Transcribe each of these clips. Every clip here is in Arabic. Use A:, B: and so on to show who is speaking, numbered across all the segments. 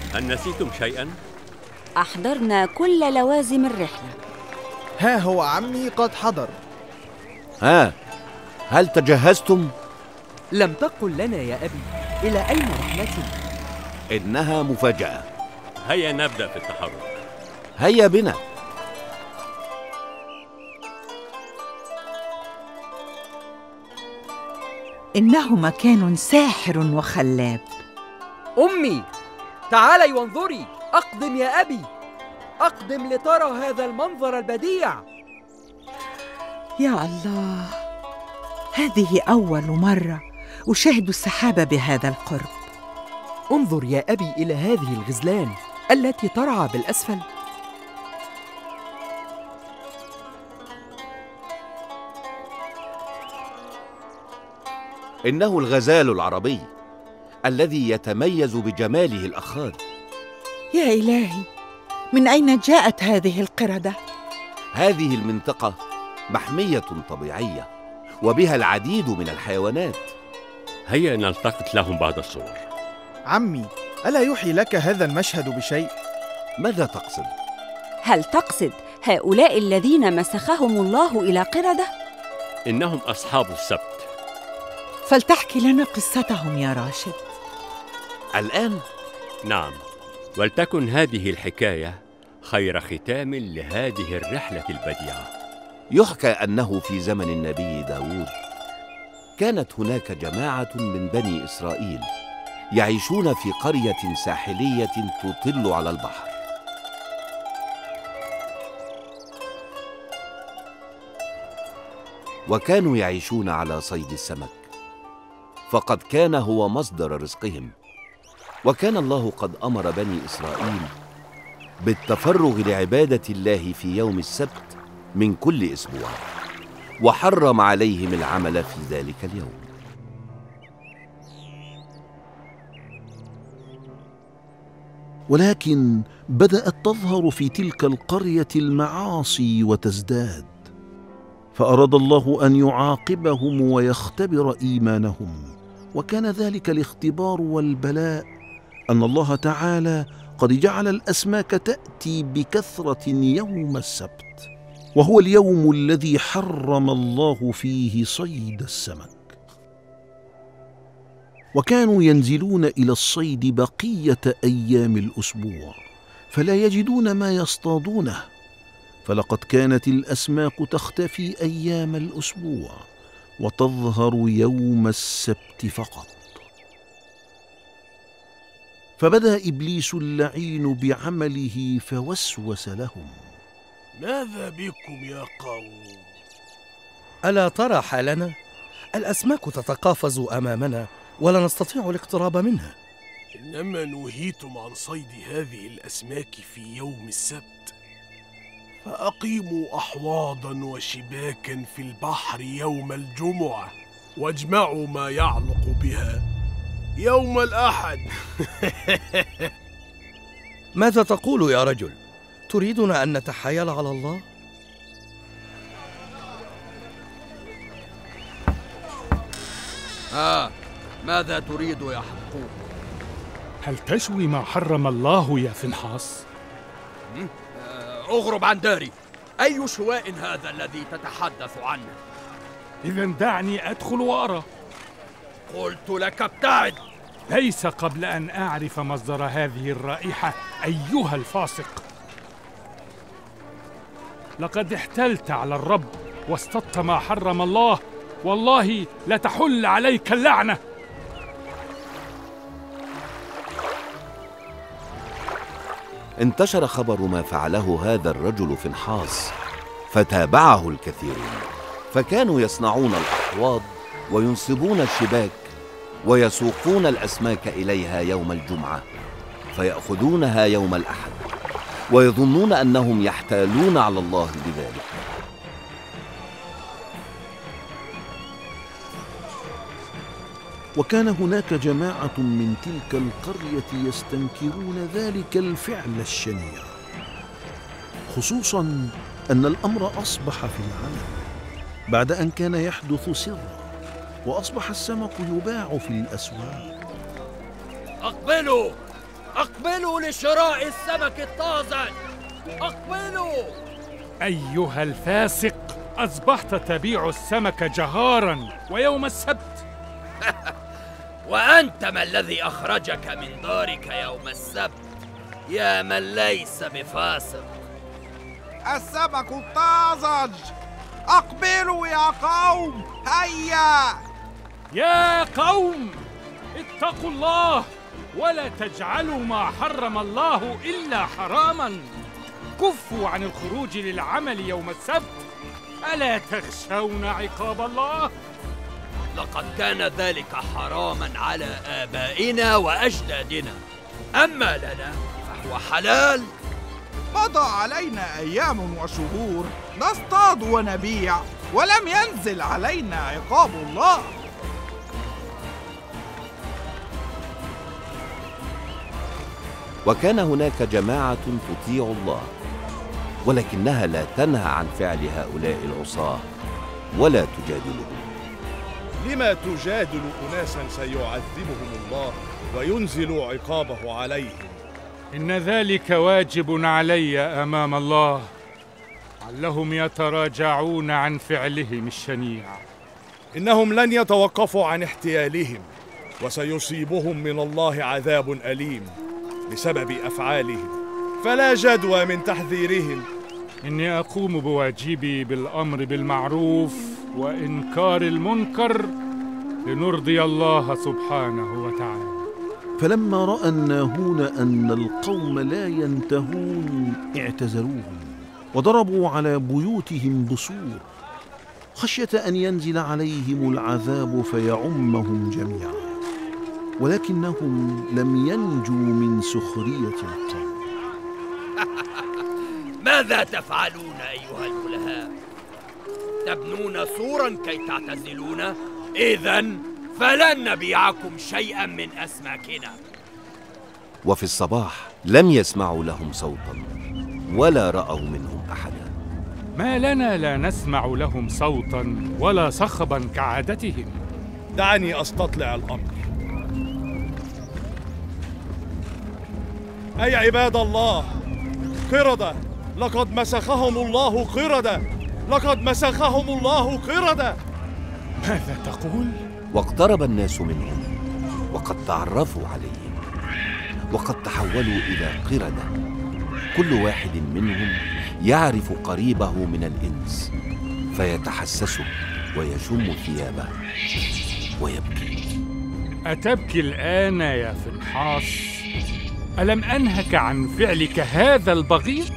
A: هل نسيتم شيئا؟
B: أحضرنا كل لوازم الرحلة.
C: ها هو عمي قد حضر.
D: هل تجهزتم؟
E: لم تقل لنا يا أبي إلى أين رحلتنا؟
D: إنها مفاجأة.
A: هيا نبدأ في التحرك.
D: هيا بنا.
F: إنه مكان ساحر وخلاب.
E: أمي تعالي وانظري. أقدم يا أبي، أقدم لترى هذا المنظر البديع.
F: يا الله، هذه أول مرة أشاهد السحاب بهذا القرب.
E: انظر يا أبي إلى هذه الغزلان التي ترعى بالأسفل.
D: إنه الغزال العربي الذي يتميز بجماله الأخاذ.
F: يا إلهي، من أين جاءت هذه القردة؟
D: هذه المنطقة محمية طبيعية وبها العديد من الحيوانات.
A: هيا نلتقط لهم بعض الصور.
C: عمي، ألا يوحي لك هذا المشهد بشيء؟
D: ماذا تقصد؟
B: هل تقصد هؤلاء الذين مسخهم الله إلى قردة؟
A: إنهم أصحاب السبت.
F: فلتحكي لنا قصتهم يا راشد.
D: الآن؟
A: نعم، ولتكن هذه الحكاية خير ختام لهذه الرحلة البديعة.
D: يحكى أنه في زمن النبي داود كانت هناك جماعة من بني إسرائيل يعيشون في قرية ساحلية تطل على البحر. وكانوا يعيشون على صيد السمك، فقد كان هو مصدر رزقهم. وكان الله قد أمر بني إسرائيل بالتفرغ لعبادة الله في يوم السبت من كل أسبوع، وحرم عليهم العمل في ذلك اليوم.
G: ولكن بدأت تظهر في تلك القرية المعاصي وتزداد، فأراد الله أن يعاقبهم ويختبر إيمانهم. وكان ذلك الاختبار والبلاء أن الله تعالى قد جعل الأسماك تأتي بكثرة يوم السبت، وهو اليوم الذي حرم الله فيه صيد السمك. وكانوا ينزلون إلى الصيد بقية أيام الأسبوع فلا يجدون ما يصطادونه، فلقد كانت الأسماك تختفي أيام الأسبوع وتظهر يوم السبت فقط. فبدأ إبليس اللعين بعمله فوسوس لهم:
H: ماذا بكم يا قوم؟
I: ألا ترى حالنا؟ الأسماك تتقافز أمامنا ولا نستطيع الاقتراب منها.
H: إنما نهيتم عن صيد هذه الأسماك في يوم السبت، فأقيموا أحواضا وشباكا في البحر يوم الجمعة، واجمعوا ما يعلق بها يوم الأحد.
I: ماذا تقول يا رجل؟ تريدنا أن نتحايل على الله؟
J: ماذا تريد يا حقوق؟
K: هل تشوي ما حرم الله يا فنحاس؟
J: اغرب عن داري. أي شواء هذا الذي تتحدث عنه؟
K: إذا دعني أدخل وأرى.
J: قلت لك ابتعد.
K: ليس قبل أن أعرف مصدر هذه الرائحة أيها الفاسق. لقد احتلت على الرب واصطدت ما حرم الله، والله لتحل عليك اللعنة.
D: انتشر خبر ما فعله هذا الرجل فنحاس، فتابعه الكثيرون، فكانوا يصنعون الأحواض وينصبون الشباك ويسوقون الأسماك إليها يوم الجمعة، فيأخذونها يوم الأحد ويظنون أنهم يحتالون على الله بذلك.
G: وكان هناك جماعة من تلك القرية يستنكرون ذلك الفعل الشنيع، خصوصا أن الأمر أصبح في العلن بعد أن كان يحدث سرا، وأصبح السمك يباع في الأسواق.
J: أقبلوا أقبلوا لشراء السمك الطازج، أقبلوا.
K: أيها الفاسق، أصبحت تبيع السمك جهاراً ويوم السبت.
J: وأنت ما الذي أخرجك من دارك يوم السبت يا من ليس بفاسق؟
L: السمك الطازج، أقبلوا يا قوم، هيا
K: يا قوم، اتقوا الله ولا تجعلوا ما حرم الله إلا حراماً. كفوا عن الخروج للعمل يوم السبت، ألا تخشون عقاب الله؟
J: لقد كان ذلك حراما على آبائنا وأجدادنا، أما لنا فهو حلال.
L: مضى علينا أيام وشهور نصطاد ونبيع ولم ينزل علينا عقاب الله.
D: وكان هناك جماعة تطيع الله، ولكنها لا تنهى عن فعل هؤلاء العصاة ولا تجادلهم.
M: لما تجادل أناسا سيعذبهم الله وينزل عقابه عليهم؟
K: إن ذلك واجب علي أمام الله، علهم يتراجعون عن فعلهم الشنيع.
M: إنهم لن يتوقفوا عن احتيالهم، وسيصيبهم من الله عذاب أليم بسبب أفعالهم، فلا جدوى من تحذيرهم.
K: إني أقوم بواجبي بالأمر بالمعروف وإنكار المنكر لنرضي الله سبحانه وتعالى.
G: فلما رأى الناهون أن القوم لا ينتهون اعتزلوهم وضربوا على بيوتهم بسور خشية أن ينزل عليهم العذاب فيعمهم جميعا، ولكنهم لم ينجوا من سخرية القوم.
J: ماذا تفعلون أيها البلهاء؟ تبنون سورا كي تعتزلون؟ إذن فلن نبيعكم شيئا من أسماكنا.
D: وفي الصباح لم يسمعوا لهم صوتا ولا رأوا منهم أحدا.
K: ما لنا لا نسمع لهم صوتا ولا صخبا كعادتهم.
M: دعني أستطلع الأمر. أي عباد الله، قردة، لقد مسخهم الله قردة، لقد مسخهم الله قردة.
K: ماذا تقول؟
D: واقترب الناس منهم وقد تعرفوا عليهم، وقد تحولوا إلى قردة، كل واحد منهم يعرف قريبه من الإنس فيتحسسه ويشم ثيابه ويبكي.
K: أتبكي الآن يا فنحاس؟ ألم أنهك عن فعلك هذا البغيض؟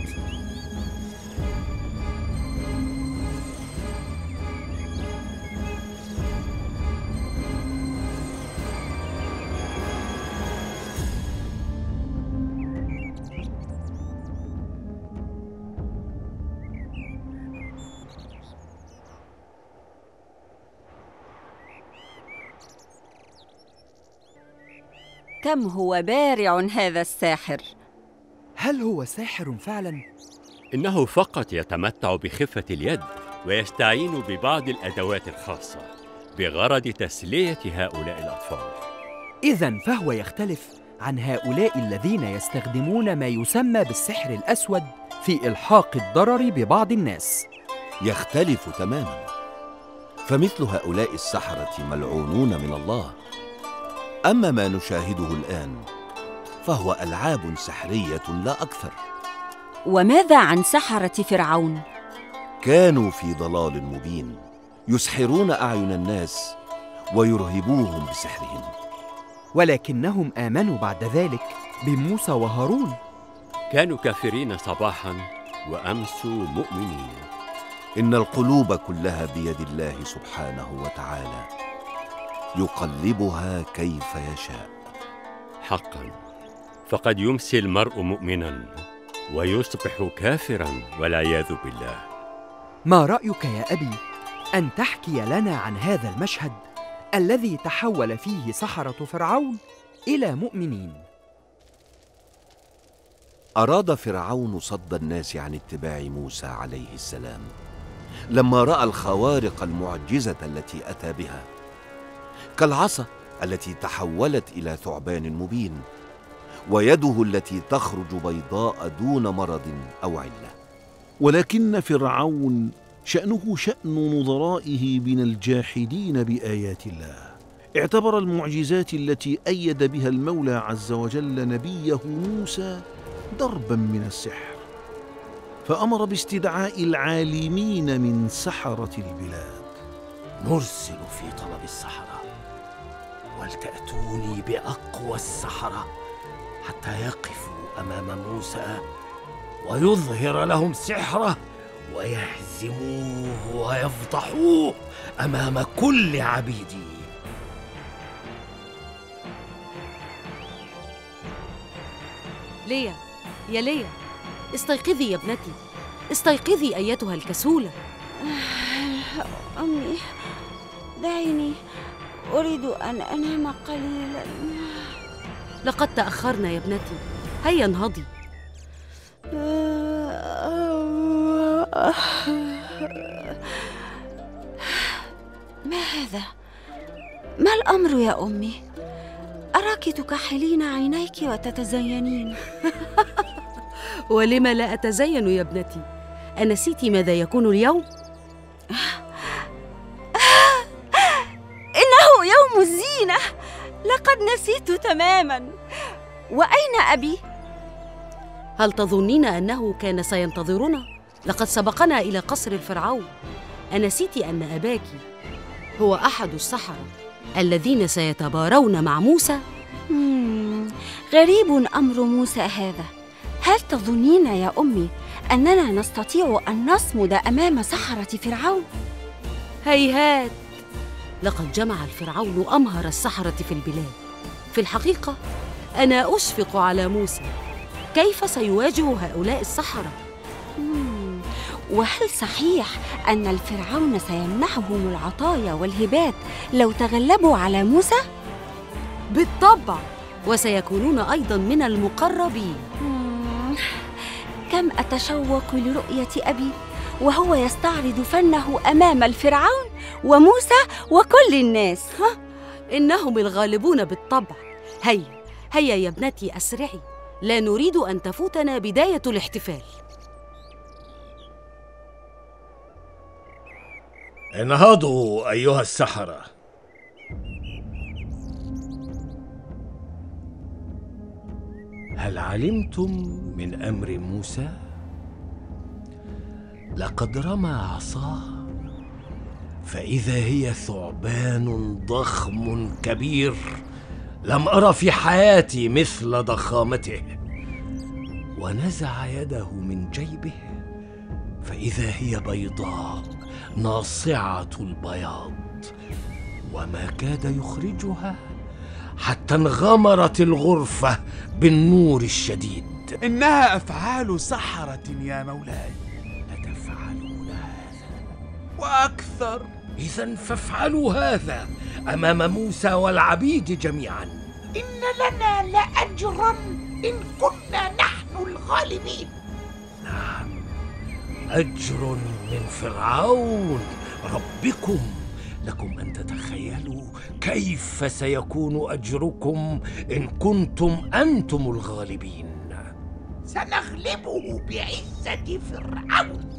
B: كم هو بارع هذا الساحر!
E: هل هو ساحر فعلا؟
A: إنه فقط يتمتع بخفة اليد ويستعين ببعض الأدوات الخاصة بغرض تسلية هؤلاء الأطفال.
E: إذن فهو يختلف عن هؤلاء الذين يستخدمون ما يسمى بالسحر الأسود في إلحاق الضرر ببعض الناس.
D: يختلف تماما، فمثل هؤلاء السحرة ملعونون من الله. أما ما نشاهده الآن فهو ألعاب سحرية لا أكثر.
B: وماذا عن سحرة فرعون؟
D: كانوا في ضلال مبين، يسحرون أعين الناس ويرهبوهم بسحرهم،
E: ولكنهم آمنوا بعد ذلك بموسى وهارون.
A: كانوا كافرين صباحا وأمسوا مؤمنين.
D: إن القلوب كلها بيد الله سبحانه وتعالى، يقلبها كيف يشاء.
A: حقا، فقد يمسي المرء مؤمنا ويصبح كافرا والعياذ بالله.
E: ما رأيك يا أبي أن تحكي لنا عن هذا المشهد الذي تحول فيه سحرة فرعون إلى مؤمنين؟
D: أراد فرعون صد الناس عن اتباع موسى عليه السلام لما رأى الخوارق المعجزة التي أتى بها، كالعصا التي تحولت إلى ثعبان مبين، ويده التي تخرج بيضاء دون مرض أو علة.
G: ولكن فرعون شأنه شأن نظرائه من الجاحدين بآيات الله. اعتبر المعجزات التي أيد بها المولى عز وجل نبيه موسى ضربا من السحر، فأمر باستدعاء العالمين من سحرة البلاد.
J: نرسل في طلب السحرة، ولتأتوني بأقوى السحرة حتى يقفوا أمام موسى ويظهر لهم سحره ويهزموه ويفضحوه أمام كل عبيدي.
N: ليا يا ليا، استيقظي يا ابنتي، استيقظي أيتها الكسولة.
B: أمي، دعيني، أريد أن أنام قليلا.
N: لقد تأخرنا يا ابنتي، هيا انهضي.
B: ما هذا؟ ما الأمر يا أمي؟ أراك تكحلين عينيك وتتزينين.
N: ولم لا أتزين يا ابنتي؟ أنسيتِ ماذا يكون اليوم؟
B: إنه يوم الزينة، لقد نسيت تماما. وأين أبي؟
N: هل تظنين أنه كان سينتظرنا؟ لقد سبقنا إلى قصر الفرعون. أنسيتِ أن أباك هو أحد السحرة الذين سيتبارون مع موسى؟
B: غريب أمر موسى هذا. هل تظنين يا أمي أننا نستطيع أن نصمد أمام سحرة فرعون؟
N: هيهات، لقد جمع الفرعون أمهر السحرة في البلاد. في الحقيقة أنا أشفق على موسى، كيف سيواجه هؤلاء السحرة؟
B: وهل صحيح أن الفرعون سيمنحهم العطايا والهبات لو تغلبوا على موسى؟
N: بالطبع، وسيكونون أيضاً من المقربين.
B: كم أتشوق لرؤية أبي وهو يستعرض فنه أمام الفرعون وموسى وكل الناس.
N: إنهم الغالبون بالطبع. هيا هيا يا ابنتي، أسرعي، لا نريد أن تفوتنا بداية الاحتفال.
J: انهضوا أيها السحرة. هل علمتم من أمر موسى؟ لقد رمى عصاه فإذا هي ثعبان ضخم كبير، لم أرى في حياتي مثل ضخامته. ونزع يده من جيبه فإذا هي بيضاء ناصعة البياض، وما كاد يخرجها حتى انغمرت الغرفة بالنور الشديد.
L: إنها أفعال سحرة يا مولاي.
J: أتفعلون هذا
L: وأكثر؟
J: إذن فافعلوا هذا أمام موسى والعبيد جميعا.
O: إن لنا لأجرا إن كنا نحن الغالبين.
J: نعم، أجر من فرعون ربكم. لكم أن تتخيلوا كيف سيكون أجركم إن كنتم أنتم الغالبين.
O: سنغلبه بعزة فرعون.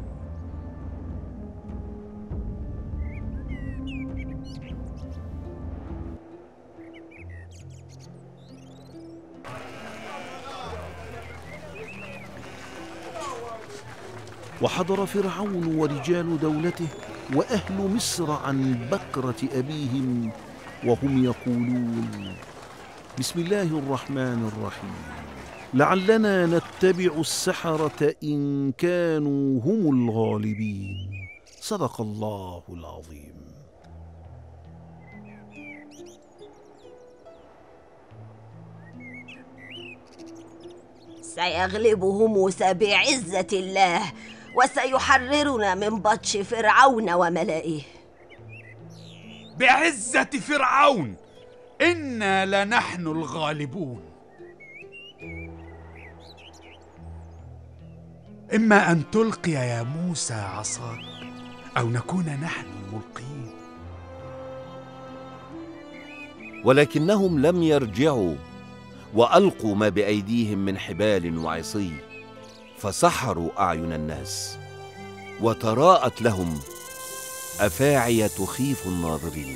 G: وحضر فرعون ورجال دولته وأهل مصر عن بكرة أبيهم وهم يقولون: بسم الله الرحمن الرحيم، لعلنا نتبع السحرة إن كانوا هم الغالبين. صدق الله العظيم.
P: سيغلبه موسى بعزة الله، وسيحررنا من بطش فرعون وملئه.
L: بعزة فرعون إنا لنحن الغالبون. إما أن تلقي يا موسى عصاك أو نكون نحن الملقين.
D: ولكنهم لم يرجعوا، وألقوا ما بأيديهم من حبال وعصي، فسحروا أعين الناس، وتراءت لهم أفاعي تخيف الناظرين.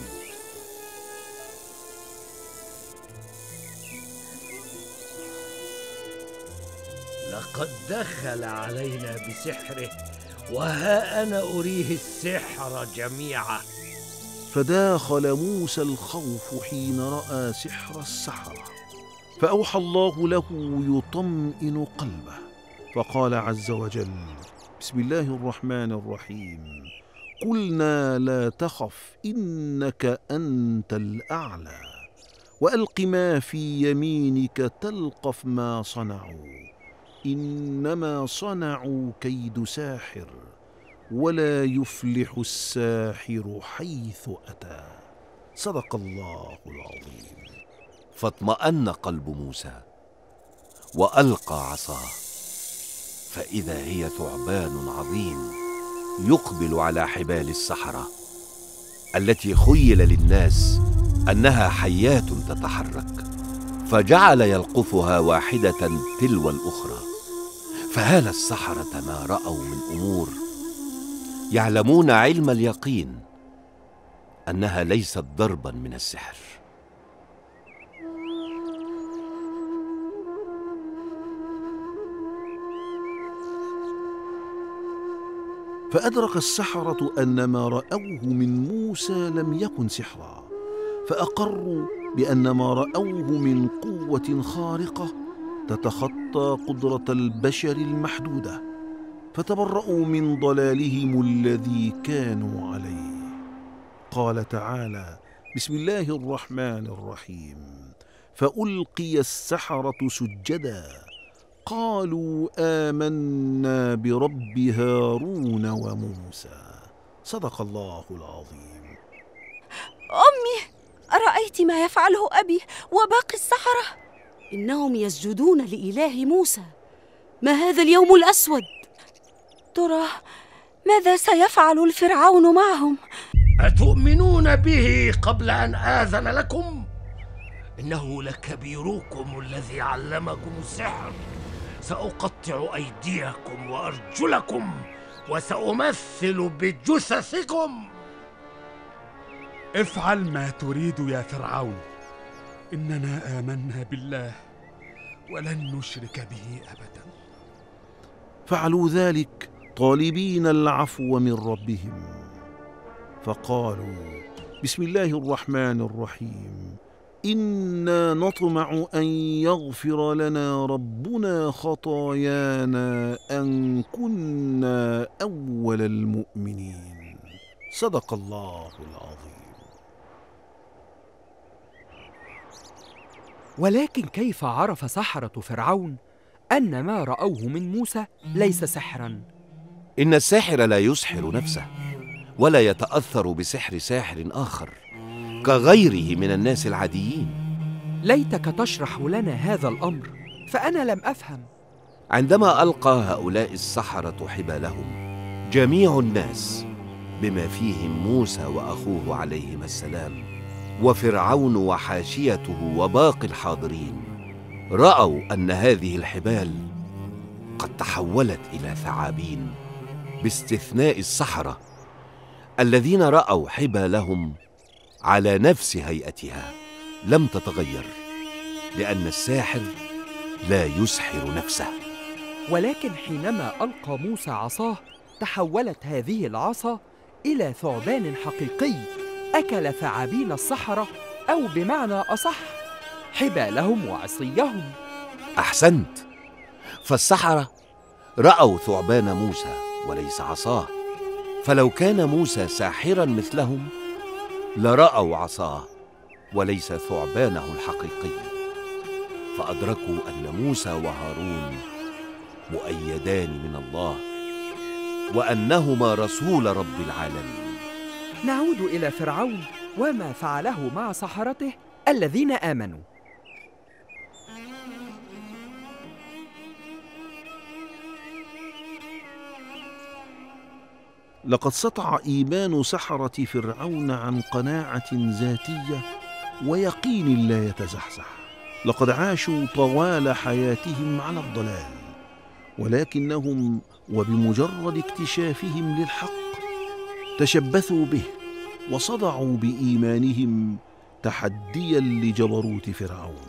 J: لقد دخل علينا بسحره، وها أنا أريه السحر جميعا.
G: فداخل موسى الخوف حين رأى سحر السحرة، فأوحى الله له يطمئن قلبه، فقال عز وجل: بسم الله الرحمن الرحيم: قلنا لا تخف إنك أنت الأعلى، وألق ما في يمينك تلقف ما صنعوا، إنما صنعوا كيد ساحر، ولا يفلح الساحر حيث أتى. صدق الله العظيم.
D: فاطمأن قلب موسى وألقى عصاه، فإذا هي ثعبان عظيم يقبل على حبال السحرة التي خيل للناس أنها حيات تتحرك، فجعل يلقفها واحدة تلو الأخرى. فهال السحرة ما رأوا من أمور يعلمون علم اليقين أنها ليست ضربا من السحر.
G: فأدرك السحرة أن ما رأوه من موسى لم يكن سحرا، فأقروا بأن ما رأوه من قوة خارقة تتخطى قدرة البشر المحدودة، فتبرؤوا من ضلالهم الذي كانوا عليه. قال تعالى: بسم الله الرحمن الرحيم: فألقي السحرة سجدا قالوا آمنا برب هارون وموسى. صدق الله العظيم.
B: أمي، أرأيت ما يفعله أبي وباقي السحرة؟
N: إنهم يسجدون لإله موسى. ما هذا اليوم الأسود؟
B: ترى ماذا سيفعل الفرعون معهم؟
J: أتؤمنون به قبل أن آذن لكم؟ إنه لكبيركم الذي علمكم السحر. سأقطع أيديكم وأرجلكم وسأمثل بجثثكم.
L: افعل ما تريد يا فرعون، إننا آمنا بالله ولن نشرك به أبدا.
G: فعلوا ذلك طالبين العفو من ربهم، فقالوا: بسم الله الرحمن الرحيم: إنا نطمع أن يغفر لنا ربنا خطايانا أن كنا أول المؤمنين. صدق الله العظيم.
E: ولكن كيف عرف سحرة فرعون أن ما رأوه من موسى ليس سحراً؟
D: إن الساحر لا يسحر نفسه ولا يتأثر بسحر ساحر آخر كغيره من الناس العاديين.
E: ليتك تشرح لنا هذا الأمر، فأنا لم أفهم.
D: عندما ألقى هؤلاء السحرة حبالهم، جميع الناس بما فيهم موسى وأخوه عليهما السلام وفرعون وحاشيته وباقي الحاضرين رأوا أن هذه الحبال قد تحولت إلى ثعابين، باستثناء السحرة الذين رأوا حبالهم على نفس هيئتها لم تتغير، لأن الساحر لا يسحر نفسه.
E: ولكن حينما ألقى موسى عصاه تحولت هذه العصا إلى ثعبان حقيقي أكل ثعابين السحرة، أو بمعنى أصح حبالهم وعصيهم.
D: أحسنت، فالسحرة رأوا ثعبان موسى وليس عصاه، فلو كان موسى ساحرا مثلهم لرأوا عصاه وليس ثعبانه الحقيقي، فأدركوا أن موسى وهارون مؤيدان من الله وأنهما رسول رب العالمين.
E: نعود إلى فرعون وما فعله مع سحرته الذين آمنوا.
G: لقد سطع إيمان سحرة فرعون عن قناعة ذاتية ويقين لا يتزحزح، لقد عاشوا طوال حياتهم على الضلال، ولكنهم وبمجرد اكتشافهم للحق تشبثوا به وصدعوا بإيمانهم تحديا لجبروت فرعون.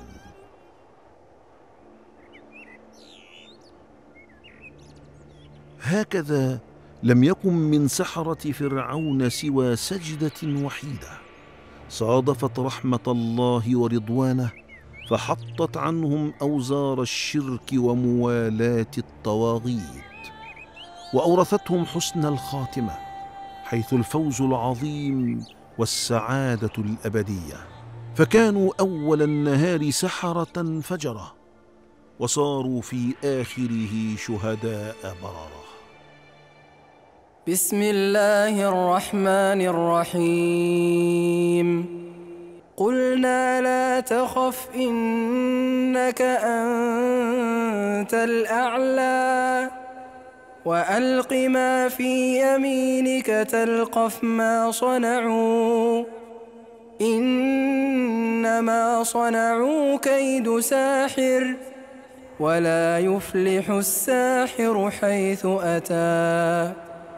G: هكذا لم يكن من سحرة فرعون سوى سجدة وحيدة صادفت رحمة الله ورضوانه، فحطت عنهم أوزار الشرك وموالاة الطواغيت، وأورثتهم حسن الخاتمة، حيث الفوز العظيم والسعادة الأبدية. فكانوا أول النهار سحرة فجرة، وصاروا في آخره شهداء بررة.
Q: بسم الله الرحمن الرحيم. قلنا لا تخف إنك أنت الأعلى وألق ما في يمينك تلقف ما صنعوا إنما صنعوا كيد ساحر ولا يفلح الساحر حيث أتى.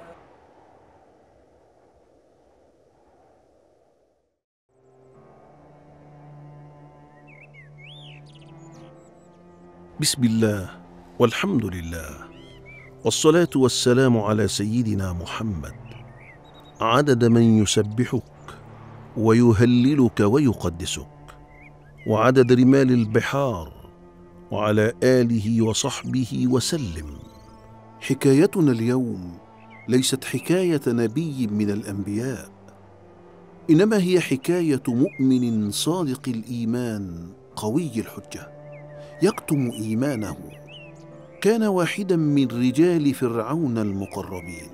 G: بسم الله والحمد لله، والصلاة والسلام على سيدنا محمد، عدد من يسبحك ويهللك ويقدسك، وعدد رمال البحار، وعلى آله وصحبه وسلم. حكايتنا اليوم ليست حكاية نبي من الأنبياء، إنما هي حكاية مؤمن صادق الإيمان قوي الحجة يكتم إيمانه. كان واحدا من رجال فرعون المقربين،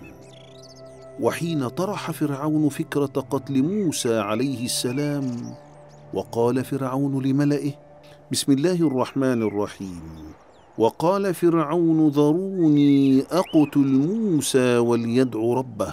G: وحين طرح فرعون فكرة قتل موسى عليه السلام، وقال فرعون لملئه: بسم الله الرحمن الرحيم. وقال فرعون: ذروني أقتل موسى وليدع ربه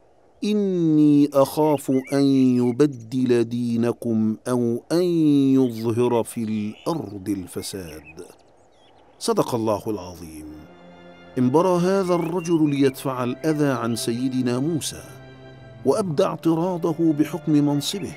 G: إني أخاف أن يبدل دينكم أو أن يظهر في الأرض الفساد. صدق الله العظيم. انبرى هذا الرجل ليدفع الأذى عن سيدنا موسى، وأبدى اعتراضه بحكم منصبه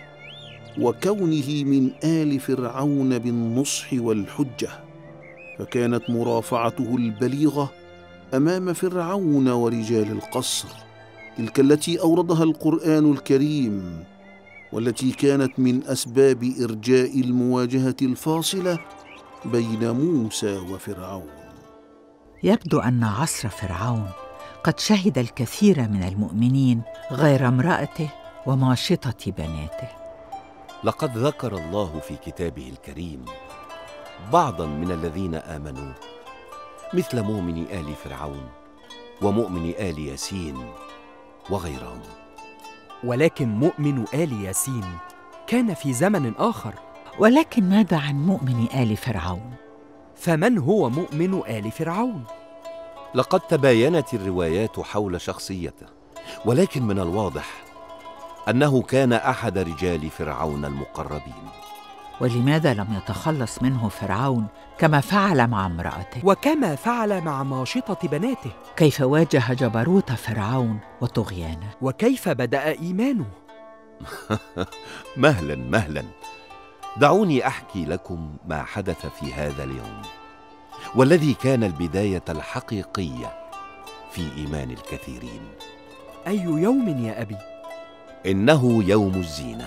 G: وكونه من آل فرعون بالنصح والحجة، فكانت مرافعته البليغة أمام فرعون ورجال القصر تلك التي أوردها القرآن الكريم، والتي كانت من أسباب إرجاء المواجهة الفاصلة بين موسى وفرعون.
F: يبدو أن عصر فرعون قد شهد الكثير من المؤمنين غير امرأته وماشطة بناته.
D: لقد ذكر الله في كتابه الكريم بعضا من الذين آمنوا، مثل مؤمن آل فرعون ومؤمن آل ياسين وغيرهم.
E: ولكن مؤمن آل ياسين كان في زمن آخر.
F: ولكن ماذا عن مؤمن آل فرعون؟
E: فمن هو مؤمن آل فرعون؟
D: لقد تباينت الروايات حول شخصيته، ولكن من الواضح أنه كان أحد رجال فرعون المقربين.
F: ولماذا لم يتخلص منه فرعون كما فعل مع امرأته؟
E: وكما فعل مع ماشطة بناته؟
F: كيف واجه جبروت فرعون وطغيانه؟
E: وكيف بدأ إيمانه؟
D: مهلا دعوني أحكي لكم ما حدث في هذا اليوم، والذي كان البداية الحقيقية في إيمان الكثيرين.
E: أي يوم يا أبي؟
D: إنه يوم الزينة.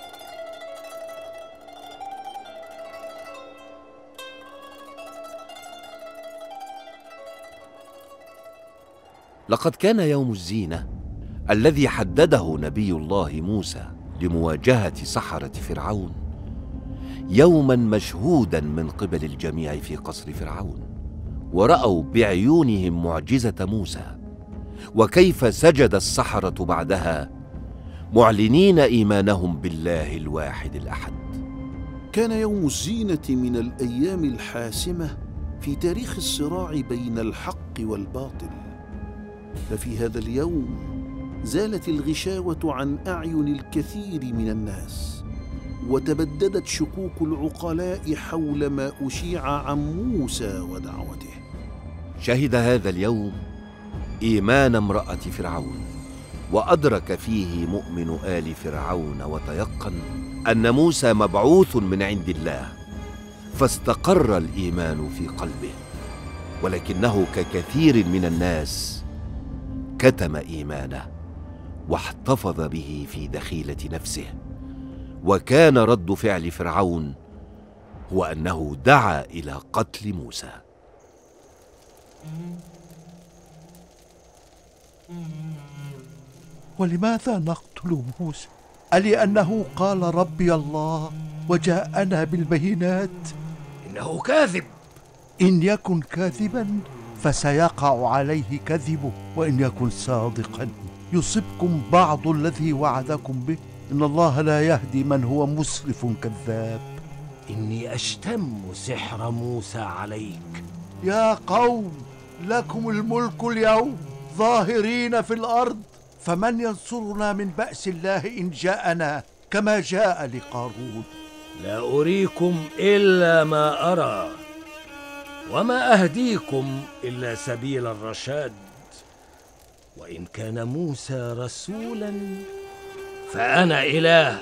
D: لقد كان يوم الزينة الذي حدده نبي الله موسى لمواجهة سحرة فرعون يوما مشهودا من قبل الجميع في قصر فرعون، ورأوا بعيونهم معجزة موسى وكيف سجد السحرة بعدها معلنين إيمانهم بالله الواحد الأحد.
G: كان يوم الزينة من الأيام الحاسمة في تاريخ الصراع بين الحق والباطل، ففي هذا اليوم زالت الغشاوة عن أعين الكثير من الناس، وتبددت شكوك العقلاء حول ما أشيع عن موسى ودعوته.
D: شهد هذا اليوم إيمان امرأة فرعون، وأدرك فيه مؤمن آل فرعون وتيقن أن موسى مبعوث من عند الله، فاستقر الإيمان في قلبه. ولكنه ككثير من الناس كتم إيمانه واحتفظ به في دخيلة نفسه، وكان رد فعل فرعون هو أنه دعا إلى قتل موسى.
R: ولماذا نقتل موسى؟ ألأنه قال ربي الله وجاءنا بالبينات؟
O: إنه كاذب.
R: إن يكن كاذبا فسيقع عليه كذبه، وإن يكن صادقا يصبكم بعض الذي وعدكم به. إن الله لا يهدي من هو مسرف كذاب.
O: إني أشتم سحر موسى عليك.
R: يا قوم، لكم الملك اليوم ظاهرين في الأرض، فمن ينصرنا من بأس الله إن جاءنا كما جاء لقارون؟
O: لا أريكم إلا ما أرى، وما أهديكم إلا سبيل الرشاد. وإن كان موسى رسولا فأنا إله.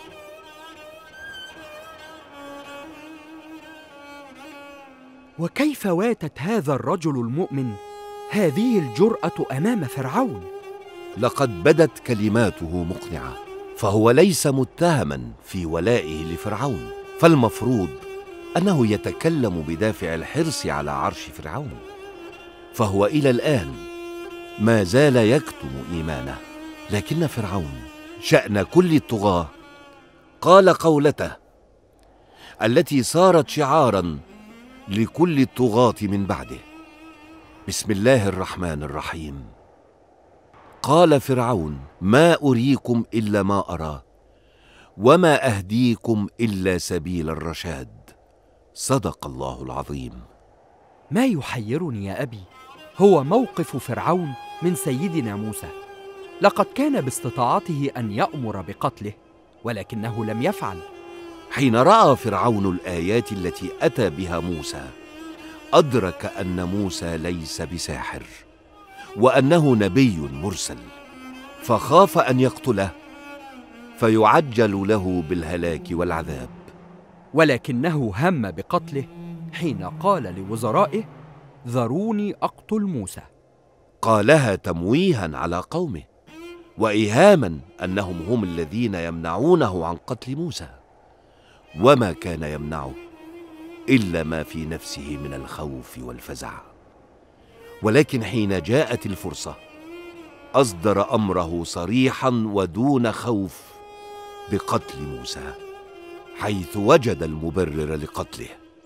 E: وكيف واتت هذا الرجل المؤمن هذه الجرأة أمام فرعون؟
D: لقد بدت كلماته مقنعة، فهو ليس متهما في ولائه لفرعون، فالمفروض أنه يتكلم بدافع الحرص على عرش فرعون. فهو إلى الآن ما زال يكتم إيمانه. لكن فرعون شأن كل الطغاة قال قولته التي صارت شعارا لكل الطغاة من بعده: بسم الله الرحمن الرحيم. قال فرعون: ما أريكم إلا ما أرى، وما أهديكم إلا سبيل الرشاد. صدق الله العظيم.
E: ما يحيرني يا أبي هو موقف فرعون من سيدنا موسى. لقد كان باستطاعته أن يأمر بقتله، ولكنه لم يفعل.
D: حين رأى فرعون الآيات التي أتى بها موسى، أدرك أن موسى ليس بساحر، وأنه نبي مرسل، فخاف أن يقتله فيعجل له بالهلاك والعذاب.
E: ولكنه هم بقتله حين قال لوزرائه: ذروني أقتل موسى.
D: قالها تمويها على قومه، وإيهاما أنهم هم الذين يمنعونه عن قتل موسى، وما كان يمنعه إلا ما في نفسه من الخوف والفزع. ولكن حين جاءت الفرصة أصدر أمره صريحا ودون خوف بقتل موسى، حيث وجد المبرر لقتله.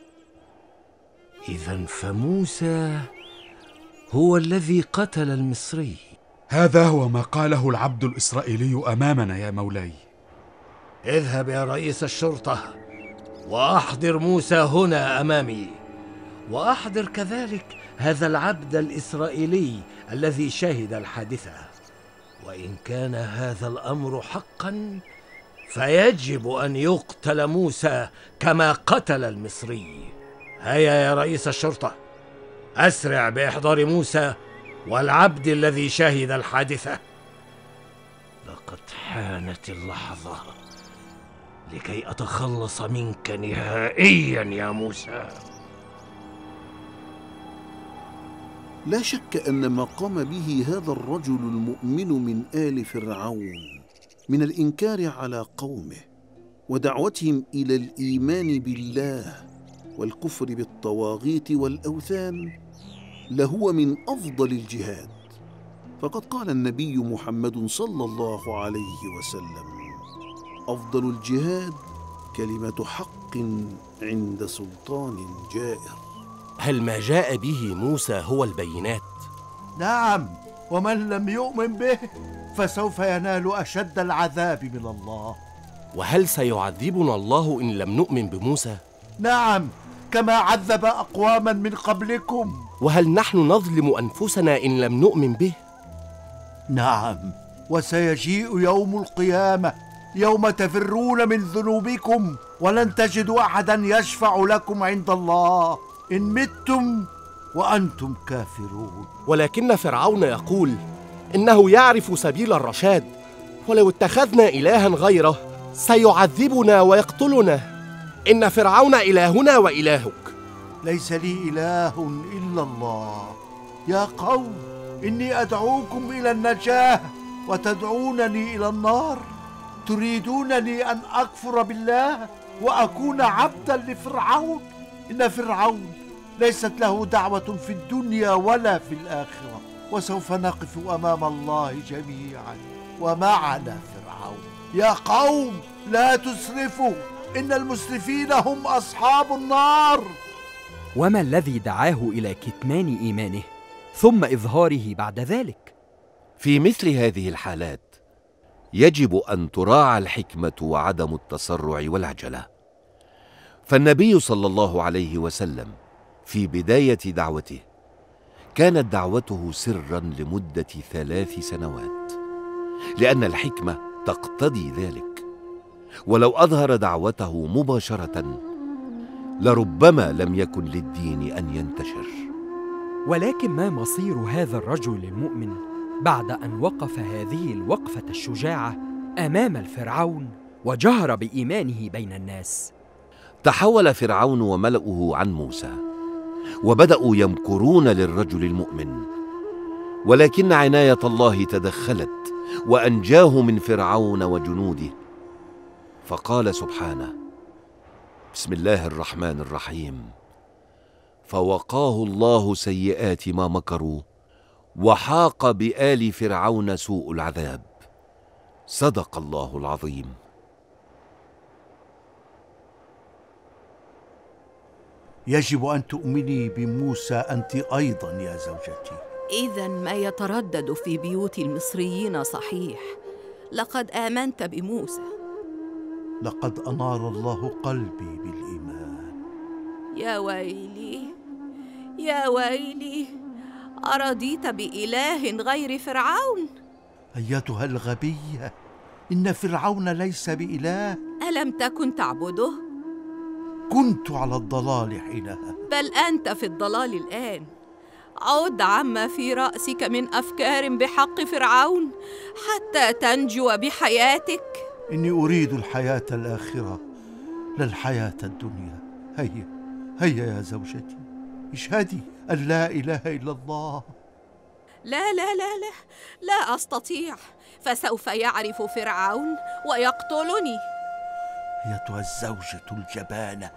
O: إذن فموسى هو الذي قتل المصري.
L: هذا هو ما قاله العبد الإسرائيلي أمامنا يا مولاي.
O: اذهب يا رئيس الشرطة وأحضر موسى هنا أمامي، وأحضر كذلك هذا العبد الإسرائيلي الذي شهد الحادثة. وإن كان هذا الأمر حقا فيجب أن يقتل موسى كما قتل المصري. هيا يا رئيس الشرطة، أسرع بإحضار موسى والعبد الذي شهد الحادثة. لقد حانت اللحظة لكي أتخلص منك نهائيا يا موسى.
G: لا شك أن ما قام به هذا الرجل المؤمن من آل فرعون من الإنكار على قومه ودعوتهم إلى الإيمان بالله والكفر بالطواغيت والأوثان لهو من أفضل الجهاد. فقد قال النبي محمد صلى الله عليه وسلم: أفضل الجهاد كلمة حق عند سلطان جائر.
O: هل ما جاء به موسى هو البينات؟
R: نعم، ومن لم يؤمن به فسوف ينال أشد العذاب من الله.
O: وهل سيعذبنا الله إن لم نؤمن بموسى؟
R: نعم، كما عذب أقواما من قبلكم.
O: وهل نحن نظلم أنفسنا إن لم نؤمن به؟
R: نعم، وسيجيء يوم القيامة يوم تفرون من ذنوبكم ولن تجدوا أحدا يشفع لكم عند الله إن متم وأنتم كافرون.
O: ولكن فرعون يقول إنه يعرف سبيل الرشاد، ولو اتخذنا إلها غيره سيعذبنا ويقتلنا. إن فرعون إلهنا وإلهك.
R: ليس لي إله إلا الله. يا قوم، إني أدعوكم إلى النجاة وتدعونني إلى النار. تريدونني أن أكفر بالله وأكون عبدا لفرعون؟ إن فرعون ليست له دعوة في الدنيا ولا في الآخرة، وسوف نقف أمام الله جميعا ومعنا فرعون. يا قوم، لا تسرفوا، إن المسرفين هم أصحاب النار.
E: وما الذي دعاه إلى كتمان إيمانه ثم إظهاره بعد ذلك؟
D: في مثل هذه الحالات يجب أن تراعى الحكمة وعدم التسرع والعجلة. فالنبي صلى الله عليه وسلم في بداية دعوته كانت دعوته سرا لمدة 3 سنوات، لأن الحكمة تقتضي ذلك. ولو أظهر دعوته مباشرة لربما لم يكن للدين أن ينتشر.
E: ولكن ما مصير هذا الرجل المؤمن بعد أن وقف هذه الوقفة الشجاعة أمام الفرعون وجهر بإيمانه بين الناس؟
D: تحول فرعون وملأه عن موسى وبدأوا يمكرون للرجل المؤمن، ولكن عناية الله تدخلت وأنجاه من فرعون وجنوده. فقال سبحانه: بسم الله الرحمن الرحيم: فوقاه الله سيئات ما مكروا وحاق بآل فرعون سوء العذاب. صدق الله العظيم.
R: يجب أن تؤمني بموسى أنت أيضا يا زوجتي.
S: إذن ما يتردد في بيوت المصريين صحيح. لقد آمنت بموسى.
R: لقد أنار الله قلبي بالإيمان.
S: يا ويلي يا ويلي، أرضيت بإله غير فرعون؟
R: أيتها الغبية، إن فرعون ليس بإله.
S: ألم تكن تعبده؟
R: كنت على الضلال حينها.
S: بل أنت في الضلال الآن. عد عما في رأسك من أفكار بحق فرعون حتى تنجو بحياتك.
R: إني أريد الحياة الآخرة لا الحياة الدنيا. هيا هيا يا زوجتي، اشهدي أن لا إله إلا الله.
S: لا لا لا لا لا أستطيع، فسوف يعرف فرعون ويقتلني.
R: أيتها الزوجة الجبانة.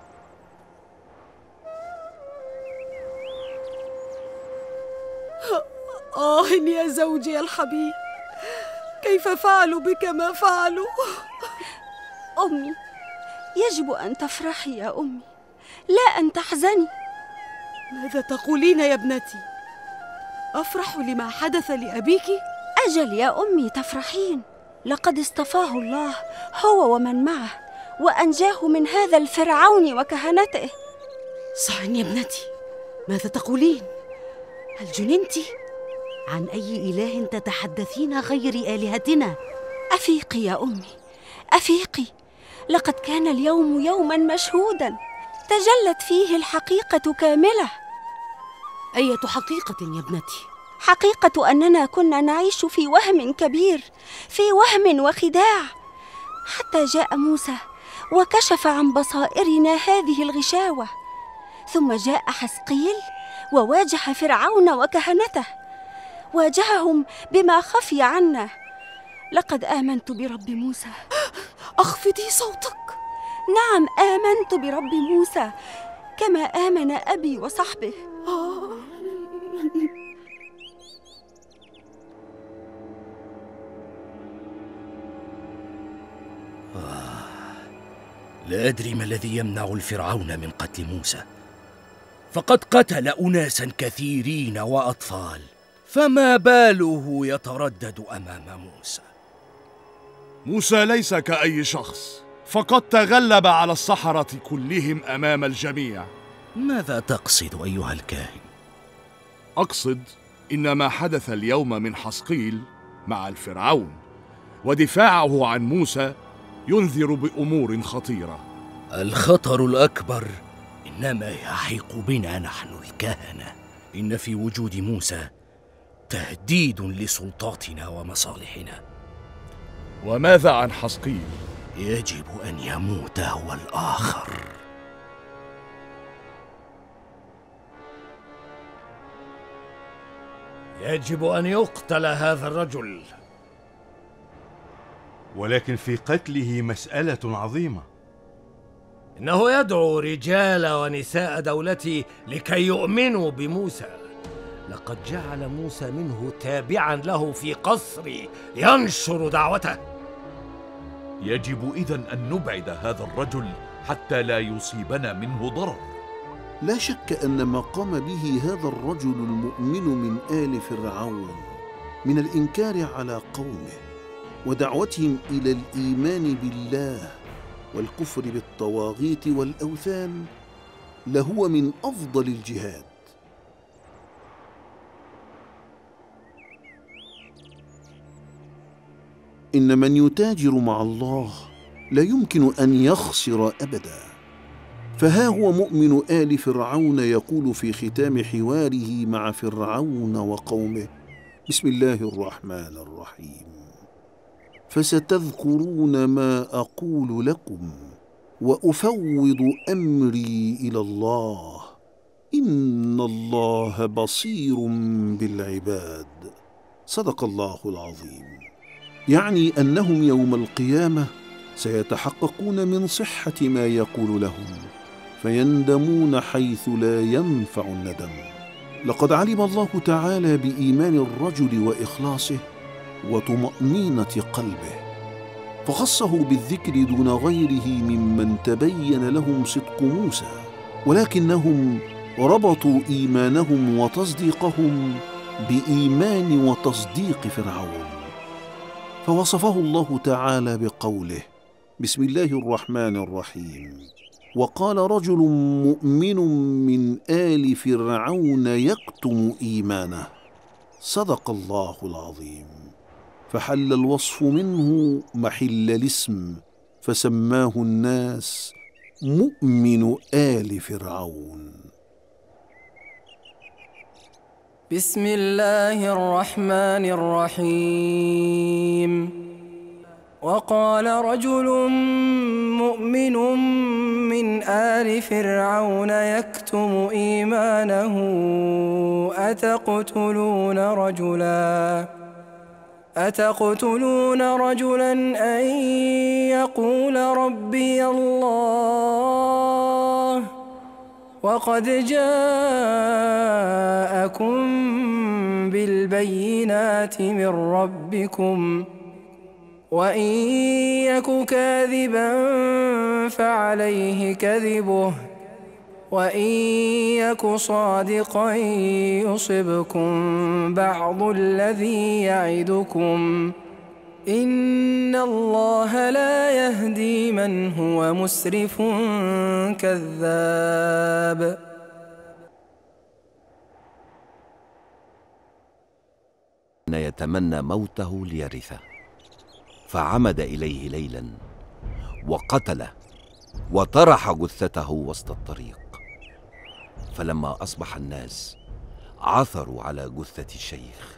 S: يا زوجي الحبيب، كيف فعلوا بك ما فعلوا؟
B: أمي، يجب أن تفرحي يا أمي، لا أن تحزني.
S: ماذا تقولين يا ابنتي؟ أفرح لما حدث لأبيك؟
B: أجل يا أمي تفرحين، لقد اصطفاه الله هو ومن معه وأنجاه من هذا الفرعون وكهنته.
N: صح يا ابنتي، ماذا تقولين؟ هل جننتِ؟ عن أي إله تتحدثين غير آلهتنا؟
B: أفيقي يا أمي، أفيقي، لقد كان اليوم يوما مشهودا تجلت فيه الحقيقة كاملة.
N: أية حقيقة يا ابنتي؟
B: حقيقة أننا كنا نعيش في وهم كبير، في وهم وخداع، حتى جاء موسى وكشف عن بصائرنا هذه الغشاوة. ثم جاء حزقيل وواجه فرعون وكهنته، واجههم بما خفي عنا. لقد آمنت برب موسى.
S: أخفضي صوتك.
B: نعم، آمنت برب موسى كما آمن أبي وصحبه.
J: لا أدري ما الذي يمنع الفرعون من قتل موسى، فقد قتل أناسا كثيرين وأطفال، فما باله يتردد أمام موسى؟
M: موسى ليس كأي شخص، فقد تغلب على السحرة كلهم أمام الجميع.
J: ماذا تقصد أيها الكاهن؟
M: أقصد إن ما حدث اليوم من حزقيل مع الفرعون ودفاعه عن موسى ينذر بأمور خطيرة.
J: الخطر الأكبر إنما يحيق بنا نحن الكهنة. إن في وجود موسى تهديد لسلطاتنا ومصالحنا.
M: وماذا عن حسقيل؟
J: يجب أن يموت هو الآخر.
T: يجب أن يقتل هذا الرجل.
L: ولكن في قتله مسألة عظيمة.
T: إنه يدعو رجال ونساء دولتي لكي يؤمنوا بموسى. لقد جعل موسى منه تابعا له في قصري ينشر دعوته.
U: يجب إذن أن نبعد هذا الرجل حتى لا يصيبنا منه ضرر.
G: لا شك أن ما قام به هذا الرجل المؤمن من آل فرعون من الإنكار على قومه ودعوتهم إلى الإيمان بالله والكفر بالطواغيت والأوثان لهو من أفضل الجهاد. إن من يتاجر مع الله لا يمكن أن يخسر أبدا. فها هو مؤمن آل فرعون يقول في ختام حواره مع فرعون وقومه: بسم الله الرحمن الرحيم. فستذكرون ما أقول لكم وأفوض أمري إلى الله إن الله بصير بالعباد. صدق الله العظيم. يعني أنهم يوم القيامة سيتحققون من صحة ما يقول لهم، فيندمون حيث لا ينفع الندم. لقد علم الله تعالى بإيمان الرجل وإخلاصه وطمأنينة قلبه، فخصه بالذكر دون غيره ممن تبين لهم صدق موسى، ولكنهم ربطوا إيمانهم وتصديقهم بإيمان وتصديق فرعون، فوصفه الله تعالى بقوله: بسم الله الرحمن الرحيم. وقال رجل مؤمن من آل فرعون يكتم إيمانه. صدق الله العظيم. فحل الوصف منه محل الاسم، فسماه الناس مؤمن آل فرعون.
Q: بسم الله الرحمن الرحيم. وقال رجل مؤمن من آل فرعون يكتم إيمانه أتقتلون رجلا أن يقول ربي الله وقد جاءكم بالبينات من ربكم وإن يك كاذبا فعليه كذبه وإن يك صادقا يصبكم بعض الذي يعدكم إن الله لا يهدي من هو مسرف كذاب.
D: يتمنى موته ليرثه، فعمد إليه ليلا وقتله وطرح جثته وسط الطريق. فلما أصبح الناس عثروا على جثة الشيخ.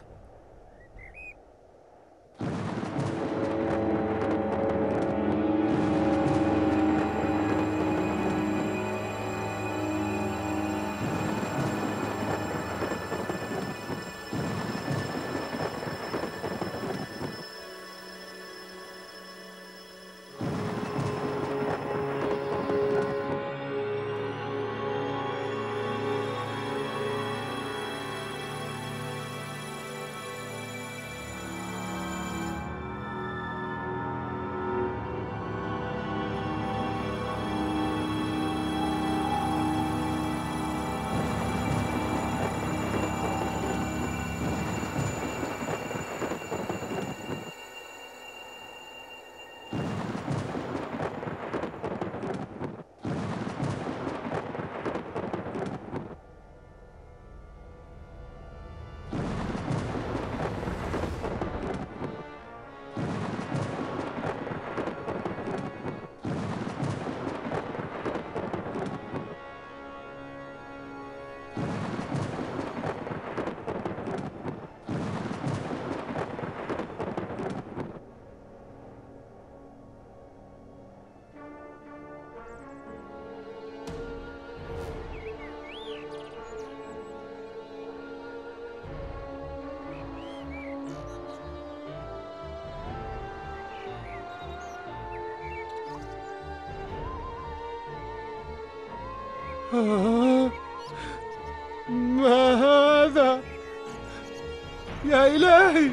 R: ما هذا يا إلهي؟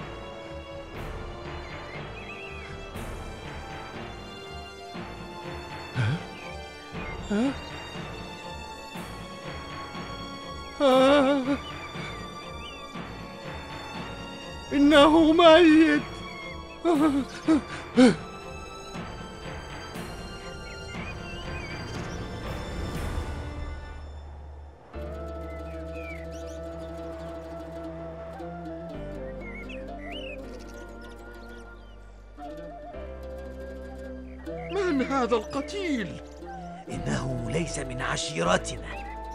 R: إنه ميت.
L: من هذا القتيل؟
J: إنه ليس من عشيرتنا.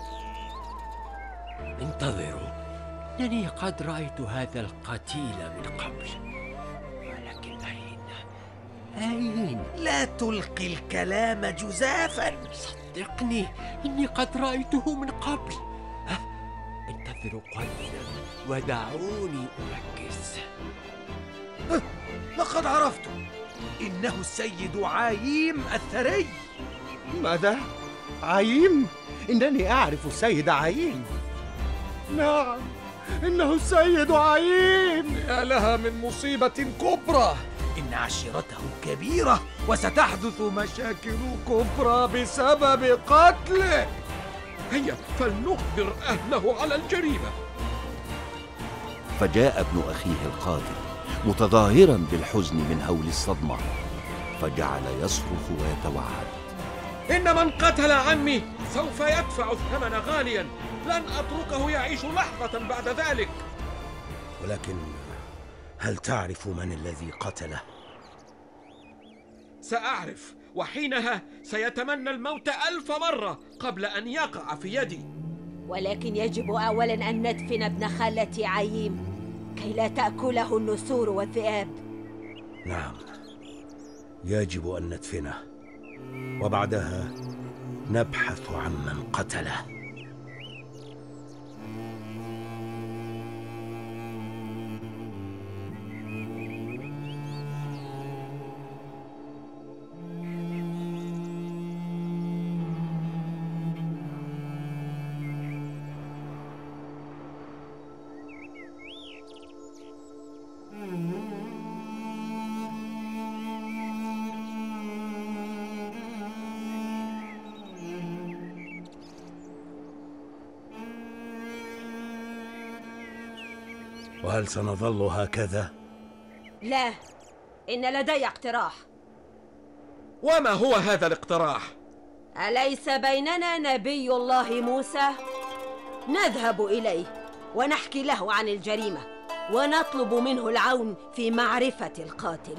A: انتظروا، إنني قد رأيت هذا القتيل من قبل، ولكن أين؟
J: لا تلقي الكلام جزافا.
A: صدقني، إني قد رأيته من قبل. انتظروا قليلا ودعوني أركز.
J: لقد عرفت، إنه السيد عايم الثري.
R: ماذا؟ عايم؟ إنني أعرف السيد عايم. نعم، إنه السيد عايم.
J: يا لها من مصيبة كبرى، إن عشيرته كبيرة وستحدث مشاكل كبرى بسبب قتله.
L: هيا فلنخبر أهله على الجريمة.
D: فجاء ابن أخيه القاتل متظاهرا بالحزن من هول الصدمة، فجعل يصرخ ويتوعد:
C: إن من قتل عمي سوف يدفع الثمن غاليا، لن أتركه يعيش لحظة بعد ذلك.
J: ولكن هل تعرف من الذي قتله؟
C: سأعرف، وحينها سيتمنى الموت 1000 مرة قبل أن يقع في يدي.
P: ولكن يجب أولا أن ندفن ابن خالتي عايم كي لا تأكله النسور والذئاب.
J: نعم، يجب أن ندفنه، وبعدها نبحث عمن قتله. وهل سنظل هكذا؟
P: لا، إن لدي اقتراح.
C: وما هو هذا الاقتراح؟
P: أليس بيننا نبي الله موسى؟ نذهب إليه ونحكي له عن الجريمة ونطلب منه العون في معرفة القاتل.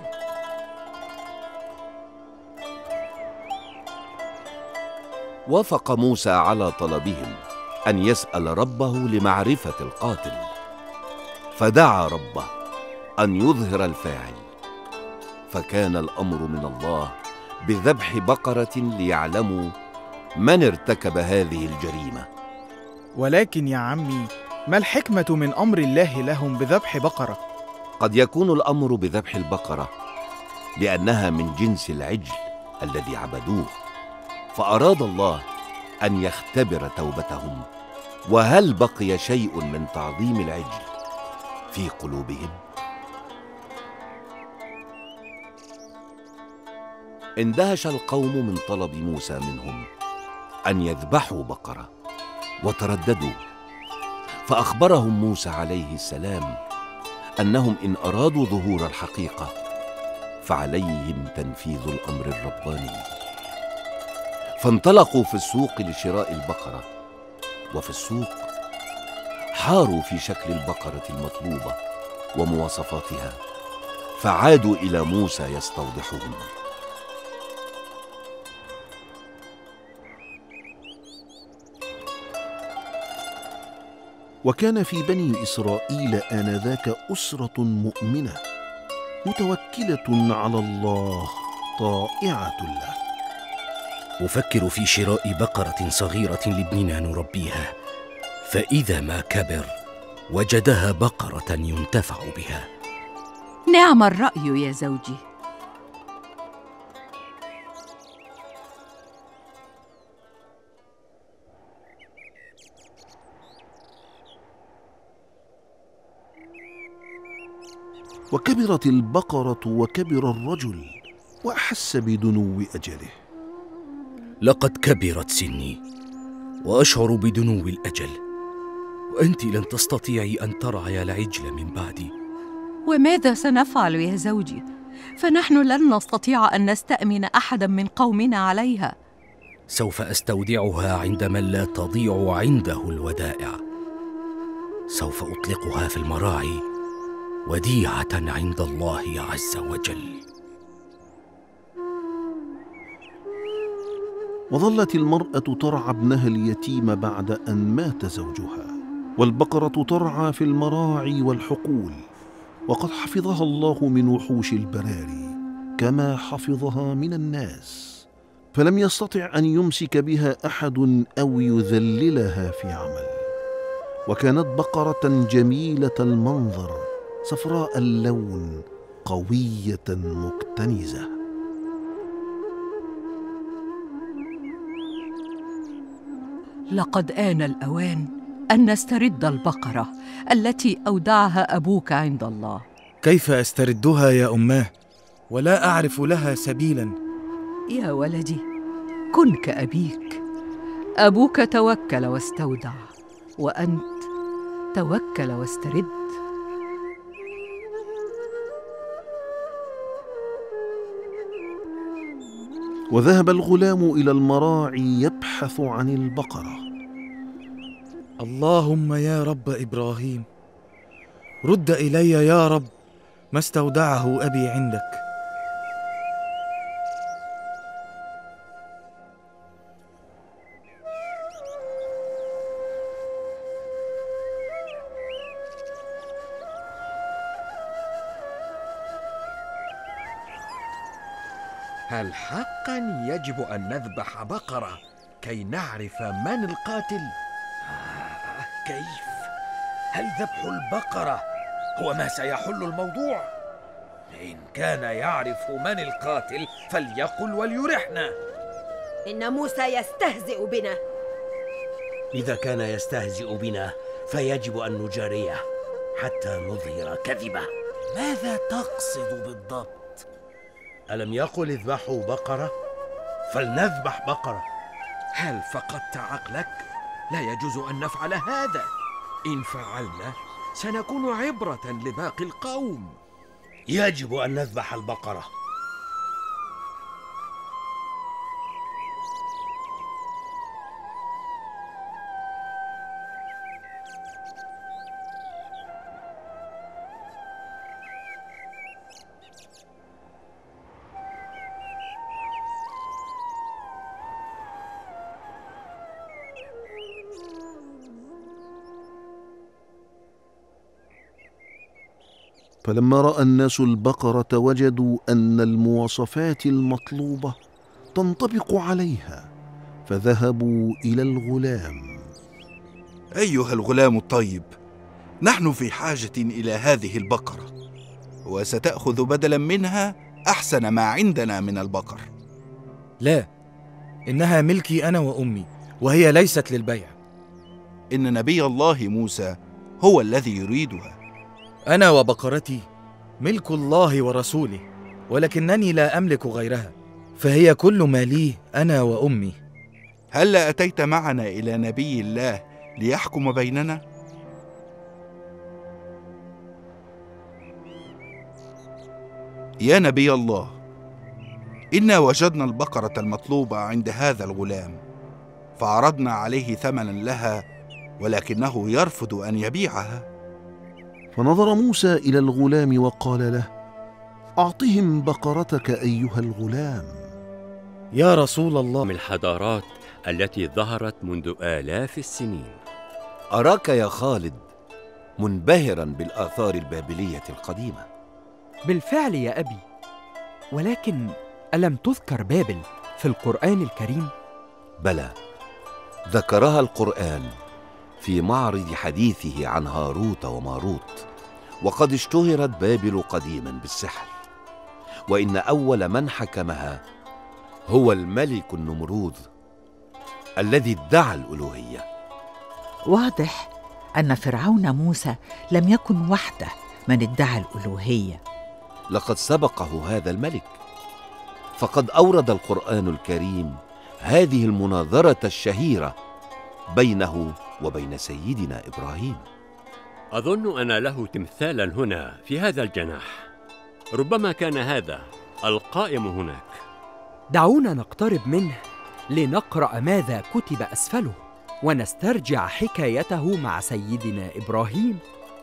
D: وافق موسى على طلبهم أن يسأل ربه لمعرفة القاتل، فدعا ربه أن يظهر الفاعل، فكان الأمر من الله بذبح بقرة ليعلموا من ارتكب هذه الجريمة.
V: ولكن يا عمي، ما الحكمة من أمر الله لهم بذبح بقرة؟
D: قد يكون الأمر بذبح البقرة لأنها من جنس العجل الذي عبدوه، فأراد الله أن يختبر توبتهم، وهل بقي شيء من تعظيم العجل في قلوبهم؟ اندهش القوم من طلب موسى منهم أن يذبحوا بقرة، وترددوا، فأخبرهم موسى عليه السلام أنهم إن أرادوا ظهور الحقيقة فعليهم تنفيذ الأمر الرباني. فانطلقوا في السوق لشراء البقرة، وفي السوق حاروا في شكل البقرة المطلوبة ومواصفاتها، فعادوا إلى موسى يستوضحهم.
G: وكان في بني إسرائيل آنذاك أسرة مؤمنة متوكلة على الله طائعة له.
J: أفكر في شراء بقرة صغيرة لابننا نربيها، فإذا ما كبر وجدها بقرة ينتفع بها.
F: نعم الرأي يا زوجي.
G: وكبرت البقرة وكبر الرجل، وأحس بدنو أجله.
J: لقد كبرت سني وأشعر بدنو الأجل، وأنت لن تستطيعي أن ترعي العجل من بعدي.
S: وماذا سنفعل يا زوجي؟ فنحن لن نستطيع أن نستأمن أحدا من قومنا عليها.
J: سوف أستودعها عند من لا تضيع عنده الودائع. سوف أطلقها في المراعي وديعة عند الله عز وجل.
G: وظلت المرأة ترعى ابنها اليتيم بعد أن مات زوجها، والبقرة ترعى في المراعي والحقول، وقد حفظها الله من وحوش البراري كما حفظها من الناس، فلم يستطع أن يمسك بها أحد أو يذللها في عمل. وكانت بقرة جميلة المنظر، صفراء اللون، قوية مكتنزة.
S: لقد آن الأوان أن نسترد البقرة التي أودعها أبوك عند الله.
V: كيف أستردها يا أماه؟ ولا أعرف لها سبيلا.
S: يا ولدي، كن كأبيك. أبوك توكل واستودع، وأنت توكل واسترد.
G: وذهب الغلام إلى المراعي يبحث عن البقرة.
V: اللهم يا رب إبراهيم، رد إلي يا رب ما استودعه أبي عندك.
C: هل حقا يجب أن نذبح بقرة كي نعرف من القاتل؟
J: كيف؟ هل ذبح البقرة هو ما سيحل الموضوع؟ إن كان يعرف من القاتل فليقل وليرحنا.
P: إن موسى يستهزئ بنا.
T: إذا كان يستهزئ بنا فيجب أن نجاريه حتى نظهر كذبه. ماذا تقصد بالضبط؟ ألم يقل اذبحوا بقرة؟ فلنذبح بقرة.
C: هل فقدت عقلك؟ لا يجوز أن نفعل هذا. إن فعلنا سنكون عبرة لباقي القوم.
T: يجب أن نذبح البقرة.
G: فلما رأى الناس البقرة وجدوا أن المواصفات المطلوبة تنطبق عليها، فذهبوا إلى الغلام.
H: أيها الغلام الطيب، نحن في حاجة إلى هذه البقرة، وستأخذ بدلا منها أحسن ما عندنا من البقر.
V: لا، إنها ملكي أنا وأمي، وهي ليست للبيع.
H: إن نبي الله موسى هو الذي يريدها.
V: أنا وبقرتي ملك الله ورسوله، ولكنني لا أملك غيرها، فهي كل ما لي أنا وأمي.
H: هل أتيت معنا إلى نبي الله ليحكم بيننا؟ يا نبي الله، إنا وجدنا البقرة المطلوبة عند هذا الغلام، فعرضنا عليه ثمنا لها، ولكنه يرفض أن يبيعها.
G: فنظر موسى إلى الغلام وقال له: أعطهم بقرتك أيها الغلام.
V: يا رسول الله،
A: من الحضارات التي ظهرت منذ آلاف السنين.
D: أراك يا خالد منبهرا بالآثار البابلية القديمة.
E: بالفعل يا أبي، ولكن ألم تذكر بابل في القرآن الكريم؟
D: بلى، ذكرها القرآن في معرض حديثه عن هاروت وماروت. وقد اشتهرت بابل قديما بالسحر، وإن أول من حكمها هو الملك النمرود الذي ادعى الألوهية.
F: واضح أن فرعون موسى لم يكن وحده من ادعى الألوهية.
D: لقد سبقه هذا الملك، فقد أورد القرآن الكريم هذه المناظرة الشهيرة بينه وبين سيدنا إبراهيم.
A: أظن أن له تمثالا هنا في هذا الجناح، ربما كان هذا القائم هناك.
E: دعونا نقترب منه لنقرأ ماذا كتب أسفله ونسترجع حكايته مع سيدنا إبراهيم.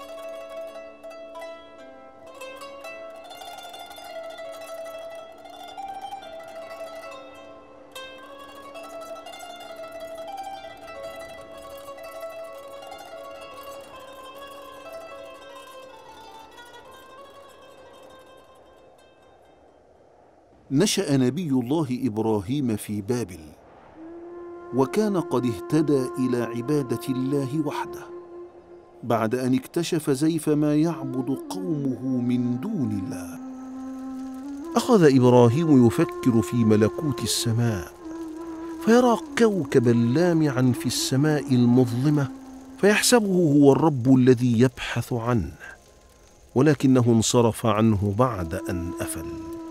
G: نشأ نبي الله إبراهيم في بابل، وكان قد اهتدى إلى عبادة الله وحده بعد أن اكتشف زيف ما يعبد قومه من دون الله. أخذ إبراهيم يفكر في ملكوت السماء، فيرى كوكبا لامعا في السماء المظلمة، فيحسبه هو الرب الذي يبحث عنه، ولكنه انصرف عنه بعد أن أفل.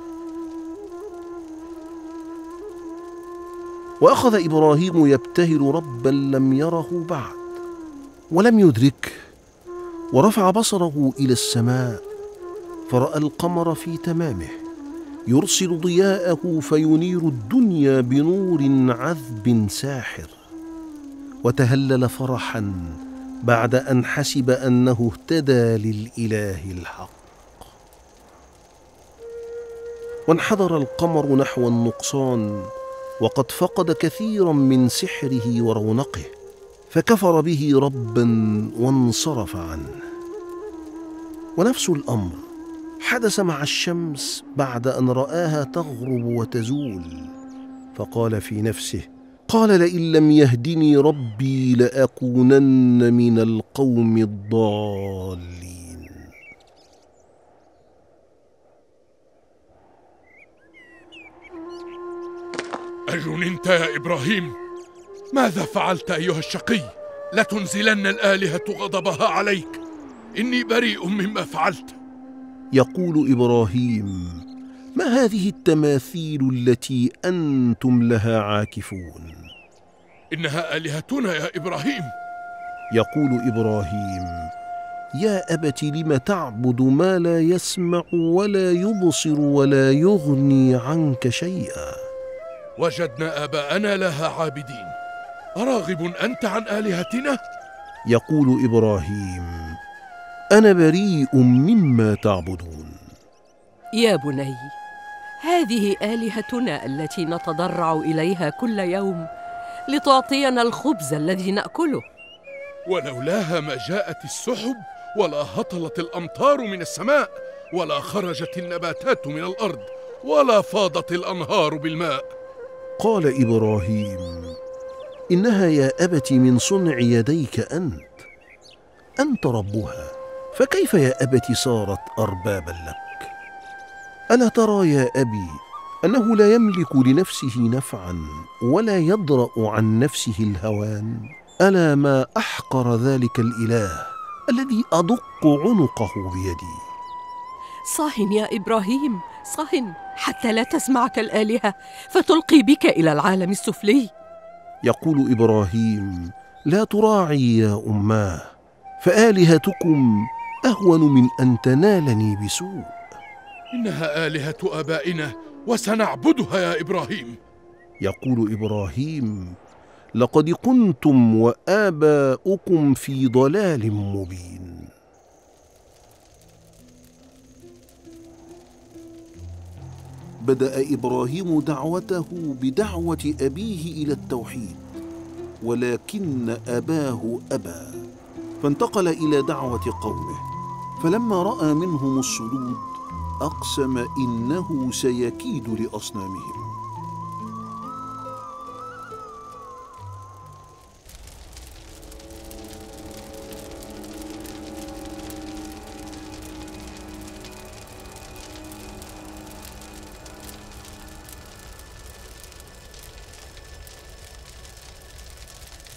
G: وأخذ إبراهيم يبتهل ربا لم يره بعد ولم يدركه، ورفع بصره إلى السماء فرأى القمر في تمامه يرسل ضياءه فينير الدنيا بنور عذب ساحر، وتهلل فرحا بعد أن حسب أنه اهتدى للإله الحق. وانحدر القمر نحو النقصان، وقد فقد كثيرا من سحره ورونقه، فكفر به ربا وانصرف عنه. ونفس الأمر حدث مع الشمس بعد أن رآها تغرب وتزول، فقال في نفسه: قال لئن لم يهدني ربي لأكونن من القوم الضالين.
L: أجننت يا إبراهيم؟ ماذا فعلت أيها الشقي؟ لتنزلن الآلهة غضبها عليك، إني بريء مما فعلت.
G: يقول إبراهيم: ما هذه التماثيل التي أنتم لها عاكفون؟
L: إنها آلهتنا يا إبراهيم.
G: يقول إبراهيم: يا أبت لم تعبد ما لا يسمع ولا يبصر ولا يغني عنك شيئا؟
L: وجدنا آباءنا لها عابدين، أراغب أنت عن آلهتنا؟
G: يقول إبراهيم: أنا بريء مما تعبدون.
I: يا بني، هذه آلهتنا التي نتضرع إليها كل يوم لتعطينا الخبز الذي نأكله.
L: ولولاها ما جاءت السحب، ولا هطلت الأمطار من السماء، ولا خرجت النباتات من الأرض، ولا فاضت الأنهار بالماء.
G: قال إبراهيم: إنها يا أبت من صنع يديك أنت ربها، فكيف يا أبت صارت أربابا لك؟ ألا ترى يا أبي أنه لا يملك لنفسه نفعا ولا يدرأ عن نفسه الهوان؟ ألا ما أحقر ذلك الإله الذي أدق عنقه بيدي.
I: صاهن يا إبراهيم، صاهن حتى لا تسمعك الآلهة فتلقي بك إلى العالم السفلي.
G: يقول إبراهيم: لا تراعي يا أماه، فآلهتكم أهون من أن تنالني بسوء.
L: إنها آلهة آبائنا وسنعبدها يا إبراهيم.
G: يقول إبراهيم: لقد كنتم وآباؤكم في ضلال مبين. بدأ إبراهيم دعوته بدعوة أبيه إلى التوحيد، ولكن أباه أبى، فانتقل إلى دعوة قومه، فلما رأى منهم الصدود أقسم إنه سيكيد لأصنامهم.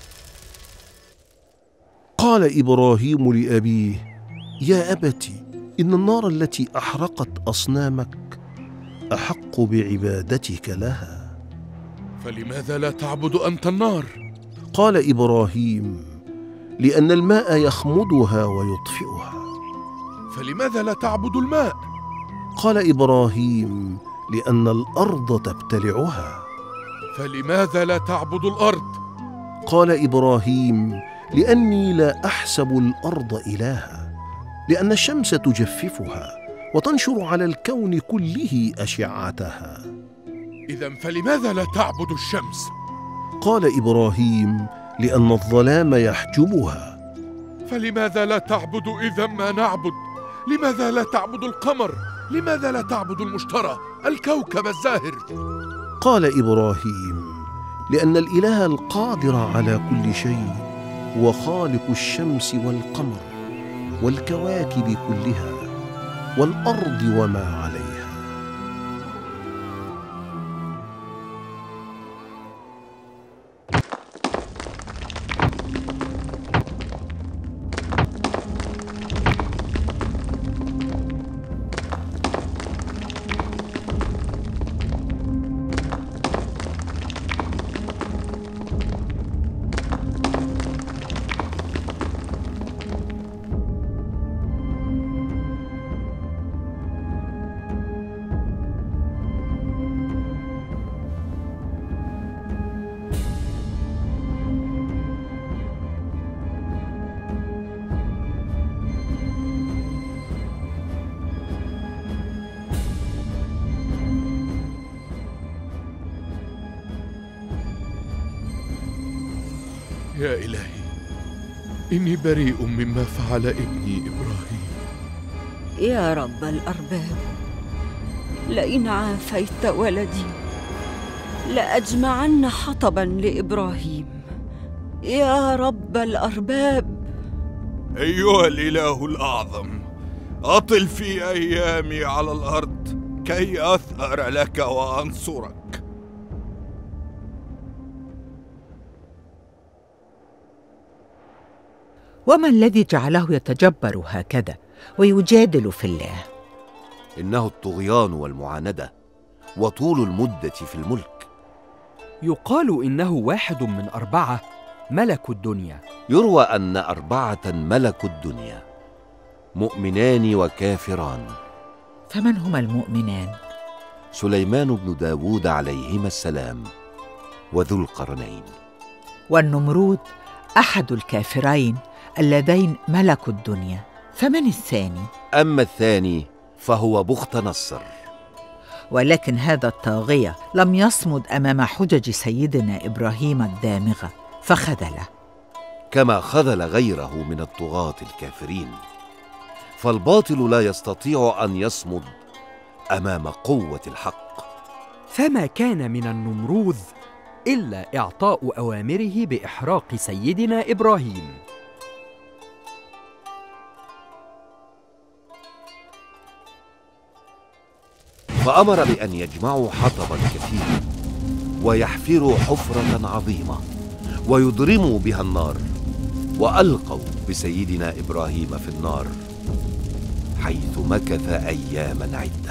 G: قال إبراهيم لأبيه: يا أبت إن النار التي أحرقت أصنامك أحق بعبادتك لها.
L: فلماذا لا تعبد أنت النار؟
G: قال إبراهيم: لأن الماء يخمدها ويطفئها.
L: فلماذا لا تعبد الماء؟
G: قال إبراهيم: لأن الأرض تبتلعها.
L: فلماذا لا تعبد الأرض؟
G: قال إبراهيم: لأني لا أحسب الأرض إلها، لأن الشمس تجففها وتنشر على الكون كله أشعتها.
L: إذن فلماذا لا تعبد الشمس؟
G: قال إبراهيم: لأن الظلام يحجبها.
L: فلماذا لا تعبد إذا ما نعبد؟ لماذا لا تعبد القمر؟ لماذا لا تعبد المشتري، الكوكب الزاهر؟
G: قال إبراهيم: لأن الإله القادر على كل شيء هو خالق الشمس والقمر والكواكب كلها والأرض وما عليها.
L: يا إلهي، إني بريء مما فعل ابني إبراهيم.
B: يا رب الأرباب، لئن عافيت ولدي لأجمعن حطبا لإبراهيم. يا رب الأرباب.
H: أيها الإله الأعظم، أطل في أيامي على الأرض كي أثأر لك وأنصرك.
F: وما الذي جعله يتجبر هكذا ويجادل في الله؟
D: إنه الطغيان والمعاندة وطول المدة في الملك.
E: يقال إنه واحد من 4 ملك الدنيا.
D: يروى أن 4 ملكوا الدنيا، مؤمنان وكافران.
F: فمن هما المؤمنان؟
D: سليمان بن داود عليهما السلام، وذو القرنين.
F: والنمرود أحد الكافرين اللذين ملكوا الدنيا. فمن الثاني؟
D: أما الثاني فهو بخت نصر.
F: ولكن هذا الطاغية لم يصمد أمام حجج سيدنا إبراهيم الدامغة فخذله،
D: كما خذل غيره من الطغاة الكافرين. فالباطل لا يستطيع أن يصمد أمام قوة الحق.
E: فما كان من النمروذ إلا إعطاء أوامره بإحراق سيدنا إبراهيم.
D: فأمر بأن يجمعوا حطبا كثيرا ويحفروا حفرة عظيمة ويضرموا بها النار، وألقوا بسيدنا إبراهيم في النار، حيث مكث أياما عدة.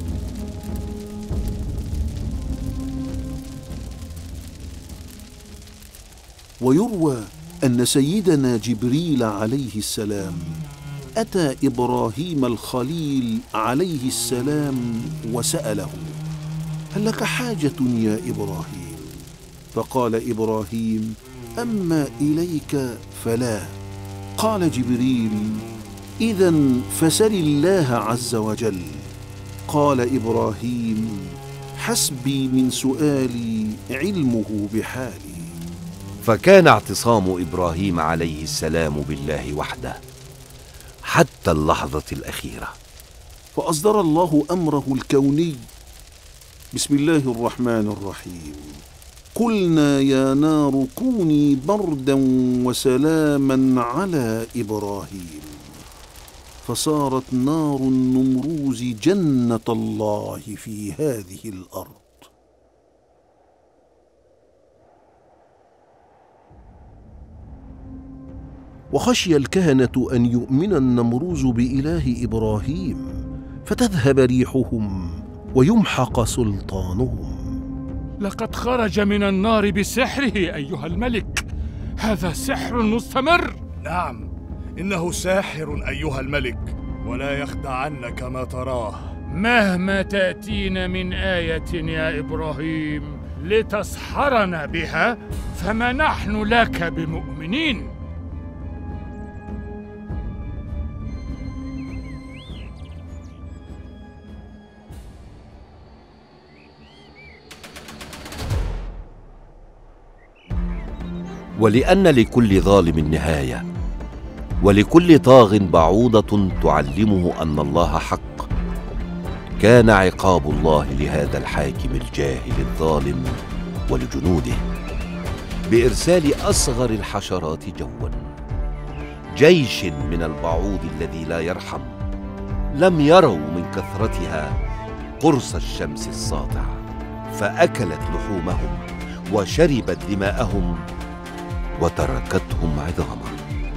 G: ويروى أن سيدنا جبريل عليه السلام أتى إبراهيم الخليل عليه السلام وسأله: هل لك حاجة يا إبراهيم؟ فقال إبراهيم: أما إليك فلا. قال جبريل: إذن فسل الله عز وجل. قال إبراهيم: حسبي من سؤالي علمه بحالي.
D: فكان اعتصام إبراهيم عليه السلام بالله وحده حتى اللحظة الأخيرة.
G: فأصدر الله أمره الكوني. بسم الله الرحمن الرحيم: قلنا يا نار كوني بردا وسلاما على إبراهيم، فصارت نار النمروز جنة الله في هذه الأرض. وخشي الكهنة أن يؤمن النمروز بإله إبراهيم فتذهب ريحهم ويمحق سلطانهم.
K: لقد خرج من النار بسحره أيها الملك. هذا سحر مستمر.
M: نعم، إنه ساحر أيها الملك، ولا يخدعنك ما تراه.
K: مهما تأتينا من آية يا إبراهيم لتسحرنا بها فما نحن لك بمؤمنين.
D: ولأن لكل ظالم نهاية، ولكل طاغ بعوضة تعلمه أن الله حق، كان عقاب الله لهذا الحاكم الجاهل الظالم ولجنوده بإرسال أصغر الحشرات جوا، جيش من البعوض الذي لا يرحم، لم يروا من كثرتها قرص الشمس الساطع، فأكلت لحومهم وشربت دماءهم وتركتهم عظاما.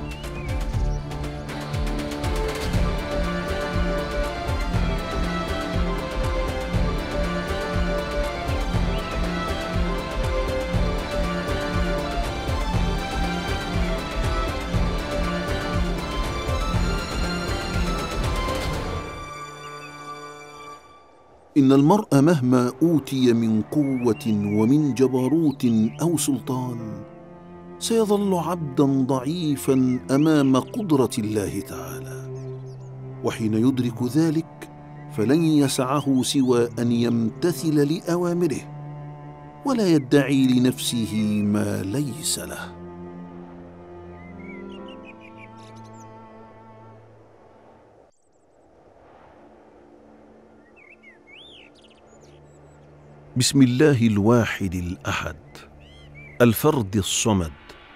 G: إن المرء مهما أوتي من قوة ومن جبروت أو سلطان سيظل عبدا ضعيفا أمام قدرة الله تعالى، وحين يدرك ذلك فلن يسعه سوى أن يمتثل لأوامره ولا يدعي لنفسه ما ليس له. بسم الله الواحد الأحد الفرد الصمد.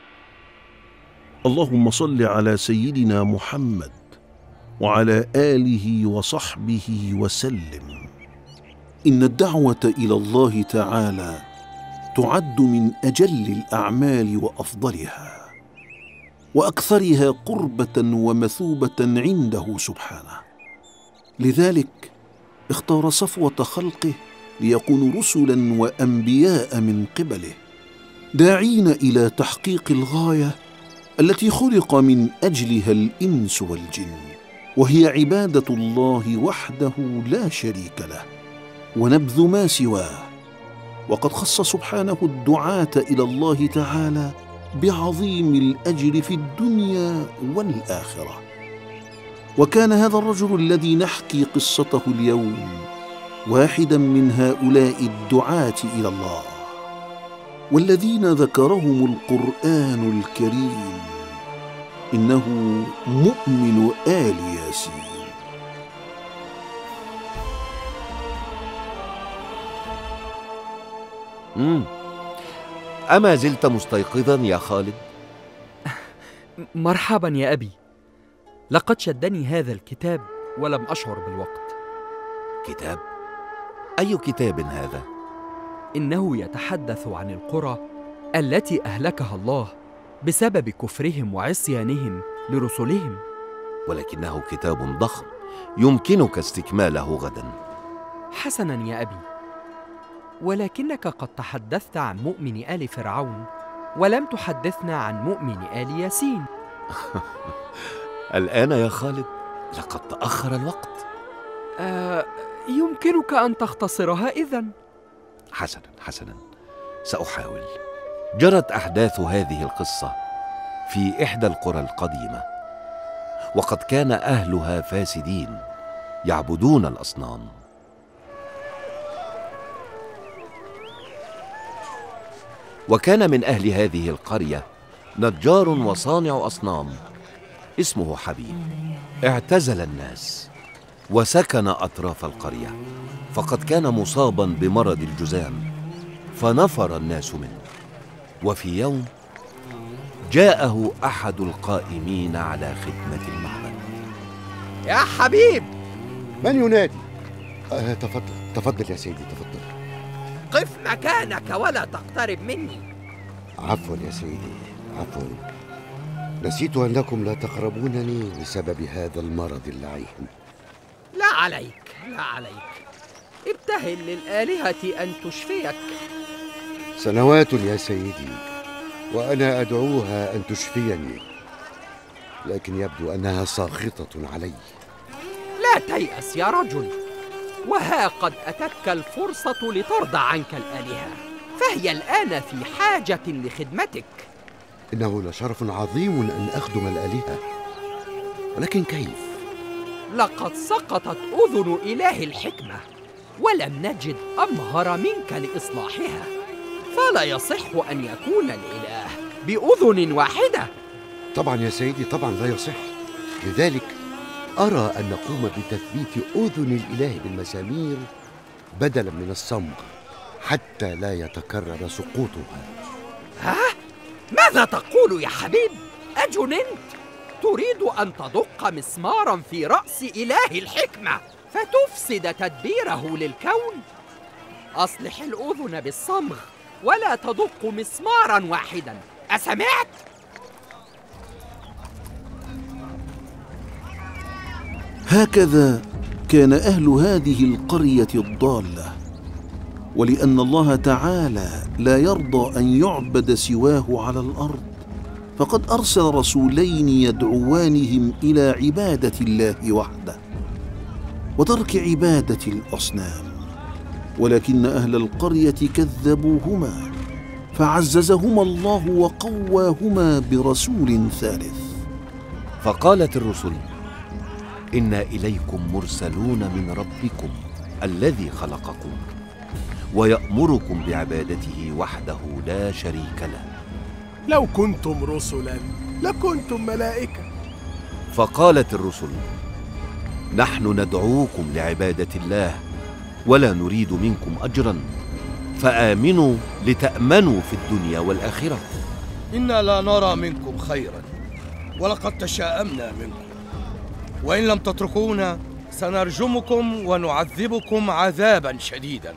G: اللهم صل على سيدنا محمد وعلى آله وصحبه وسلم. إن الدعوة إلى الله تعالى تعد من أجل الأعمال وأفضلها وأكثرها قربة ومثوبة عنده سبحانه، لذلك اختار صفوة خلقه ليكونوا رسلا وأنبياء من قبله، داعين إلى تحقيق الغاية التي خلق من أجلها الإنس والجن، وهي عبادة الله وحده لا شريك له ونبذ ما سواه. وقد خص سبحانه الدعاة إلى الله تعالى بعظيم الأجر في الدنيا والآخرة. وكان هذا الرجل الذي نحكي قصته اليوم واحدا من هؤلاء الدعاة إلى الله، والذين ذكرهم القرآن الكريم. إنه مؤمن آل ياسين.
D: أما زلت مستيقظا يا خالد؟
E: مرحبا يا أبي، لقد شدني هذا الكتاب ولم أشعر بالوقت.
D: كتاب؟ أي كتاب هذا؟
E: إنه يتحدث عن القرى التي أهلكها الله بسبب كفرهم وعصيانهم لرسلهم.
D: ولكنه كتاب ضخم يمكنك استكماله غدا.
E: حسنا يا أبي، ولكنك قد تحدثت عن مؤمن آل فرعون ولم تحدثنا عن مؤمن آل ياسين.
D: الآن يا خالد؟ لقد تأخر الوقت.
E: يمكنك أن تختصرها إذن.
D: حسنا سأحاول. جرت أحداث هذه القصة في إحدى القرى القديمة، وقد كان أهلها فاسدين يعبدون الأصنام. وكان من أهل هذه القرية نجار وصانع أصنام اسمه حبيب، اعتزل الناس وسكن أطراف القرية، فقد كان مصابا بمرض الجذام فنفر الناس منه. وفي يوم جاءه أحد القائمين على خدمة المعبد.
O: يا حبيب! من ينادي؟ تفضل يا سيدي، تفضل.
W: قف مكانك ولا تقترب مني.
O: عفوا يا سيدي، عفوا. نسيت أنكم لا تقربونني بسبب هذا المرض اللعين.
E: لا عليك، لا عليك، ابتهل للآلهة أن تشفيك.
O: سنوات يا سيدي وأنا أدعوها أن تشفيني، لكن يبدو أنها ساخطة علي.
E: لا تيأس يا رجل، وها قد أتتك الفرصة لترضى عنك الآلهة، فهي الآن في حاجة لخدمتك.
O: إنه لشرف عظيم أن أخدم الآلهة، ولكن كيف؟
E: لقد سقطت أذن إله الحكمة، ولم نجد أمهر منك لإصلاحها، فلا يصح أن يكون الإله بأذن واحدة.
O: طبعا يا سيدي، طبعا لا يصح. لذلك أرى أن نقوم بتثبيت أذن الإله بالمسامير بدلا من الصمغ حتى لا يتكرر سقوطها.
E: ها؟ ماذا تقول يا حبيب؟ أجننت؟ تريد أن تدق مسمارا في رأس إله الحكمة فتفسد تدبيره للكون؟ أصلح الأذن بالصمغ ولا تدق مسمارا واحدا، أسمعت؟
G: هكذا كان أهل هذه القرية الضالة، ولأن الله تعالى لا يرضى أن يعبد سواه على الأرض، فقد أرسل رسولين يدعوانهم إلى عبادة الله وحده وترك عبادة الأصنام، ولكن أهل القرية كذبوهما فعززهما الله وقواهما برسول ثالث.
D: فقالت الرسل: إنا إليكم مرسلون من ربكم الذي خلقكم ويأمركم بعبادته وحده لا شريك له.
N: لو كنتم رسلا لكنتم ملائكة.
D: فقالت الرسل: نحن ندعوكم لعبادة الله ولا نريد منكم أجرا، فآمنوا لتأمنوا في الدنيا والآخرة.
J: إنا لا نرى منكم خيرا ولقد تشاءمنا منكم، وإن لم تتركونا سنرجمكم ونعذبكم عذابا شديدا.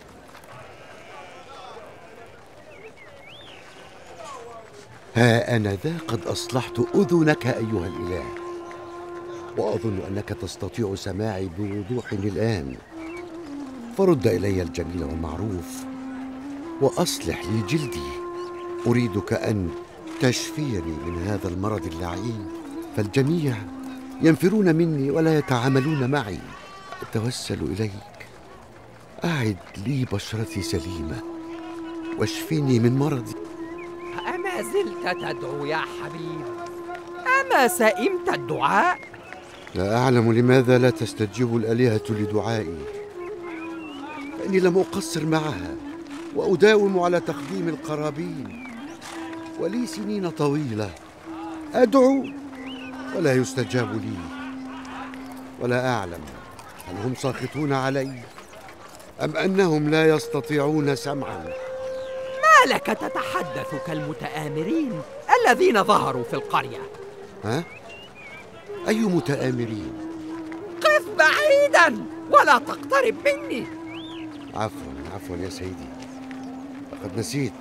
O: ها أنا ذا قد أصلحت أذنك أيها الإله، وأظن أنك تستطيع سماعي بوضوح الآن، فرد إلي الجميل والمعروف وأصلح لي جلدي. أريدك أن تشفيني من هذا المرض اللعين، فالجميع ينفرون مني ولا يتعاملون معي. أتوسل إليك، أعد لي بشرتي سليمة واشفيني من مرضي.
E: أما زلت تدعو يا حبيب؟ أما سئمت الدعاء؟
O: لا أعلم لماذا لا تستجيب الآلهة لدعائي، فإني لم أقصر معها وأداوم على تقديم القرابين، ولي سنين طويلة أدعو ولا يستجاب لي، ولا أعلم هل هم ساخطون علي أم أنهم لا يستطيعون سمعا.
E: ما لك تتحدث كالمتآمرين الذين ظهروا في القرية؟
O: ها؟ أي متآمرين؟
E: قف بعيدا ولا تقترب مني.
O: عفوا يا سيدي، لقد نسيت.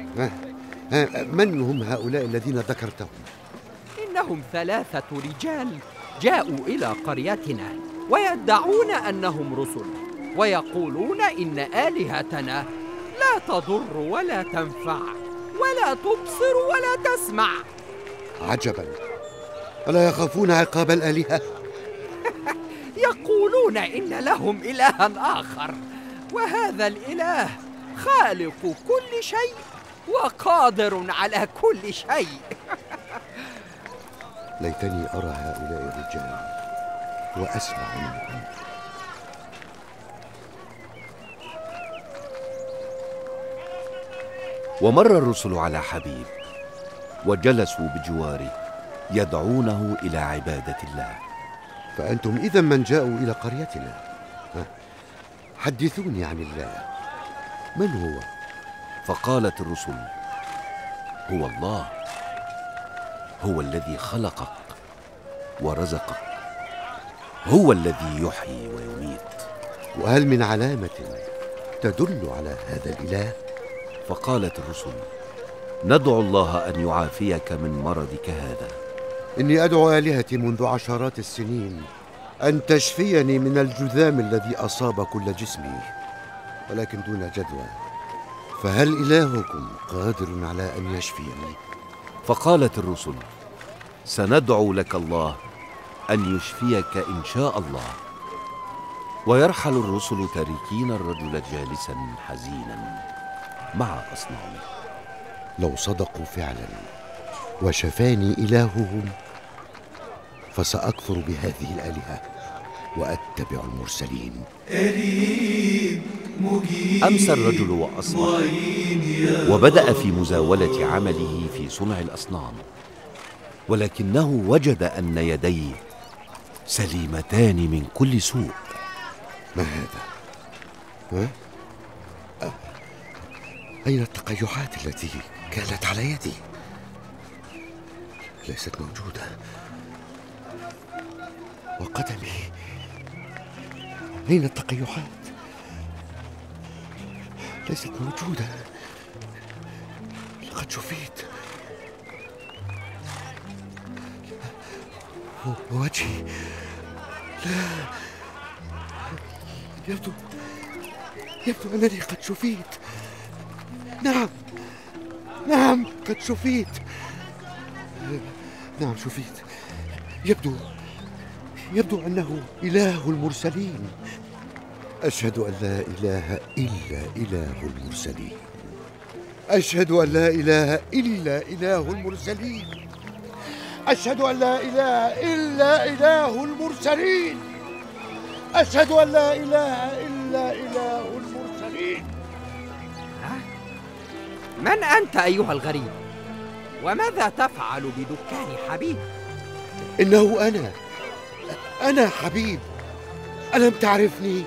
O: من هم هؤلاء الذين ذكرتهم؟
E: إنهم 3 رجال جاءوا إلى قريتنا ويدعون أنهم رسل، ويقولون إن آلهتنا لا تضر ولا تنفع ولا تبصر ولا تسمع.
O: عجبا، ألا يخافون عقاب الآلهة؟
E: يقولون إن لهم إلها آخر، وهذا الإله خالق كل شيء وقادر على كل شيء.
O: ليتني أرى هؤلاء الرجال وأسمع منهم.
D: ومر الرسل على حبيب وجلسوا بجواره يدعونه إلى عبادة الله.
O: فأنتم إذا من جاءوا إلى قريتنا. حدثوني عن الله، من هو؟
D: فقالت الرسل: هو الله، هو الذي خلقك ورزقك، هو الذي يحيي ويميت.
O: وهل من علامة تدل على هذا الإله؟
D: فقالت الرسل: ندعو الله أن يعافيك من مرضك هذا.
O: إني أدعو آلهتي منذ عشرات السنين أن تشفيني من الجذام الذي أصاب كل جسمي، ولكن دون جدوى. فهل إلهكم قادر على أن يشفيني؟
D: فقالت الرسل: سندعو لك الله أن يشفيك إن شاء الله. ويرحل الرسل تاركين الرجل جالسا حزينا مع أصنامه.
O: لو صدقوا فعلا وشفاني إلههم فسأكفر بهذه الآلهة وأتبع المرسلين.
D: أمسى الرجل وأصبح، وبدأ في مزاولة عمله في صنع الأصنام، ولكنه وجد أن يديه سليمتان من كل سوء.
O: ما هذا؟ أين التقيحات التي كانت على يدي؟ ليست موجودة. وقدمي، أين التقيحات؟ ليست موجودة. لقد شفيت. ووجهي، لا، يبدو أنني قد شفيت. نعم قد شفيت. نعم شفيت. يبدو أنه إله المرسلين. أشهد أن لا إله إلا إله المرسلين. أشهد أن لا إله إلا إله المرسلين. أشهد أن لا إله إلا إله المرسلين. أشهد أن لا إله إلا إله المرسلين.
E: من أنت أيها الغريب؟ وماذا تفعل بدكان حبيب؟
O: إنه أنا حبيب. ألم تعرفني؟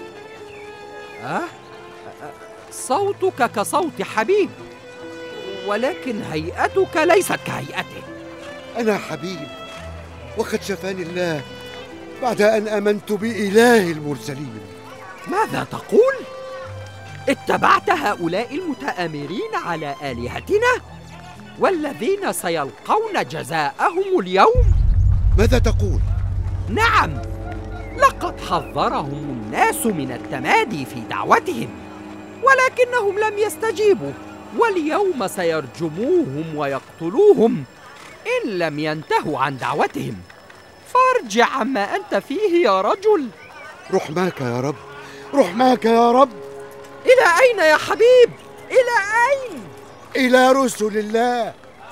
E: صوتك كصوت حبيب، ولكن هيئتك ليست كهيئته.
O: أنا حبيب، وقد شفاني الله بعد أن آمنت بإله المرسلين.
E: ماذا تقول؟ اتبعت هؤلاء المتآمرين على آلهتنا والذين سيلقون جزاءهم اليوم؟
O: ماذا تقول؟
E: نعم، لقد حذرهم الناس من التمادي في دعوتهم، ولكنهم لم يستجيبوا، واليوم سيرجموهم ويقتلوهم إن لم ينتهوا عن دعوتهم. فارجع عما أنت فيه يا رجل.
O: رحماك يا رب، رحماك يا رب.
E: إلى أين يا حبيب؟ إلى أين؟
O: إلى رسل الله.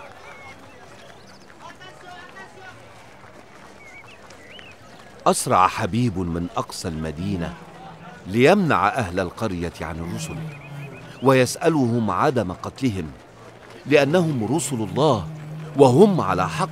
D: أسرع حبيب من أقصى المدينة ليمنع أهل القرية عن الرسل، ويسألهم عدم قتلهم لأنهم رسل الله وهم على حق.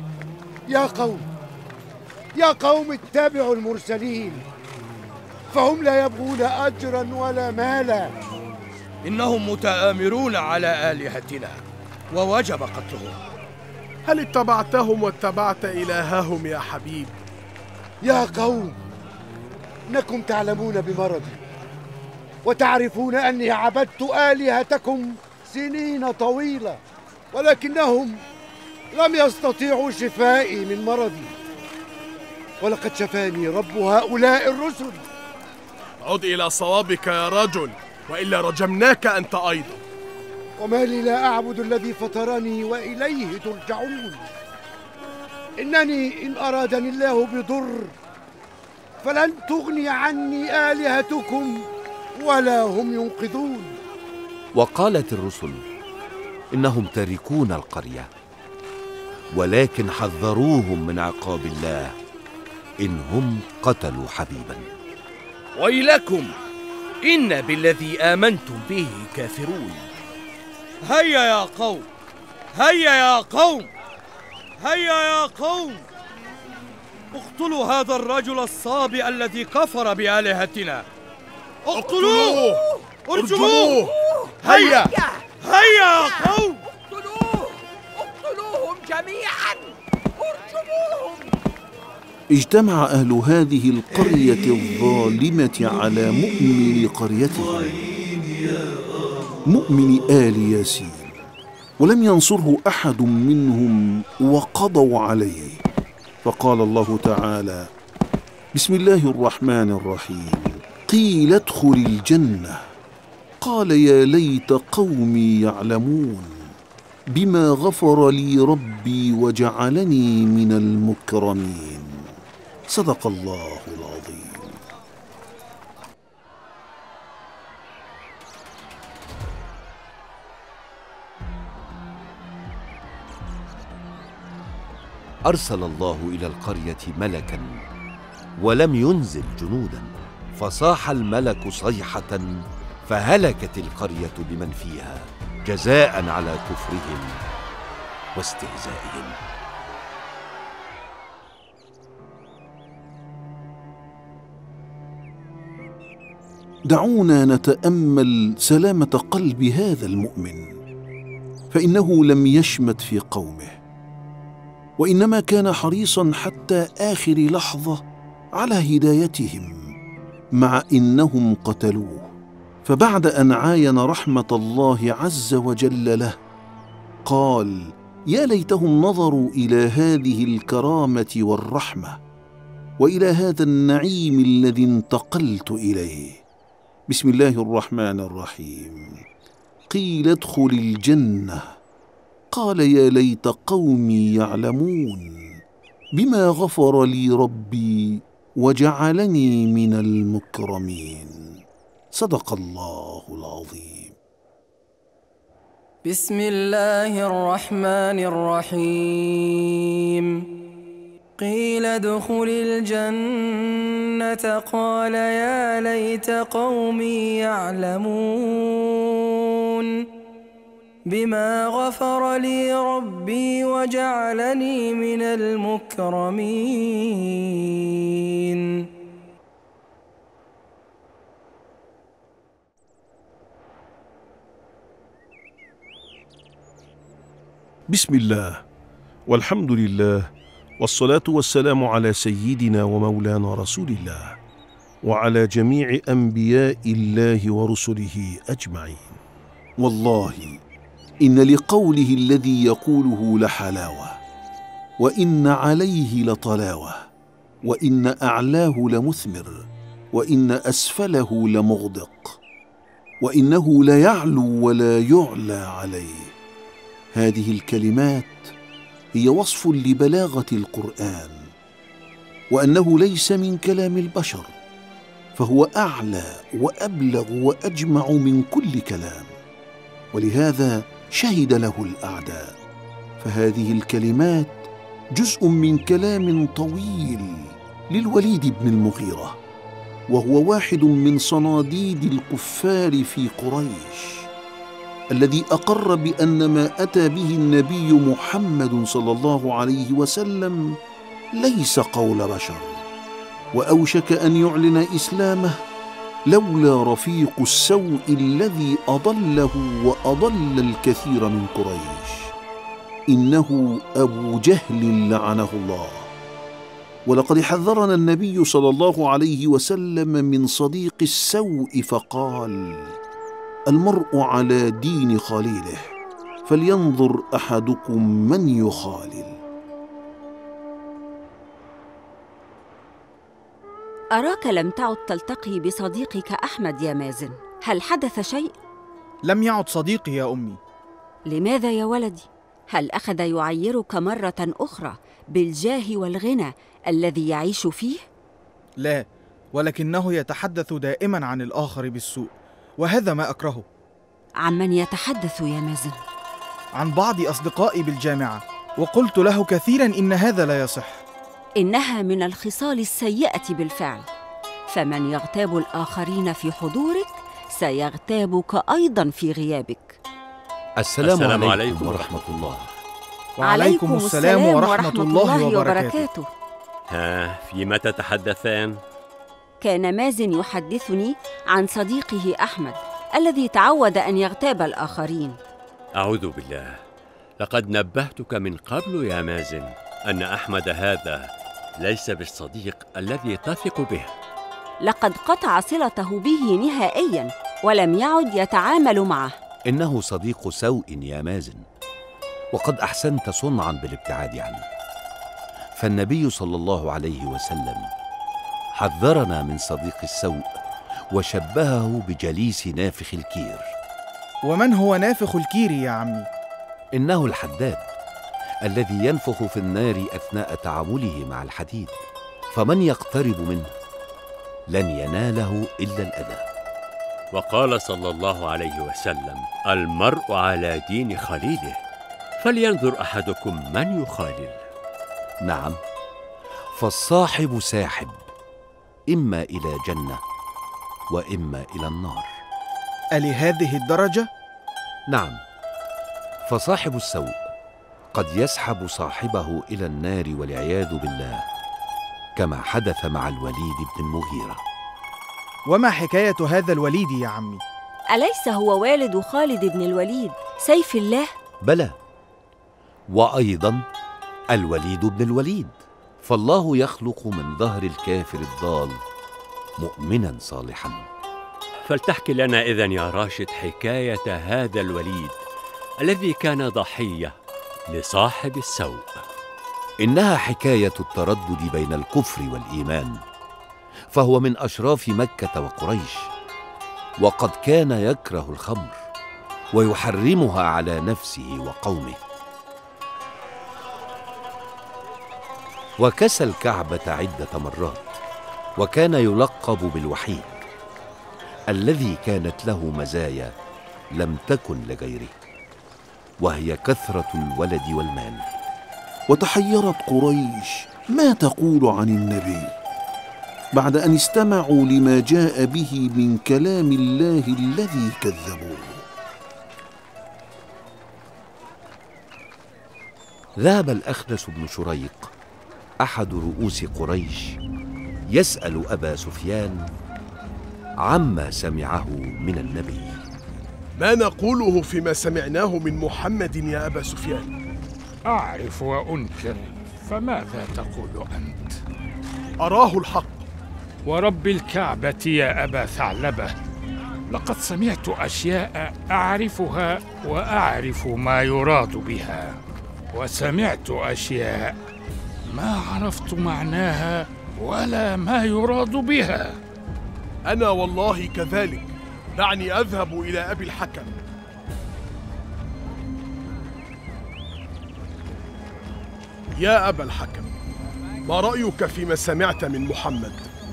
O: يا قوم اتبعوا المرسلين، فهم لا يبغون أجرا ولا مالا.
J: إنهم متآمرون على آلهتنا ووجب قتلهم.
N: هل اتبعتهم واتبعت إلههم يا حبيب؟
O: يا قوم، إنكم تعلمون بمرضي وتعرفون أني عبدت آلهتكم سنين طويلة، ولكنهم لم يستطيعوا شفائي من مرضي، ولقد شفاني رب هؤلاء الرسل.
N: عد إلى صوابك يا رجل، وإلا رجمناك أنت أيضا.
O: وما لي لا أعبد الذي فطرني وإليه ترجعون. إنني إن أرادني الله بضر فلن تغني عني آلهتكم ولا هم ينقذون.
D: وقالت الرسل إنهم تاركون القرية، ولكن حذروهم من عقاب الله إن هم قتلوا حبيبا.
J: ويلكم، إن بالذي آمنتم به كافرون. هيا يا قوم، هيا يا قوم، هيا يا قوم، اقتلوا هذا الرجل الصابئ الذي كفر بآلهتنا. اقتلوه، ارجموه. هيا هيا يا قوم،
E: اقتلوهم جميعا، ارجموهم.
G: اجتمع أهل هذه القرية الظالمة على مؤمن قريتهم، مؤمن آل ياسين، ولم ينصره أحد منهم وقضوا عليه. فقال الله تعالى: بسم الله الرحمن الرحيم. قيل ادخل الجنة، قال يا ليت قومي يعلمون بما غفر لي ربي وجعلني من المكرمين. صدق الله العظيم.
D: أرسل الله إلى القرية ملكا ولم ينزل جنودا، فصاح الملك صيحة فهلكت القرية بمن فيها جزاء على كفرهم واستهزائهم.
G: دعونا نتأمل سلامة قلب هذا المؤمن، فإنه لم يشمت في قومه، وإنما كان حريصا حتى آخر لحظة على هدايتهم، مع إنهم قتلوه. فبعد أن عاين رحمة الله عز وجل له قال: يا ليتهم نظروا إلى هذه الكرامة والرحمة وإلى هذا النعيم الذي انتقلت إليه. بسم الله الرحمن الرحيم. قيل ادخل الجنة، قال يا ليت قومي يعلمون بما غفر لي ربي وجعلني من المكرمين. صدق الله العظيم.
Q: بسم الله الرحمن الرحيم. قيل ادخل الجنة، قال يا ليت قومي يعلمون بما غفر لي ربي وجعلني من المكرمين.
G: بسم الله والحمد لله، والصلاة والسلام على سيدنا ومولانا رسول الله وعلى جميع أنبياء الله ورسله أجمعين. والله إن لقوله الذي يقوله لحلاوة، وإن عليه لطلاوة، وإن أعلاه لمثمر، وإن أسفله لمغدق، وإنه ليعلو ولا يعلى عليه. هذه الكلمات هي وصف لبلاغة القرآن، وأنه ليس من كلام البشر، فهو أعلى وأبلغ وأجمع من كل كلام، ولهذا شهد له الأعداء. فهذه الكلمات جزء من كلام طويل للوليد بن المغيرة، وهو واحد من صناديد الكفار في قريش، الذي أقر بأن ما أتى به النبي محمد صلى الله عليه وسلم ليس قول بشر، وأوشك أن يعلن إسلامه لولا رفيق السوء الذي أضله وأضل الكثير من قريش، إنه أبو جهل لعنه الله. ولقد حذرنا النبي صلى الله عليه وسلم من صديق السوء فقال: المرء على دين خليله، فلينظر أحدكم من يخالل.
B: أراك لم تعد تلتقي بصديقك أحمد يا مازن، هل حدث شيء؟
V: لم يعد صديقي يا أمي.
B: لماذا يا ولدي؟ هل أخذ يعيرك مرة أخرى بالجاه والغنى الذي يعيش فيه؟
V: لا، ولكنه يتحدث دائما عن الآخر بالسوء، وهذا ما أكرهه.
B: عمن يتحدث يا مازن؟
V: عن بعض أصدقائي بالجامعة، وقلت له كثيرا إن هذا لا يصح.
B: إنها من الخصال السيئة بالفعل، فمن يغتاب الآخرين في حضورك سيغتابك أيضا في غيابك.
D: السلام عليكم ورحمة الله.
V: وعليكم السلام ورحمة الله وبركاته.
A: ها، فيما تتحدثان؟
B: كان مازن يحدثني عن صديقه أحمد الذي تعود أن يغتاب الآخرين.
A: أعوذ بالله، لقد نبهتك من قبل يا مازن أن أحمد هذا ليس بالصديق الذي تثق به.
B: لقد قطع صلته به نهائياً ولم يعد يتعامل معه.
D: إنه صديق سوء يا مازن، وقد أحسنت صنعا بالابتعاد عنه، فالنبي صلى الله عليه وسلم حذرنا من صديق السوء وشبهه بجليس نافخ الكير.
V: ومن هو نافخ الكير يا عمي؟
D: إنه الحداد الذي ينفخ في النار أثناء تعامله مع الحديد، فمن يقترب منه لن يناله إلا الأذى.
A: وقال صلى الله عليه وسلم: المرء على دين خليله، فلينظر أحدكم من يخالل.
D: نعم، فالصاحب ساحب، إما إلى جنة وإما إلى النار.
V: ألهذه الدرجة؟
D: نعم، فصاحب السوء قد يسحب صاحبه إلى النار والعياذ بالله، كما حدث مع الوليد بن المغيرة.
V: وما حكاية هذا الوليد يا عمي؟
B: أليس هو والد خالد بن الوليد سيف الله؟
D: بلى، وأيضا الوليد بن الوليد، فالله يخلق من ظهر الكافر الضال مؤمنا صالحا.
A: فلتحكي لنا إذن يا راشد حكاية هذا الوليد الذي كان ضحية لصاحب السوء.
D: إنها حكاية التردد بين الكفر والإيمان، فهو من أشراف مكة وقريش، وقد كان يكره الخمر ويحرمها على نفسه وقومه، وكسى الكعبة عدة مرات، وكان يلقب بالوحيد الذي كانت له مزايا لم تكن لغيره، وهي كثرة الولد والمال.
G: وتحيرت قريش ما تقول عن النبي بعد أن استمعوا لما جاء به من كلام الله الذي كذبوه.
D: ذهب الأخنس بن شريق أحد رؤوس قريش يسأل أبا سفيان عما سمعه من النبي.
N: ما نقوله فيما سمعناه من محمد يا أبا سفيان؟
K: أعرف وأنكر، فماذا تقول أنت؟
N: أراه الحق.
K: ورب الكعبة يا أبا ثعلبة، لقد سمعت أشياء أعرفها وأعرف ما يراد بها، وسمعت أشياء ما عرفت معناها ولا ما يراد بها.
N: أنا والله كذلك، دعني أذهب إلى أبي الحكم. يا أبا الحكم، ما رأيك فيما سمعت من محمد؟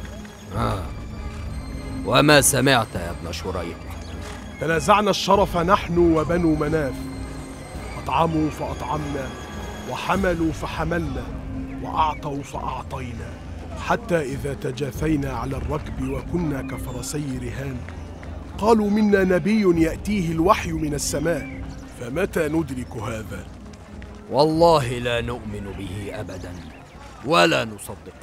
E: وما سمعت يا ابن شريح؟
N: تنازعنا الشرف نحن وبنو مناف، أطعموا فأطعمنا، وحملوا فحملنا، وأعطوا فأعطينا، حتى إذا تجاثينا على الركب وكنا كفرسي رهان، قالوا منا نبي يأتيه الوحي من السماء، فمتى ندرك هذا؟
E: والله لا نؤمن به أبدا ولا نصدقه.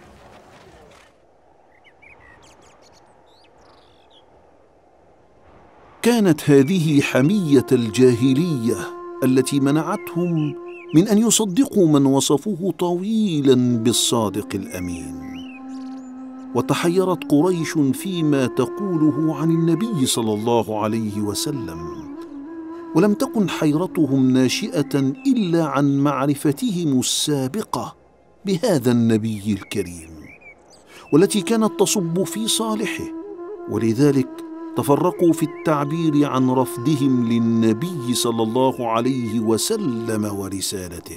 G: كانت هذه حمية الجاهلية التي منعتهم من أن يصدقوا من وصفوه طويلا بالصادق الأمين. وتحيرت قريش فيما تقوله عن النبي صلى الله عليه وسلم، ولم تكن حيرتهم ناشئة إلا عن معرفتهم السابقة بهذا النبي الكريم، والتي كانت تصب في صالحه، ولذلك تفرقوا في التعبير عن رفضهم للنبي صلى الله عليه وسلم ورسالته.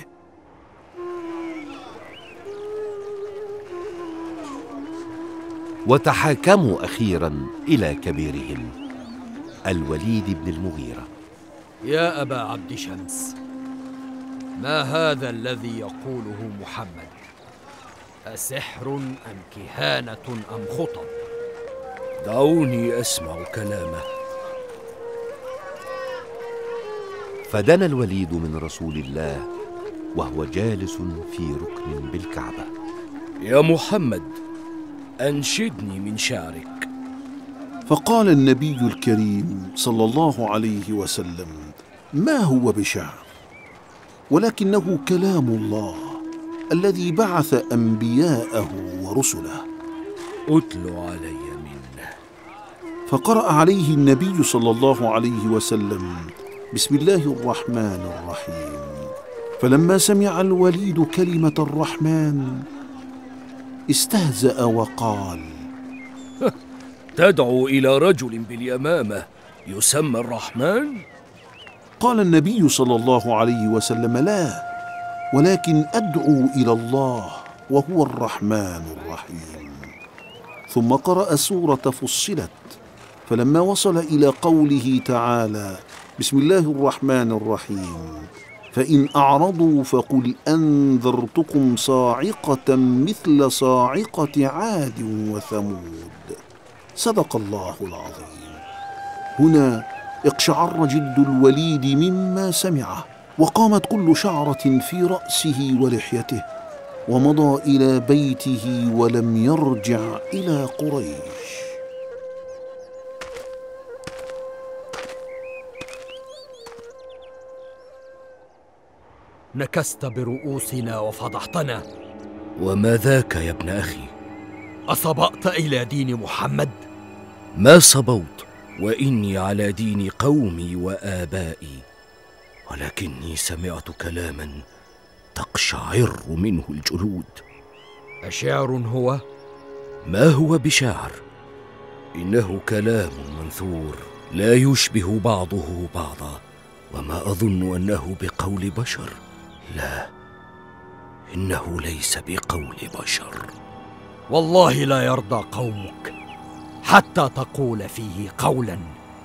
D: وتحاكموا أخيرا إلى كبيرهم الوليد بن المغيرة.
E: يا أبا عبد شمس، ما هذا الذي يقوله محمد؟ أسحر أم كهانة أم خطب؟
J: دعوني أسمع كلامه.
D: فدنا الوليد من رسول الله وهو جالس في ركن بالكعبة.
J: يا محمد، أنشدني من شعرك.
G: فقال النبي الكريم صلى الله عليه وسلم: ما هو بشعر، ولكنه كلام الله الذي بعث أنبياءه ورسله.
J: أتل علي منه.
G: فقرأ عليه النبي صلى الله عليه وسلم: بسم الله الرحمن الرحيم. فلما سمع الوليد كلمة الرحمن استهزأ وقال:
J: تدعو إلى رجل باليمامة يسمى الرحمن؟
G: قال النبي صلى الله عليه وسلم: لا، ولكن أدعو إلى الله وهو الرحمن الرحيم. ثم قرأ سورة فصلت، فلما وصل إلى قوله تعالى: بسم الله الرحمن الرحيم، فإن أعرضوا فقل أنذرتكم صاعقة مثل صاعقة عاد وثمود. صدق الله العظيم. هنا اقشعر جلد الوليد مما سمعه، وقامت كل شعرة في رأسه ولحيته، ومضى إلى بيته ولم يرجع إلى قريش.
C: نكست برؤوسنا وفضحتنا.
J: وما ذاك يا ابن أخي؟
C: أصبأت إلى دين محمد؟
J: ما صبوت، وإني على دين قومي وآبائي، ولكني سمعت كلاما تقشعر منه الجلود.
C: أشعر هو؟
J: ما هو بشاعر، إنه كلام منثور لا يشبه بعضه بعضا، وما أظن أنه بقول بشر. لا، إنه ليس بقول بشر.
C: والله لا يرضى قومك حتى تقول فيه قولا.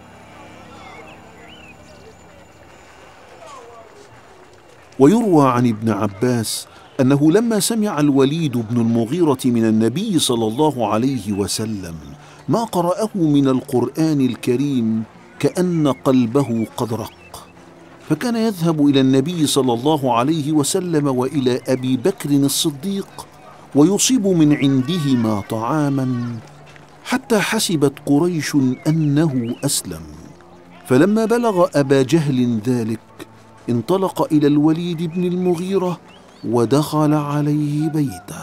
G: ويروى عن ابن عباس أنه لما سمع الوليد بن المغيرة من النبي صلى الله عليه وسلم ما قرأه من القرآن الكريم كأن قلبه قد رق، فكان يذهب إلى النبي صلى الله عليه وسلم وإلى أبي بكر الصديق ويصيب من عندهما طعاما، حتى حسبت قريش أنه أسلم. فلما بلغ أبا جهل ذلك انطلق إلى الوليد بن المغيرة ودخل عليه بيته.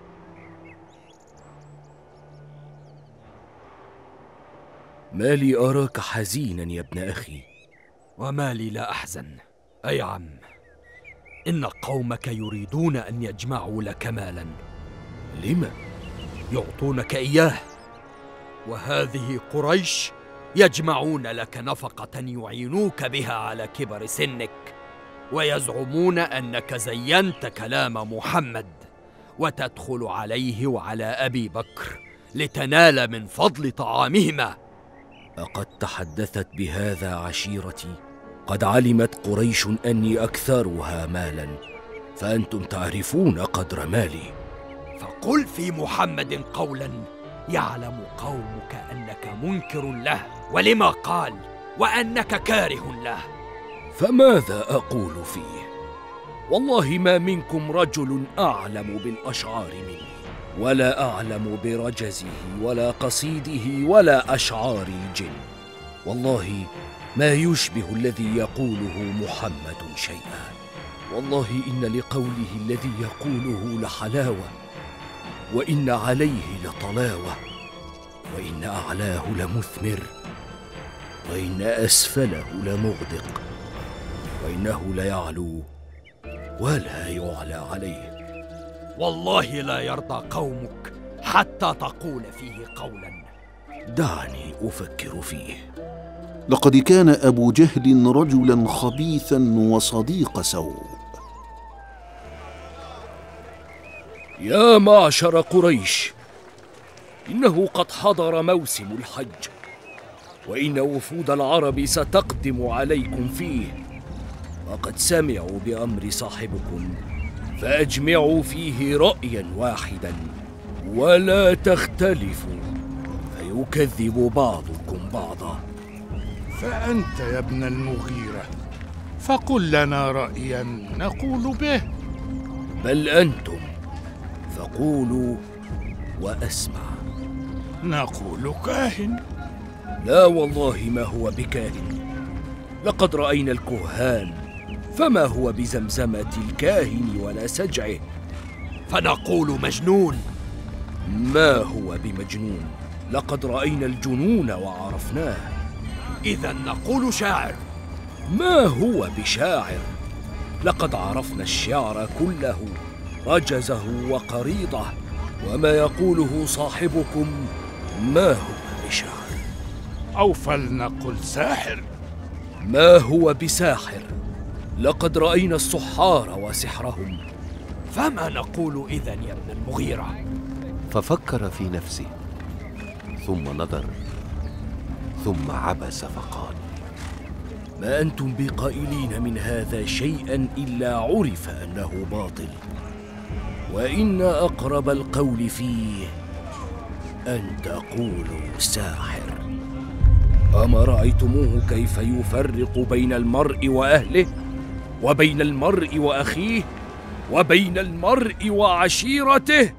J: ما لي أراك حزينا يا ابن أخي؟
C: وما لي لا أحزن أي عم، إن قومك يريدون أن يجمعوا لك مالا.
J: لما؟
C: يعطونك إياه، وهذه قريش يجمعون لك نفقة يعينوك بها على كبر سنك، ويزعمون أنك زينت كلام محمد وتدخل عليه وعلى أبي بكر لتنال من فضل طعامهما.
J: أقد تحدثت بهذا عشيرتي؟ قد علمت قريش أني أكثرها مالا، فأنتم تعرفون قدر مالي.
C: فقل في محمد قولا يعلم قومك أنك منكر له ولما قال، وأنك كاره له.
J: فماذا أقول فيه؟ والله ما منكم رجل أعلم بالأشعار مني، ولا أعلم برجزه ولا قصيده ولا أشعار الجن. والله ما يشبه الذي يقوله محمد شيئا. والله إن لقوله الذي يقوله لحلاوة، وإن عليه لطلاوة، وإن أعلاه لمثمر، وإن أسفله لمغدق، وإنه ليعلو ولا يعلى عليه.
C: والله لا يرضى قومك حتى تقول فيه قولا.
J: دعني أفكر فيه.
G: لقد كان أبو جهل رجلا خبيثا وصديق سوء.
J: يا معشر قريش، إنه قد حضر موسم الحج، وإن وفود العرب ستقدم عليكم فيه، وقد سمعوا بأمر صاحبكم، فأجمعوا فيه رأيا واحدا ولا تختلفوا، فيكذب بعضكم بعضا.
K: فأنت يا ابن المغيرة فقل لنا رأيا نقول به.
J: بل أنتم فقولوا وأسمع.
K: نقول كاهن.
J: لا والله ما هو بكاهن، لقد رأينا الكهان، فما هو بزمزمة الكاهن ولا سجعه.
C: فنقول مجنون.
J: ما هو بمجنون، لقد رأينا الجنون وعرفناه.
C: إذا نقول شاعر.
J: ما هو بشاعر، لقد عرفنا الشعر كله، رجزه وقريضه، وما يقوله صاحبكم ما هو بشعر.
K: أو فلنقل ساحر.
J: ما هو بساحر، لقد رأينا السحار وسحرهم.
E: فما نقول إذن يا ابن المغيرة؟
D: ففكر في نفسه، ثم نظر، ثم عبس فقال:
J: ما أنتم بقائلين من هذا شيئا إلا عرف أنه باطل، وإن أقرب القول فيه أن تقولوا ساحر. أما رأيتموه كيف يفرق بين المرء وأهله، وبين المرء وأخيه، وبين المرء وعشيرته؟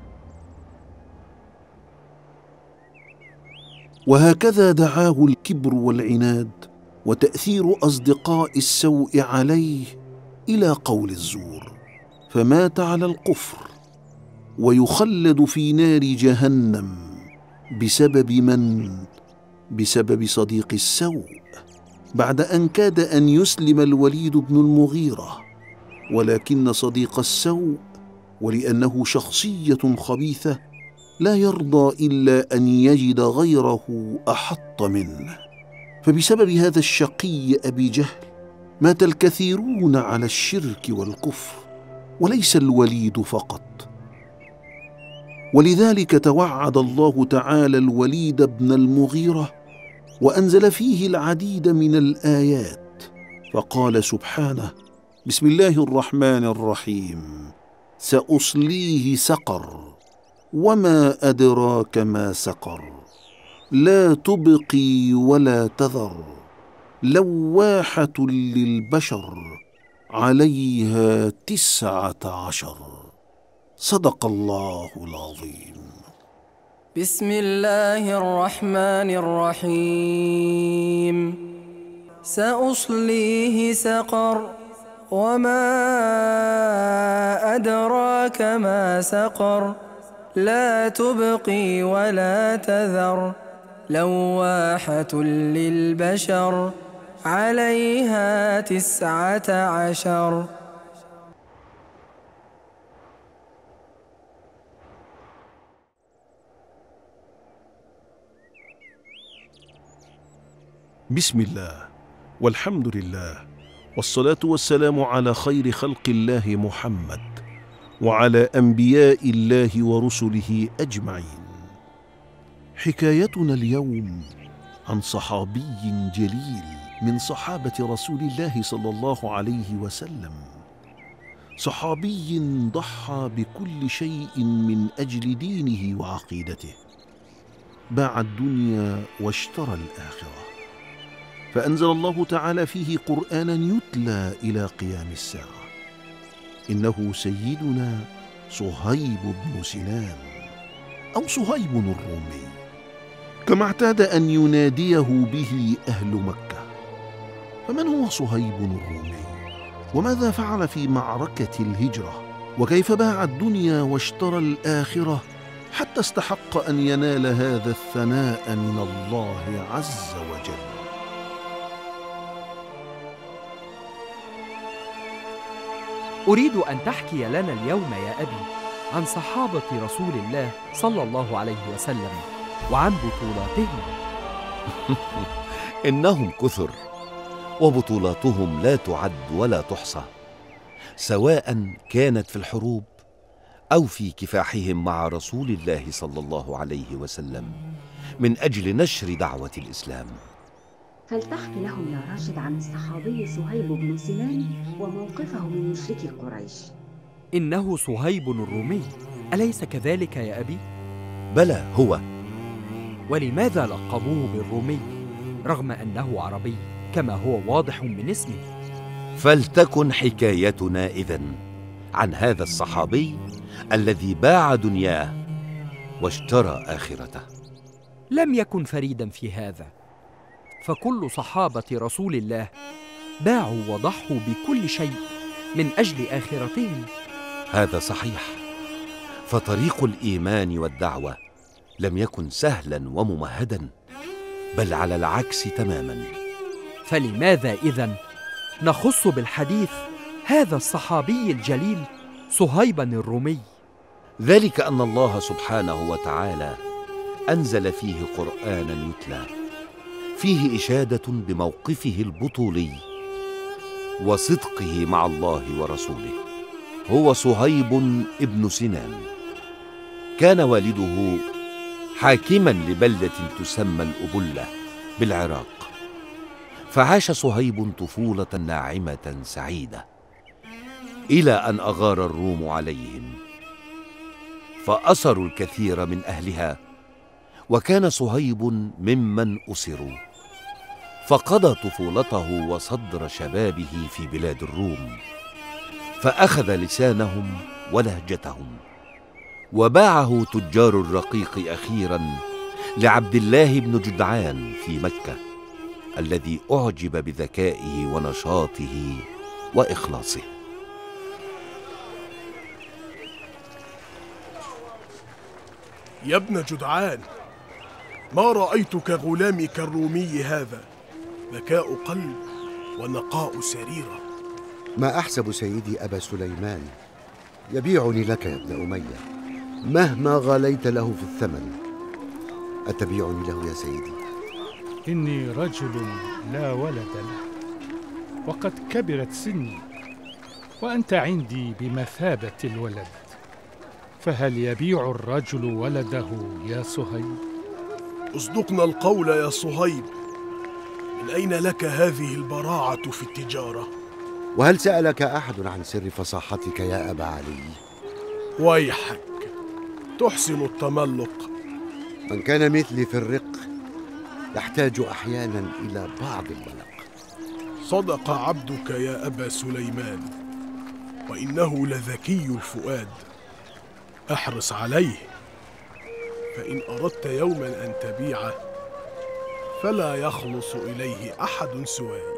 G: وهكذا دعاه الكبر والعناد وتأثير أصدقاء السوء عليه إلى قول الزور، فمات على الكفر ويخلد في نار جهنم. بسبب من؟ بسبب صديق السوء، بعد أن كاد أن يسلم الوليد بن المغيرة، ولكن صديق السوء ولأنه شخصية خبيثة لا يرضى إلا أن يجد غيره أحط منه. فبسبب هذا الشقي أبي جهل مات الكثيرون على الشرك والكفر، وليس الوليد فقط. ولذلك توعد الله تعالى الوليد بن المغيرة وأنزل فيه العديد من الآيات، فقال سبحانه: بسم الله الرحمن الرحيم: سأصليه سقر وما أدراك ما سقر، لا تبقي ولا تذر، لواحة للبشر، عليها 19. صدق الله العظيم.
Q: بسم الله الرحمن الرحيم. سأصليه سقر وما أدراك ما سقر، لا تبقي ولا تذر، لواحة للبشر، عليها 19.
G: بسم الله والحمد لله، والصلاة والسلام على خير خلق الله محمد وعلى أنبياء الله ورسله أجمعين. حكايتنا اليوم عن صحابي جليل من صحابة رسول الله صلى الله عليه وسلم، صحابي ضحى بكل شيء من أجل دينه وعقيدته، باع الدنيا واشترى الآخرة، فأنزل الله تعالى فيه قرآنا يتلى إلى قيام الساعة. إنه سيدنا صهيب بن سنان أو صهيب الرومي، كما اعتاد أن يناديه به أهل مكة. فمن هو صهيب الرومي؟ وماذا فعل في معركة الهجرة؟ وكيف باع الدنيا واشترى الآخرة حتى استحق أن ينال هذا الثناء من الله عز وجل؟
E: أريد أن تحكي لنا اليوم يا أبي عن صحابة رسول الله صلى الله عليه وسلم وعن بطولاتهم.
D: إنهم كثر، وبطولاتهم لا تعد ولا تحصى، سواء كانت في الحروب أو في كفاحهم مع رسول الله صلى الله عليه وسلم من أجل نشر دعوة الإسلام.
R: فلتحكي لهم يا راشد عن الصحابي صهيب بن سنان وموقفه من مشركي قريش.
E: إنه صهيب الرومي، أليس كذلك يا أبي؟
D: بلى هو.
E: ولماذا لقبوه بالرومي رغم أنه عربي كما هو واضح من اسمه؟
D: فلتكن حكايتنا إذن عن هذا الصحابي الذي باع دنياه واشترى آخرته.
E: لم يكن فريدا في هذا، فكل صحابة رسول الله باعوا وضحوا بكل شيء من أجل آخرتهم.
D: هذا صحيح، فطريق الإيمان والدعوة لم يكن سهلا وممهدا، بل على العكس تماما.
E: فلماذا إذن نخص بالحديث هذا الصحابي الجليل صهيبا الرومي.
D: ذلك أن الله سبحانه وتعالى أنزل فيه قرآنا يتلى فيه إشادة بموقفه البطولي وصدقه مع الله ورسوله. هو صهيب ابن سنان، كان والده حاكما لبلدة تسمى الأبلة بالعراق، فعاش صهيب طفولة ناعمة سعيدة إلى أن أغار الروم عليهم فأسروا الكثير من أهلها، وكان صهيب ممن أسروا، فقضى طفولته وصدر شبابه في بلاد الروم، فأخذ لسانهم ولهجتهم، وباعه تجار الرقيق أخيرا لعبد الله بن جدعان في مكة، الذي أعجب بذكائه ونشاطه وإخلاصه.
N: يا ابن جدعان، ما رأيت كغلامي كالرومي هذا، ذكاء قلب ونقاء سريرة.
O: ما أحسب سيدي أبا سليمان يبيعني لك يا ابن أمية مهما غاليت له في الثمن. أتبيعني له يا سيدي؟
K: إني رجل لا ولد له، وقد كبرت سني، وأنت عندي بمثابة الولد، فهل يبيع الرجل ولده يا صهيب؟
N: اصدقنا القول يا صهيب، من أين لك هذه البراعة في التجارة؟
O: وهل سألك أحد عن سر فصاحتك يا أبا علي؟
N: ويحك، تحسن التملق.
O: من كان مثلي في الرق يحتاج أحيانا إلى بعض الملق.
N: صدق عبدك يا أبا سليمان، وإنه لذكي الفؤاد. احرص عليه، فإن أردت يوما أن تبيعه فلا يخلص إليه أحد سواي.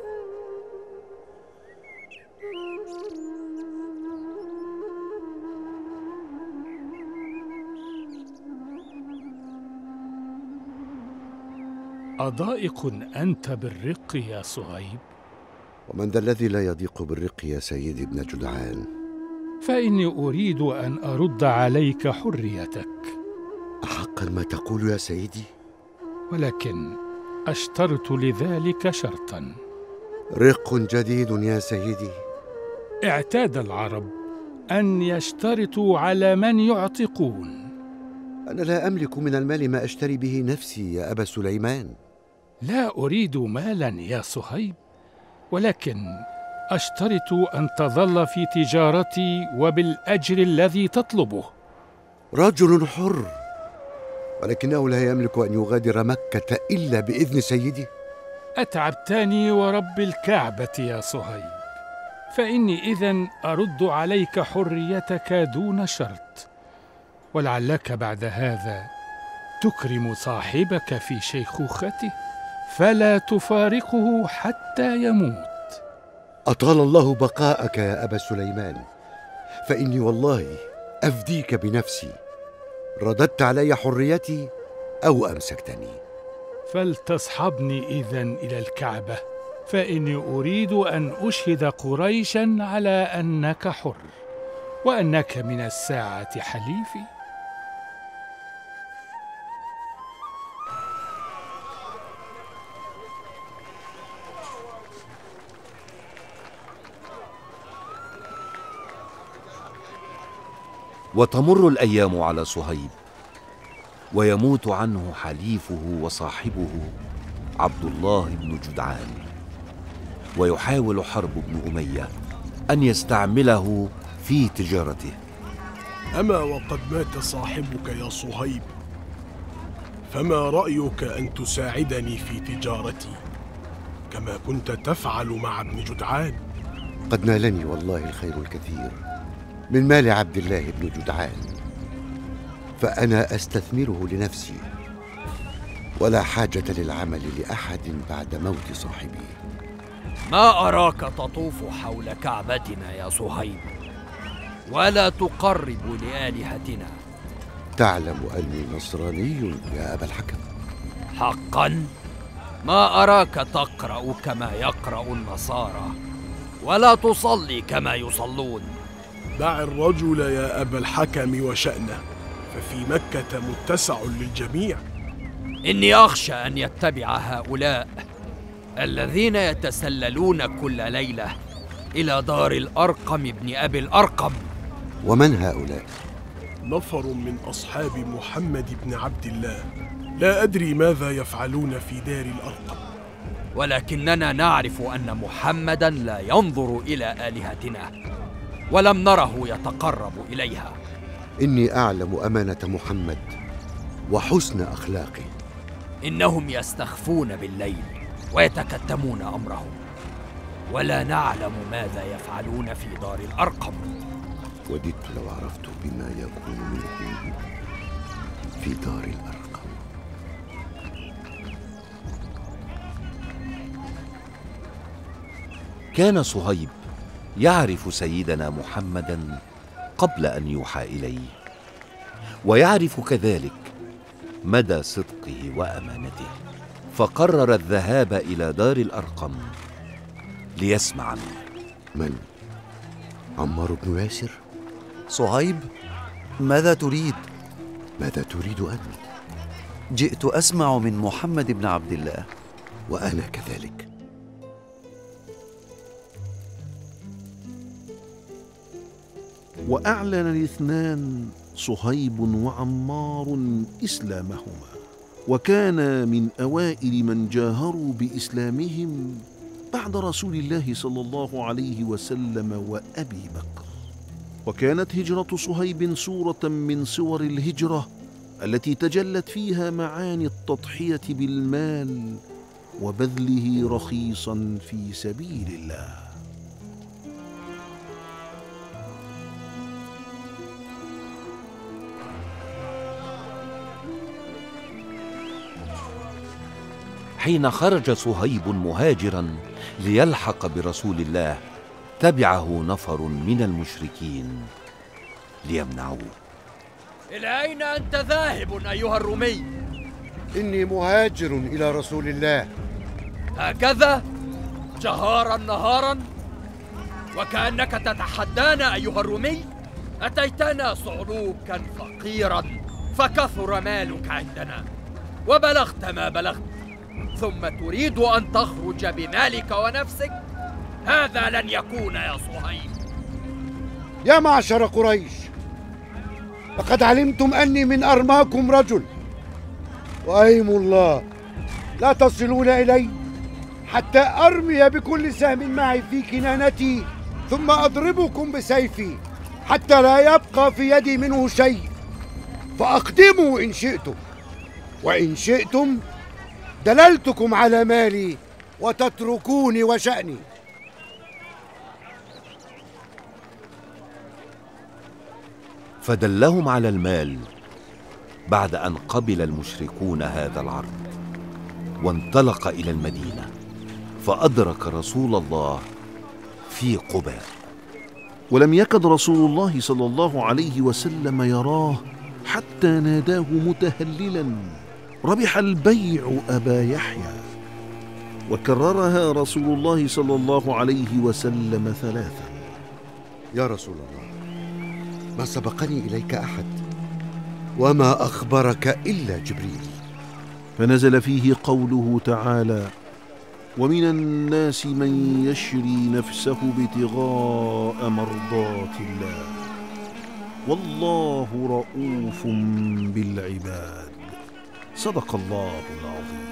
K: أضائق أنت بالرق يا صهيب؟
O: ومن ذا الذي لا يضيق بالرق يا سيدي ابن جدعان؟
K: فإني أريد أن أرد عليك حريتك.
O: أحقا ما تقول يا سيدي؟
K: ولكن أشترط لذلك شرطا.
O: رق جديد يا سيدي.
K: اعتاد العرب أن يشترطوا على من يعتقون.
O: أنا لا أملك من المال ما أشتري به نفسي يا أبا سليمان.
K: لا أريد مالا يا صهيب، ولكن أشترط أن تظل في تجارتي وبالأجر الذي تطلبه.
O: رجل حر، ولكنه لا يملك أن يغادر مكة إلا بإذن سيدي.
K: أتعبتني ورب الكعبة يا صهيب، فإني إذن أرد عليك حريتك دون شرط، ولعلك بعد هذا تكرم صاحبك في شيخوخته فلا تفارقه حتى يموت.
O: أطال الله بقاءك يا أبا سليمان، فإني والله أفديك بنفسي. رددت علي حريتي أو أمسكتني؟
K: فلتصحبني إذن إلى الكعبة، فإني أريد أن أشهد قريشا على أنك حر، وأنك من الساعة حليفي.
D: وتمر الأيام على صهيب، ويموت عنه حليفه وصاحبه عبد الله بن جدعان، ويحاول حرب بن أمية أن يستعمله في تجارته.
N: أما وقد مات صاحبك يا صهيب، فما رأيك أن تساعدني في تجارتي كما كنت تفعل مع ابن جدعان؟
O: قد نالني والله الخير الكثير من مال عبد الله بن جدعان، فأنا أستثمره لنفسي، ولا حاجة للعمل لأحد بعد موت صاحبي.
E: ما أراك تطوف حول كعبتنا يا صهيب، ولا تقرب لآلهتنا.
O: تعلم أني نصراني يا أبا الحكم.
E: حقا؟ ما أراك تقرأ كما يقرأ النصارى، ولا تصلي كما يصلون.
N: دع الرجل يا أبا الحكم وشأنه، ففي مكة متسع للجميع.
E: إني أخشى أن يتبع هؤلاء الذين يتسللون كل ليلة إلى دار الأرقم ابن أبي الأرقم.
O: ومن هؤلاء؟
N: نفر من أصحاب محمد بن عبد الله، لا أدري ماذا يفعلون في دار الأرقم،
E: ولكننا نعرف أن محمداً لا ينظر إلى آلهتنا، ولم نره يتقرب إليها.
O: إني أعلم أمانة محمد وحسن أخلاقه.
E: إنهم يستخفون بالليل ويتكتمون أمرهم، ولا نعلم ماذا يفعلون في دار الأرقم.
O: وددت لو عرفت بما يكون منهم في دار الأرقم.
D: كان صهيب يعرف سيدنا محمدا قبل أن يوحى إليه، ويعرف كذلك مدى صدقه وأمانته، فقرر الذهاب إلى دار الأرقم ليسمع منه.
O: من؟ عمار بن ياسر؟
S: صهيب، ماذا تريد؟
O: ماذا تريد أنت؟
S: جئت أسمع من محمد بن عبد الله.
O: وأنا كذلك.
G: وأعلن الاثنان صهيب وعمار إسلامهما، وكان من أوائل من جاهروا بإسلامهم بعد رسول الله صلى الله عليه وسلم وأبي بكر. وكانت هجرة صهيب صورة من صور الهجرة التي تجلت فيها معاني التضحية بالمال وبذله رخيصا في سبيل الله.
D: حين خرج صهيب مهاجرا ليلحق برسول الله، تبعه نفر من المشركين ليمنعوه.
E: إلى أين أنت ذاهب أيها الرومي؟
O: إني مهاجر إلى رسول الله.
E: هكذا؟ جهارا نهارا؟ وكأنك تتحدانا أيها الرومي؟ أتيتنا صعلوكا فقيرا فكثر مالك عندنا وبلغت ما بلغت، ثم تريد أن تخرج بمالك ونفسك؟ هذا لن يكون يا صهيب.
O: يا معشر قريش، لقد علمتم أني من أرماكم رجل، وأيم الله لا تصلون إلي حتى أرمي بكل سهم معي في كنانتي، ثم أضربكم بسيفي حتى لا يبقى في يدي منه شيء، فأقدموا إن شئتم، وإن شئتم دللتكم على مالي وتتركوني وشأني.
D: فدلهم على المال بعد أن قبل المشركون هذا العرض، وانطلق إلى المدينة، فأدرك رسول الله في قباء.
G: ولم يكد رسول الله صلى الله عليه وسلم يراه حتى ناداه متهللا: ربح البيع أبا يحيى. وكررها رسول الله صلى الله عليه وسلم ثلاثا.
O: يا رسول الله، ما سبقني إليك أحد، وما أخبرك إلا جبريل.
G: فنزل فيه قوله تعالى: ومن الناس من يشري نفسه ابتغاء مرضات الله والله رؤوف بالعباد. صدق الله العظيم.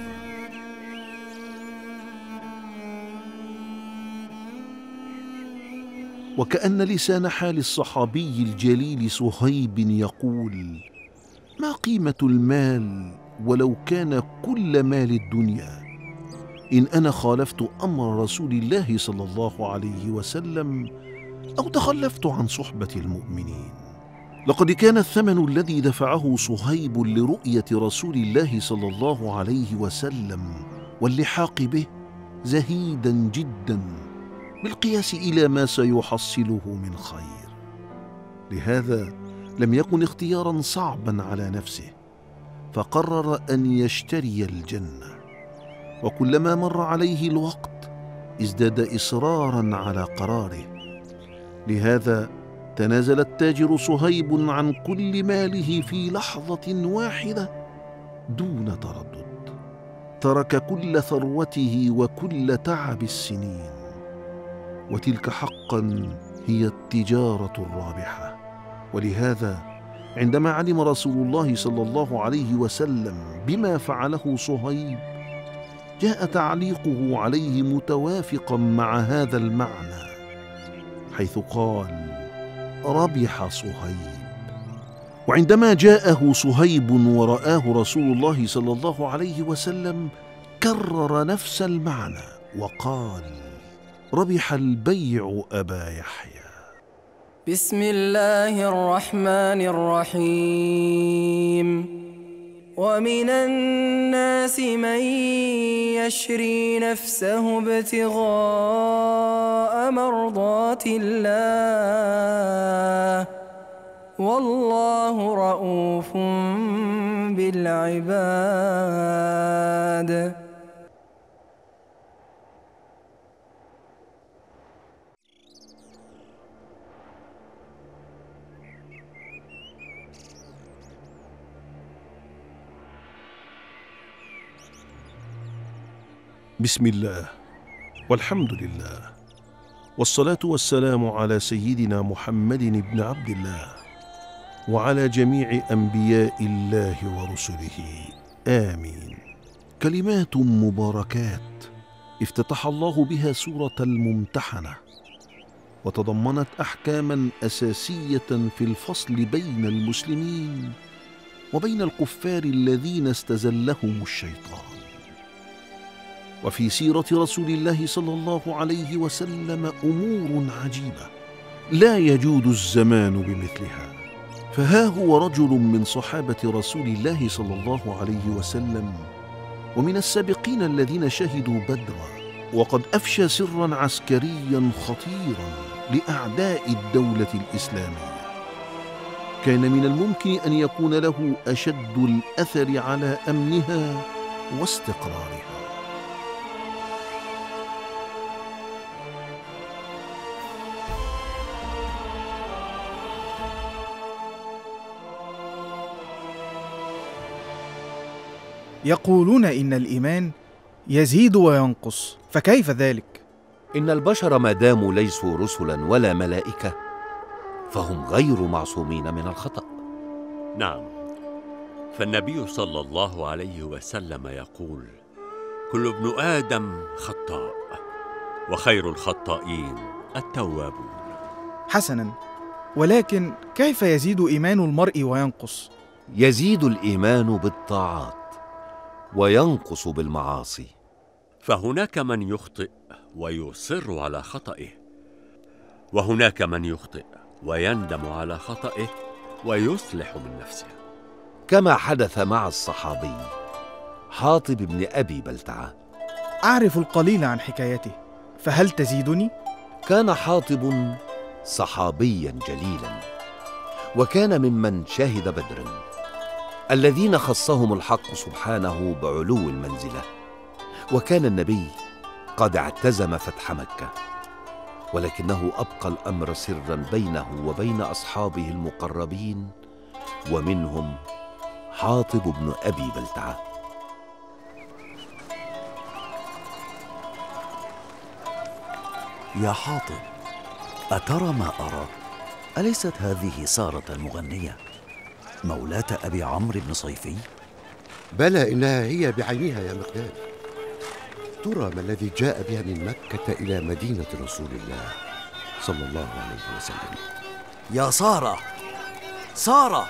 G: وكأن لسان حال الصحابي الجليل صهيب يقول: ما قيمة المال ولو كان كل مال الدنيا إن أنا خالفت أمر رسول الله صلى الله عليه وسلم أو تخلفت عن صحبة المؤمنين. لقد كان الثمن الذي دفعه صهيب لرؤية رسول الله صلى الله عليه وسلم واللحاق به زهيدا جدا بالقياس إلى ما سيحصله من خير. لهذا لم يكن اختيارا صعبا على نفسه، فقرر أن يشتري الجنة. وكلما مر عليه الوقت ازداد إصراراً على قراره. لهذا تنازل التاجر صهيب عن كل ماله في لحظة واحدة دون تردد. ترك كل ثروته وكل تعب السنين، وتلك حقاً هي التجارة الرابحة. ولهذا عندما علم رسول الله صلى الله عليه وسلم بما فعله صهيب، جاء تعليقه عليه متوافقا مع هذا المعنى، حيث قال: ربح صهيب. وعندما جاءه صهيب ورآه رسول الله صلى الله عليه وسلم، كرر نفس المعنى وقال: ربح البيع أبا يحيى.
Q: بسم الله الرحمن الرحيم. ومن الناس من يشري نفسه ابتغاء مرضات الله والله رؤوف بالعباد.
G: بسم الله والحمد لله، والصلاة والسلام على سيدنا محمد بن عبد الله وعلى جميع أنبياء الله ورسله، آمين. كلمات مباركات افتتح الله بها سورة الممتحنة، وتضمنت أحكاما أساسية في الفصل بين المسلمين وبين الكفار الذين استزلهم الشيطان. وفي سيرة رسول الله صلى الله عليه وسلم أمور عجيبة لا يجود الزمان بمثلها. فها هو رجل من صحابة رسول الله صلى الله عليه وسلم ومن السابقين الذين شهدوا بدرا، وقد أفشى سرا عسكريا خطيرا لأعداء الدولة الإسلامية، كان من الممكن أن يكون له أشد الأثر على أمنها واستقرارها.
V: يقولون إن الإيمان يزيد وينقص، فكيف ذلك؟
D: إن البشر ما داموا ليسوا رسلا ولا ملائكة فهم غير معصومين من الخطأ.
A: نعم، فالنبي صلى الله عليه وسلم يقول: كل ابن آدم خطاء وخير الخطائين التوابون.
V: حسنا، ولكن كيف يزيد إيمان المرء وينقص؟
D: يزيد الإيمان بالطاعات وينقص بالمعاصي.
A: فهناك من يخطئ ويصر على خطئه، وهناك من يخطئ ويندم على خطئه ويصلح من نفسه،
D: كما حدث مع الصحابي حاطب بن أبي بلتعة.
V: أعرف القليل عن حكايته، فهل تزيدني؟
D: كان حاطب صحابيا جليلا، وكان ممن شهد بدرا، الذين خصهم الحق سبحانه بعلو المنزلة. وكان النبي قد اعتزم فتح مكة، ولكنه أبقى الأمر سرا بينه وبين أصحابه المقربين، ومنهم حاطب بن أبي بلتعة.
P: يا حاطب، أترى ما أرى؟ أليست هذه سارة المغنية مولاة أبي عمرو بن صيفي؟
O: بلى، إنها هي بعينها يا مقداد. ترى ما الذي جاء بها من مكة إلى مدينة رسول الله صلى الله عليه وسلم.
P: يا سارة، سارة!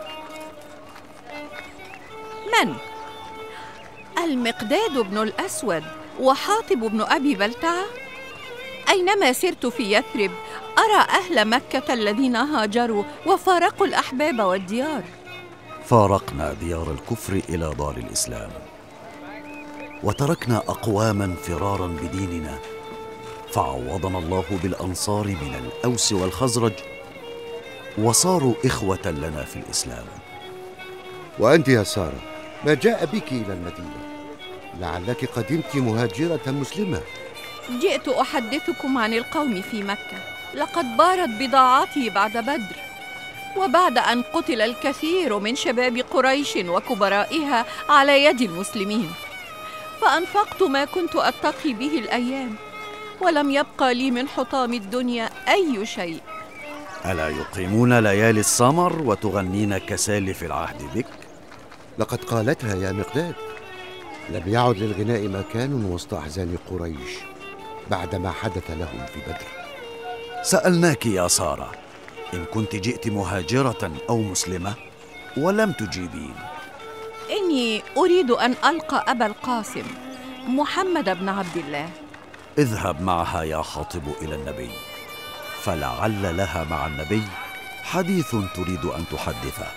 I: من؟ المقداد بن الأسود وحاطب بن أبي بلتعة؟ أينما سرت في يثرب أرى أهل مكة الذين هاجروا وفارقوا الأحباب والديار.
P: فارقنا ديار الكفر إلى دار الإسلام، وتركنا أقواما فرارا بديننا، فعوضنا الله بالأنصار من الأوس والخزرج، وصاروا إخوة لنا في الإسلام.
O: وأنت يا سارة، ما جاء بك إلى المدينة؟ لعلك قدمت مهاجرة مسلمة.
I: جئت أحدثكم عن القوم في مكة. لقد بارت بضاعتي بعد بدر، وبعد أن قتل الكثير من شباب قريش وكبرائها على يد المسلمين، فأنفقت ما كنت أتقي به الأيام، ولم يبقى لي من حطام الدنيا أي شيء.
P: ألا يقيمون ليالي السمر وتغنين كسالف العهد بك؟
O: لقد قالتها يا مقداد. لم يعد للغناء مكان وسط أحزان قريش بعدما حدث لهم في بدر.
P: سألناك يا سارة إن كنت جئت مهاجرة أو مسلمة ولم تجيبين.
I: إني أريد أن ألقى أبا القاسم محمد بن عبد الله.
P: اذهب معها يا حاطب إلى النبي، فلعل لها مع النبي حديث تريد أن تحدثه.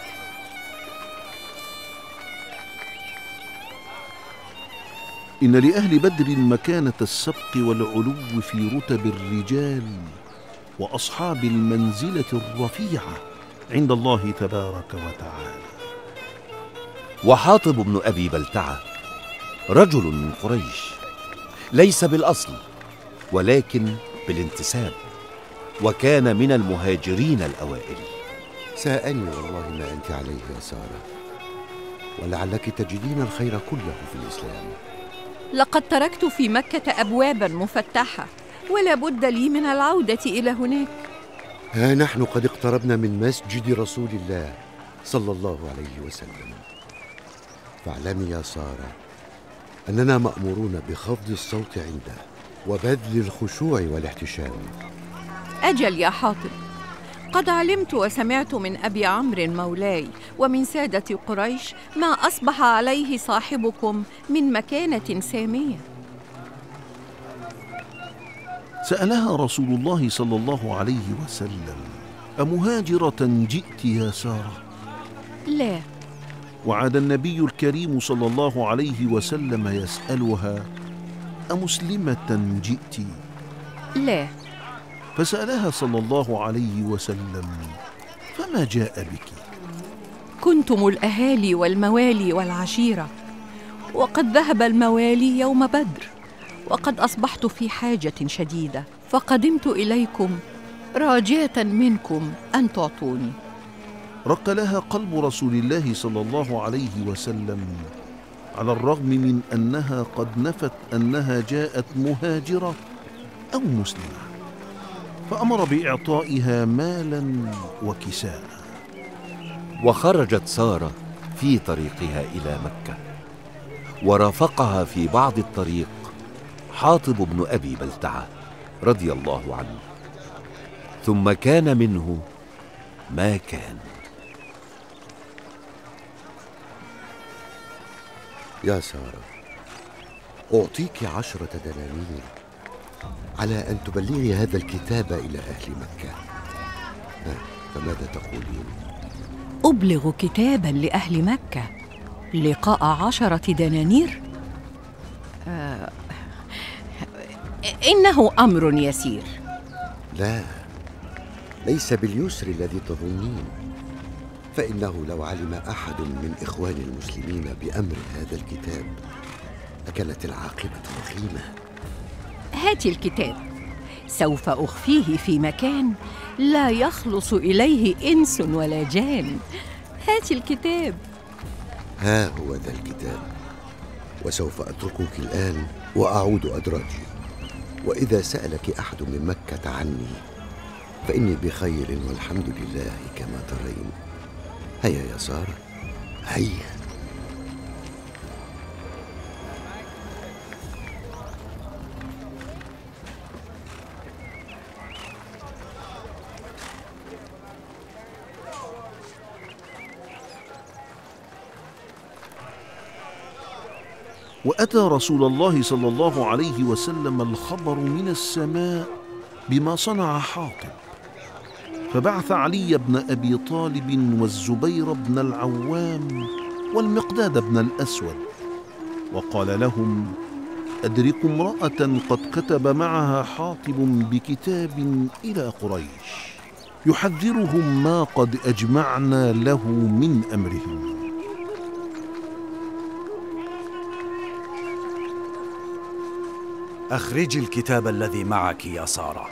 G: إن لأهل بدر مكانة السبق والعلو في رتب الرجال وأصحاب المنزلة الرفيعة عند الله تبارك وتعالى.
D: وحاطب بن أبي بلتعة رجل من قريش، ليس بالأصل ولكن بالانتساب، وكان من المهاجرين الأوائل.
O: ساءني والله ما أنت عليه يا سارة، ولعلك تجدين الخير كله في الإسلام.
I: لقد تركت في مكة أبوابا مفتحة، ولا بد لي من العودة إلى هناك.
O: ها نحن قد اقتربنا من مسجد رسول الله صلى الله عليه وسلم. فاعلمي يا سارة أننا مأمورون بخفض الصوت عنده وبذل الخشوع والاحتشام.
I: أجل يا حاطب، قد علمت وسمعت من أبي عمرو مولاي ومن سادة قريش ما أصبح عليه صاحبكم من مكانة سامية.
G: سألها رسول الله صلى الله عليه وسلم: أمهاجرة جئت يا سارة؟
I: لا.
G: وعاد النبي الكريم صلى الله عليه وسلم يسألها: أمسلمة جئت؟
I: لا.
G: فسألها صلى الله عليه وسلم: فما جاء بك؟
I: كنتم الأهالي والموالي والعشيرة، وقد ذهب الموالي يوم بدر، وقد أصبحت في حاجة شديدة، فقدمت إليكم راجية منكم أن تعطوني.
G: رق لها قلب رسول الله صلى الله عليه وسلم، على الرغم من أنها قد نفت أنها جاءت مهاجرة أو مسلمة، فأمر بإعطائها مالا وكساء.
D: وخرجت سارة في طريقها إلى مكة، ورافقها في بعض الطريق حاطب بن أبي بلتعة رضي الله عنه، ثم كان منه ما كان.
O: يا سارة، أعطيك 10 دنانير على أن تبلغي هذا الكتاب إلى أهل مكة. فماذا تقولين؟
I: أبلغ كتابا لأهل مكة لقاء 10 دنانير؟ إنه أمر يسير.
O: لا، ليس باليسر الذي تظنين، فإنه لو علم أحد من إخوان المسلمين بأمر هذا الكتاب لكانت العاقبة وخيمة.
I: هات الكتاب، سوف أخفيه في مكان لا يخلص إليه إنس ولا جان. هات الكتاب.
O: ها هو ذا الكتاب، وسوف أتركك الآن وأعود أدراجي، وإذا سألك أحد من مكة عني فإني بخير والحمد لله كما ترين. هيا يا سارة، هيا.
G: وأتى رسول الله صلى الله عليه وسلم الخبر من السماء بما صنع حاطب، فبعث علي بن أبي طالب والزبير بن العوام والمقداد بن الأسود، وقال لهم: أدركوا امرأة قد كتب معها حاطب بكتاب إلى قريش يحذرهم ما قد أجمعنا له من أمرهم.
P: أخرجي الكتاب الذي معك يا سارة.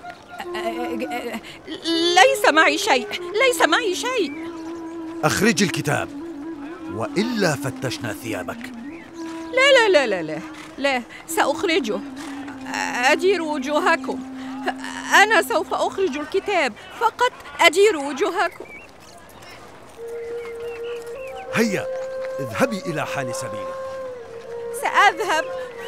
I: ليس معي شيء، ليس معي شيء.
P: أخرجي الكتاب وإلا فتشنا ثيابك.
I: لا لا لا لا لا لا، سأخرجه. أدير وجوهكم. أنا سوف أخرج الكتاب، فقط أدير وجوهكم.
P: هيا اذهبي إلى حال سبيلك.
I: سأذهب.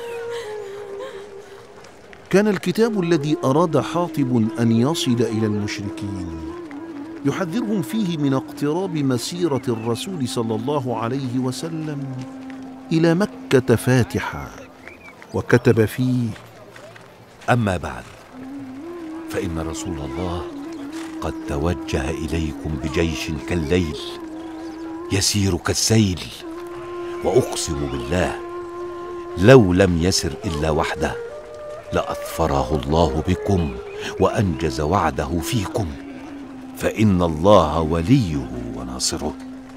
G: كان الكتاب الذي أراد حاطب أن يصل إلى المشركين يحذرهم فيه من اقتراب مسيرة الرسول صلى الله عليه وسلم إلى مكة فاتحا، وكتب فيه:
D: أما بعد، فإن رسول الله قد توجه إليكم بجيش كالليل يسير كالسيل، وأقسم بالله لو لم يسر إلا وحده لأظفره الله بكم وأنجز وعده فيكم، فإن الله وليه وناصره.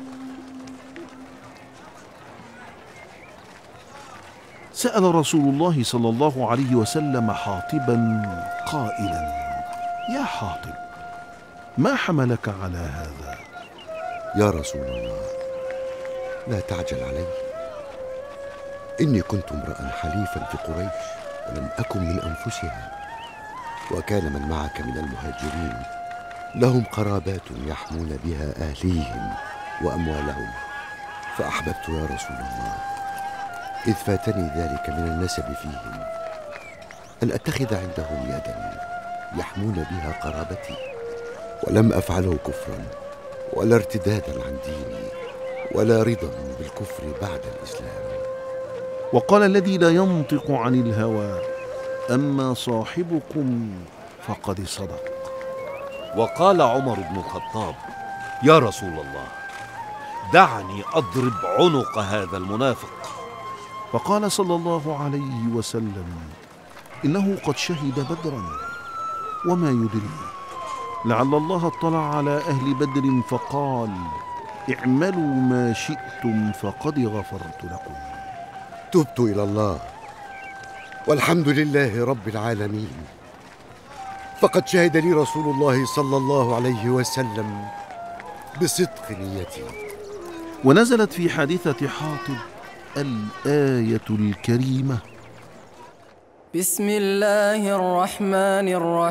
G: سأل رسول الله صلى الله عليه وسلم حاطبا قائلا: يا حاطب، ما حملك على هذا؟
O: يا رسول الله، لا تعجل علي. إني كنت امرأ حليفا في قريش ولم أكن من أنفسها، وكان من معك من المهاجرين لهم قرابات يحمون بها أهليهم وأموالهم، فأحببت يا رسول الله إذ فاتني ذلك من النسب فيهم أن أتخذ عندهم يدا يحمون بها قرابتي، ولم أفعله كفرا ولا ارتدادا عن ديني ولا رضا بالكفر بعد الإسلام.
G: وقال الذي لا ينطق عن الهوى: أما صاحبكم فقد صدق.
D: وقال عمر بن الخطاب: يا رسول الله، دعني أضرب عنق هذا المنافق.
G: فقال صلى الله عليه وسلم: إنه قد شهد بدرا، وما يدري لعل الله اطلع على أهل بدر فقال: اعملوا ما شئتم فقد غفرت لكم.
O: تبت إلى الله والحمد لله رب العالمين، فقد شهد لي رسول الله صلى الله عليه وسلم بصدق نيتي.
G: ونزلت في حادثة حاطب الآية الكريمة:
Q: بسم الله الرحمن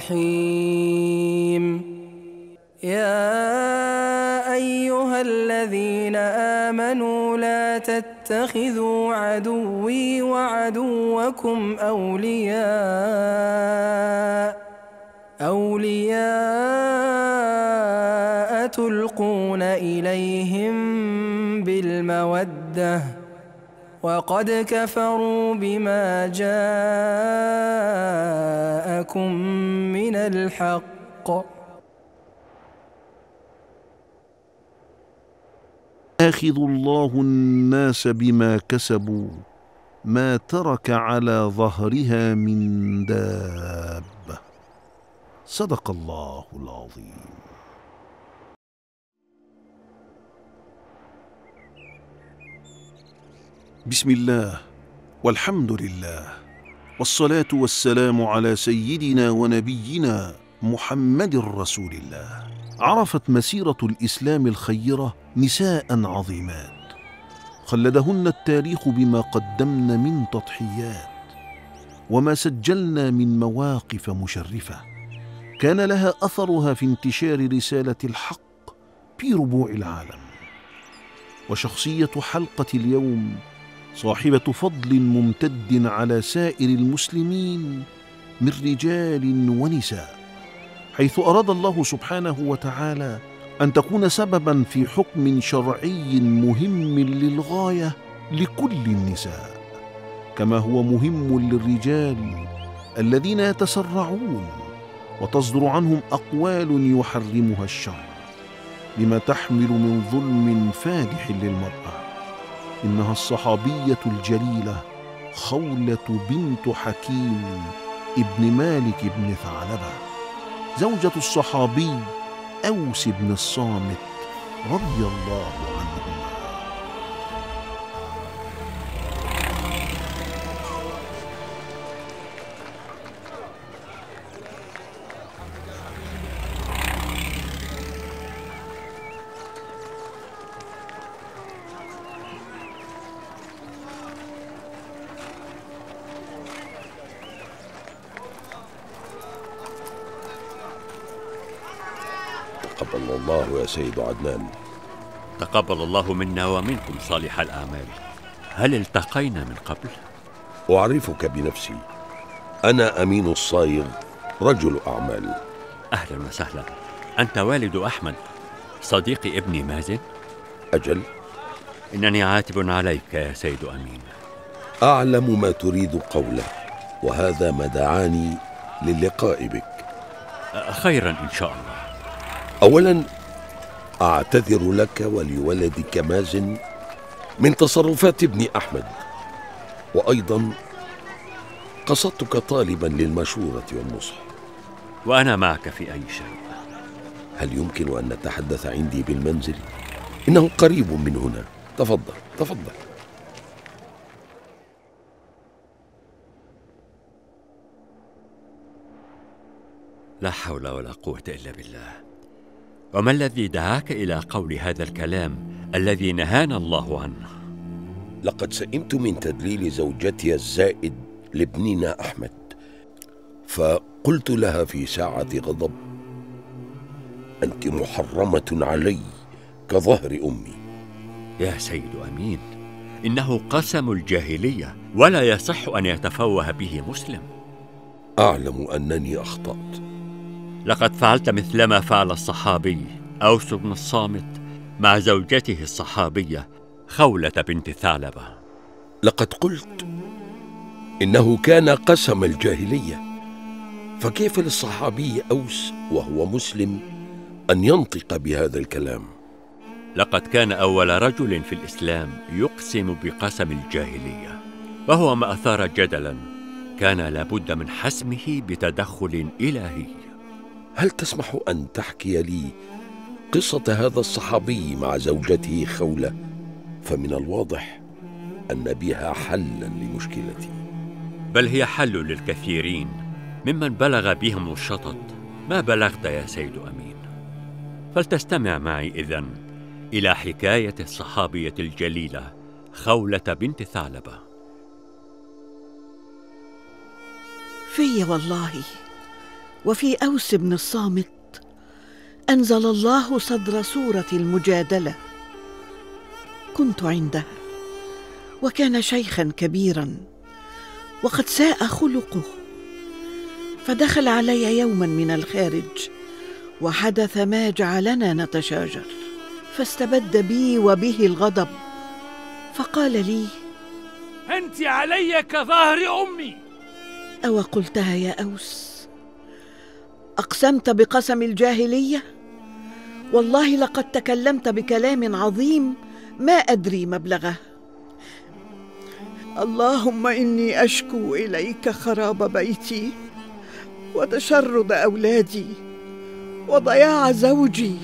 Q: الرحيم. يا أيها الذين آمنوا لا تتخذوا عدوي وعدوكم أولياء تلقون إليهم بالمودة وقد كفروا بما جاءكم من الحق.
G: آخذ الله الناس بما كسبوا ما ترك على ظهرها من دابة. صدق الله العظيم. بسم الله والحمد لله، والصلاة والسلام على سيدنا ونبينا محمد رسول الله. عرفت مسيرة الإسلام الخيرة نساء عظيمات خلدهن التاريخ بما قدمن من تضحيات وما سجلنا من مواقف مشرفة كان لها أثرها في انتشار رسالة الحق في ربوع العالم. وشخصية حلقة اليوم صاحبة فضل ممتد على سائر المسلمين من رجال ونساء، حيث أراد الله سبحانه وتعالى أن تكون سبباً في حكم شرعي مهم للغاية لكل النساء، كما هو مهم للرجال الذين يتسرعون وتصدر عنهم أقوال يحرمها الشرع لما تحمل من ظلم فادح للمرأة. إنها الصحابية الجليلة خولة بنت حكيم ابن مالك بن ثعلبة، زوجة الصحابي أوس بن الصامت رضي الله عنهما.
T: تقبل الله يا سيد عدنان.
A: تقبل الله منا ومنكم صالح الأعمال. هل التقينا من قبل؟
T: أعرفك بنفسي، أنا أمين الصايغ، رجل أعمال.
A: أهلا وسهلا. أنت والد أحمد صديق ابني مازن؟
T: أجل.
A: إنني عاتب عليك يا سيد أمين.
T: أعلم ما تريد قوله، وهذا ما دعاني للقاء بك.
A: خيرا إن شاء الله.
T: أولا أعتذر لك ولولدك مازن من تصرفات ابن أحمد، وأيضا قصدتك طالبا للمشورة والنصح.
A: وأنا معك في أي شيء.
T: هل يمكن أن نتحدث عندي بالمنزل؟ إنه قريب من هنا. تفضل تفضل.
A: لا حول ولا قوة إلا بالله. وما الذي دعاك إلى قول هذا الكلام الذي نهانا الله عنه؟
T: لقد سئمت من تدليل زوجتي الزائد لابننا أحمد، فقلت لها في ساعة غضب: أنت محرمة علي كظهر أمي.
A: يا سيد أمين، إنه قسم الجاهلية ولا يصح أن يتفوه به مسلم.
T: أعلم أنني أخطأت.
A: لقد فعلت مثلما فعل الصحابي أوس بن الصامت مع زوجته الصحابية خولة بنت ثعلبة.
T: لقد قلت إنه كان قسم الجاهلية، فكيف للصحابي أوس وهو مسلم أن ينطق بهذا الكلام؟
A: لقد كان أول رجل في الإسلام يقسم بقسم الجاهلية، وهو ما أثار جدلا كان لابد من حسمه بتدخل إلهي.
T: هل تسمح أن تحكي لي قصة هذا الصحابي مع زوجته خولة؟ فمن الواضح أن بها حلا لمشكلتي.
A: بل هي حل للكثيرين ممن بلغ بهم الشطط ما بلغت يا سيد أمين. فلتستمع معي إذن إلى حكاية الصحابية الجليلة خولة بنت ثعلبة.
U: في والله وفي أوس بن الصامت أنزل الله صدر سورة المجادلة. كنت عنده وكان شيخا كبيرا وقد ساء خلقه، فدخل علي يوما من الخارج وحدث ما جعلنا نتشاجر، فاستبد بي وبه الغضب فقال لي:
K: أنت علي كظهر أمي.
U: أو قلتها يا أوس؟ أقسمت بقسم الجاهلية؟ والله لقد تكلمت بكلام عظيم ما أدري مبلغه. اللهم إني أشكو إليك خراب بيتي وتشرد أولادي وضياع زوجي.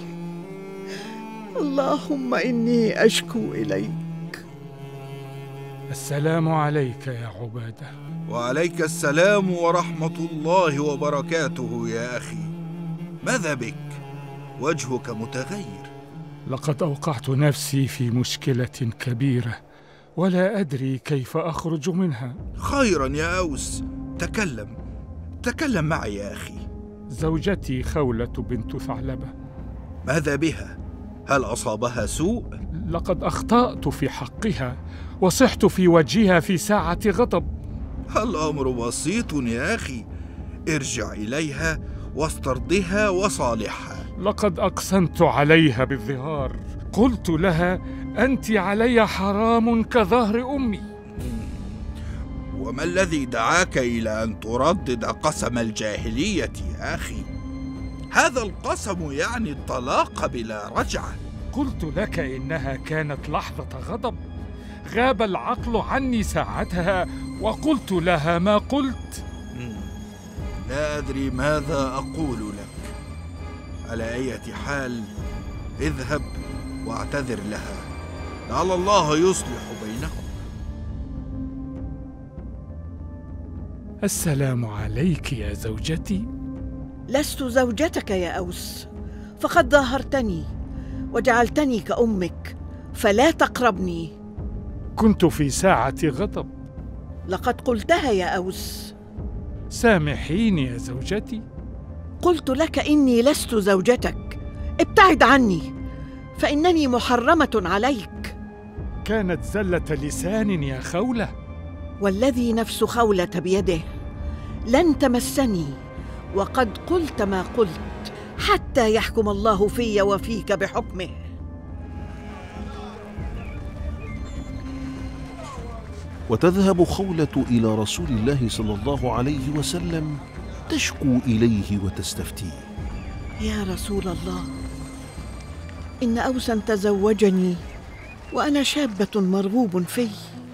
U: اللهم إني أشكو إليك.
K: السلام عليك يا عبادة.
H: وعليك السلام ورحمة الله وبركاته يا أخي. ماذا بك؟ وجهك متغير.
K: لقد أوقعت نفسي في مشكلة كبيرة ولا أدري كيف أخرج منها.
H: خيرا يا أوس، تكلم معي يا أخي.
K: زوجتي خولة بنت ثعلبة.
H: ماذا بها؟ هل أصابها سوء؟
K: لقد أخطأت في حقها وصحت في وجهها في ساعة غضب.
H: الأمر بسيط يا أخي، ارجع إليها واسترضها وصالحها.
K: لقد أقسمت عليها بالظهار، قلت لها: أنت علي حرام كظهر أمي.
H: وما الذي دعاك إلى أن تردد قسم الجاهلية يا أخي؟ هذا القسم يعني الطلاق بلا رجعة.
K: قلت لك إنها كانت لحظة غضب، غاب العقل عني ساعتها وقلت لها ما قلت.
H: لا أدري ماذا أقول لك. على أي حال اذهب واعتذر لها، لعل الله يصلح بينكم.
K: السلام عليك يا زوجتي.
U: لست زوجتك يا أوس، فقد ظاهرتني وجعلتني كأمك، فلا تقربني.
K: كنت في ساعة غضب.
U: لقد قلتها يا أوس.
K: سامحيني يا زوجتي.
U: قلت لك إني لست زوجتك، ابتعد عني، فإنني محرمة عليك.
K: كانت زلة لسان يا خولة.
U: والذي نفس خولة بيده لن تمسني، وقد قلت ما قلت حتى يحكم الله في وفيك بحكمه.
G: وتذهب خولة إلى رسول الله صلى الله عليه وسلم تشكو إليه وتستفتيه:
U: يا رسول الله، إن أوسا تزوجني وأنا شابة مرغوب في،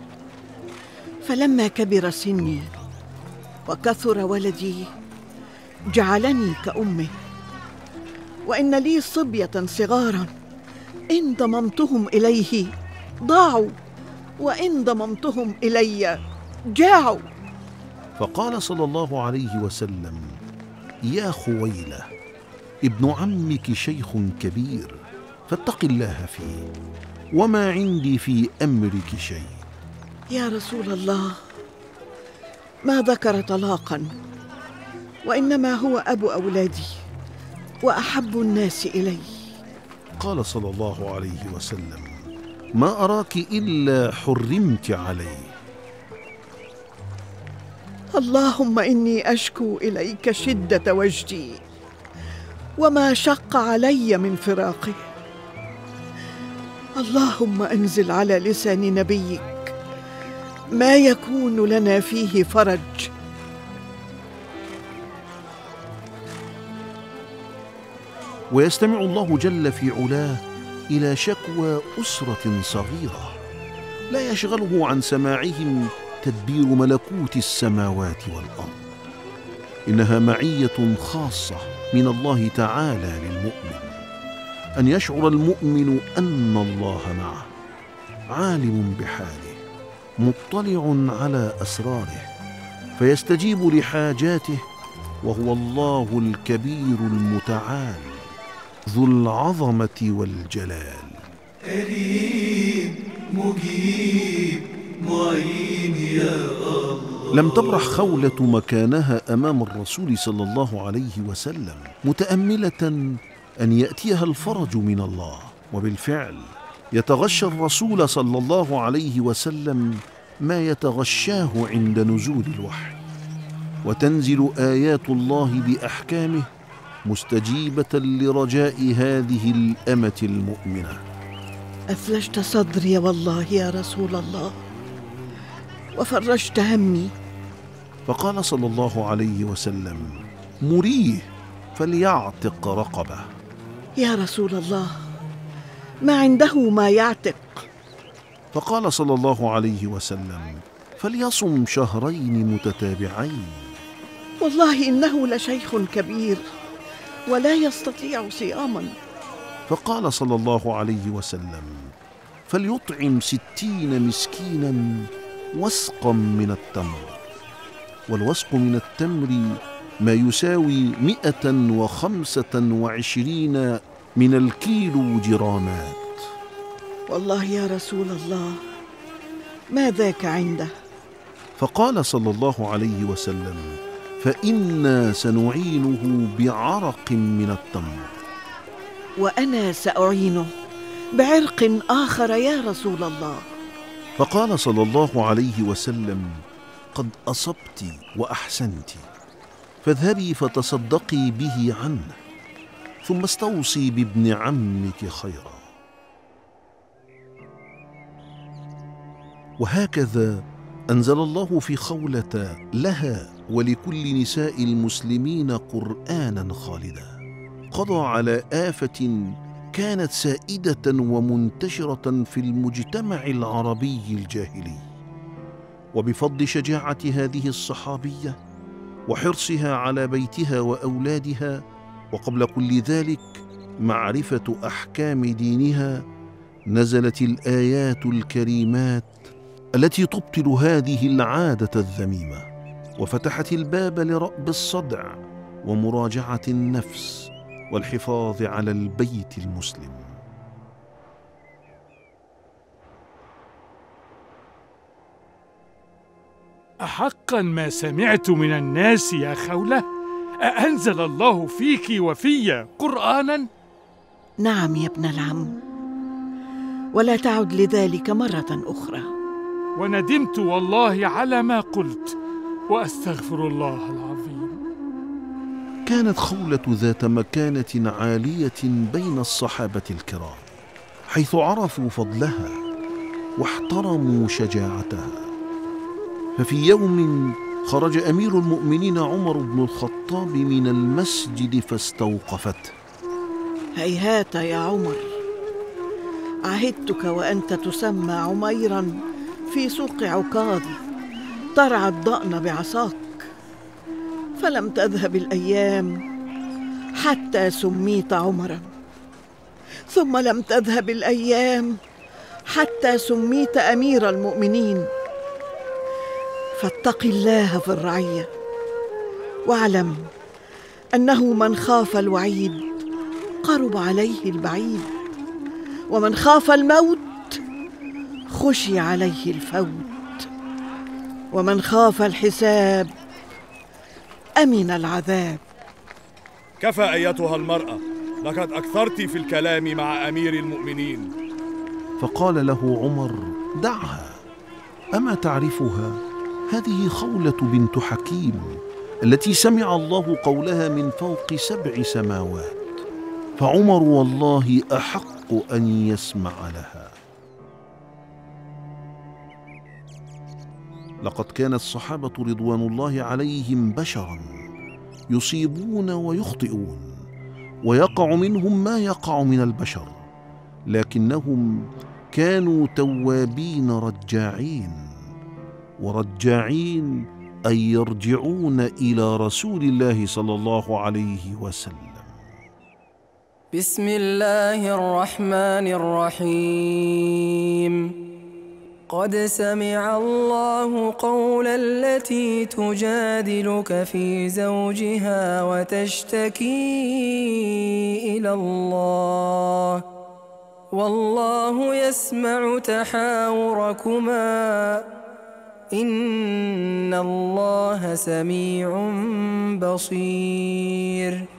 U: فلما كبر سني وكثر ولدي جعلني كأمه، وإن لي صبية صغارا إن ضممتهم إليه ضاعوا، وإن ضممتهم إلي جاعوا.
G: فقال صلى الله عليه وسلم: يا خويلة، ابن عمك شيخ كبير، فاتق الله فيه، وما عندي في أمرك شيء.
U: يا رسول الله، ما ذكر طلاقا، وإنما هو أبو أولادي وأحب الناس إلي.
G: قال صلى الله عليه وسلم: ما أراك إلا حرمت عليه.
U: اللهم إني أشكو إليك شدة وجدي وما شق علي من فراقه. اللهم أنزل على لسان نبيك ما يكون لنا فيه فرج.
G: ويستمع الله جل في علاه إلى شكوى أسرة صغيرة لا يشغله عن سماعهم تدبير ملكوت السماوات والأرض. إنها معية خاصة من الله تعالى للمؤمن، أن يشعر المؤمن أن الله معه، عالم بحاله، مطلع على أسراره، فيستجيب لحاجاته، وهو الله الكبير المتعال ذو العظمة والجلال.
F: قريب مجيب معين يا الله.
G: لم تبرح خولة مكانها أمام الرسول صلى الله عليه وسلم، متأملة أن يأتيها الفرج من الله. وبالفعل يتغشى الرسول صلى الله عليه وسلم ما يتغشاه عند نزول الوحي، وتنزل آيات الله بأحكامه مستجيبة لرجاء هذه الأمة المؤمنة.
U: أثلجت صدري والله يا رسول الله، وفرجت همي.
G: فقال صلى الله عليه وسلم: مريه فليعتق رقبه.
U: يا رسول الله، ما عنده ما يعتق.
G: فقال صلى الله عليه وسلم: فليصم شهرين متتابعين.
U: والله إنه لشيخ كبير ولا يستطيع صياما.
G: فقال صلى الله عليه وسلم: فليطعم 60 مسكينا وسقا من التمر. والوسق من التمر ما يساوي 125 من الكيلو جرامات.
U: والله يا رسول الله، ما ذاك عنده.
G: فقال صلى الله عليه وسلم: فإنا سنعينه بعرق من التمر.
U: وأنا سأعينه بعرق آخر يا رسول الله.
G: فقال صلى الله عليه وسلم: قد أصبت وأحسنت، فاذهبي فتصدقي به عنه، ثم استوصي بابن عمك خيرا. وهكذا أنزل الله في خولة لها ولكل نساء المسلمين قرآنا خالدا، قضى على آفة كانت سائدة ومنتشرة في المجتمع العربي الجاهلي. وبفضل شجاعة هذه الصحابية وحرصها على بيتها وأولادها، وقبل كل ذلك معرفة أحكام دينها، نزلت الآيات الكريمات التي تبطل هذه العادة الذميمة، وفتحت الباب لرأب الصدع ومراجعة النفس والحفاظ على البيت المسلم.
K: أحقا ما سمعت من الناس يا خولة؟ أأنزل الله فيك وفي قرآنا؟
U: نعم يا ابن العم، ولا تعد لذلك مرة أخرى.
K: وندمت والله على ما قلت، وأستغفر الله العظيم.
G: كانت خولة ذات مكانة عالية بين الصحابة الكرام، حيث عرفوا فضلها واحترموا شجاعتها. ففي يوم خرج أمير المؤمنين عمر بن الخطاب من المسجد فاستوقفته.
U: هيهات يا عمر، عهدتك وأنت تسمى عميرا في سوق عكاظ ترعى الضأن بعصاك، فلم تذهب الأيام حتى سميت عمرا، ثم لم تذهب الأيام حتى سميت أمير المؤمنين. فاتق الله في الرعية، واعلم أنه من خاف الوعيد قرب عليه البعيد، ومن خاف الموت خشي عليه الفوت، ومن خاف الحساب أمن العذاب.
L: كفى أيتها المرأة، لقد أكثرت في الكلام مع أمير المؤمنين.
G: فقال له عمر: دعها، أما تعرفها؟ هذه خولة بنت حكيم التي سمع الله قولها من فوق 7 سماوات، فعمر والله أحق أن يسمع لها. لقد كان الصحابة رضوان الله عليهم بشرا يصيبون ويخطئون، ويقع منهم ما يقع من البشر، لكنهم كانوا توابين رجاعين، ورجاعين أي يرجعون إلى رسول الله صلى الله عليه وسلم.
Q: بسم الله الرحمن الرحيم. قد سمع الله قول التي تجادلك في زوجها وتشتكي إلى الله، والله يسمع تحاوركما، إن الله سميع بصير.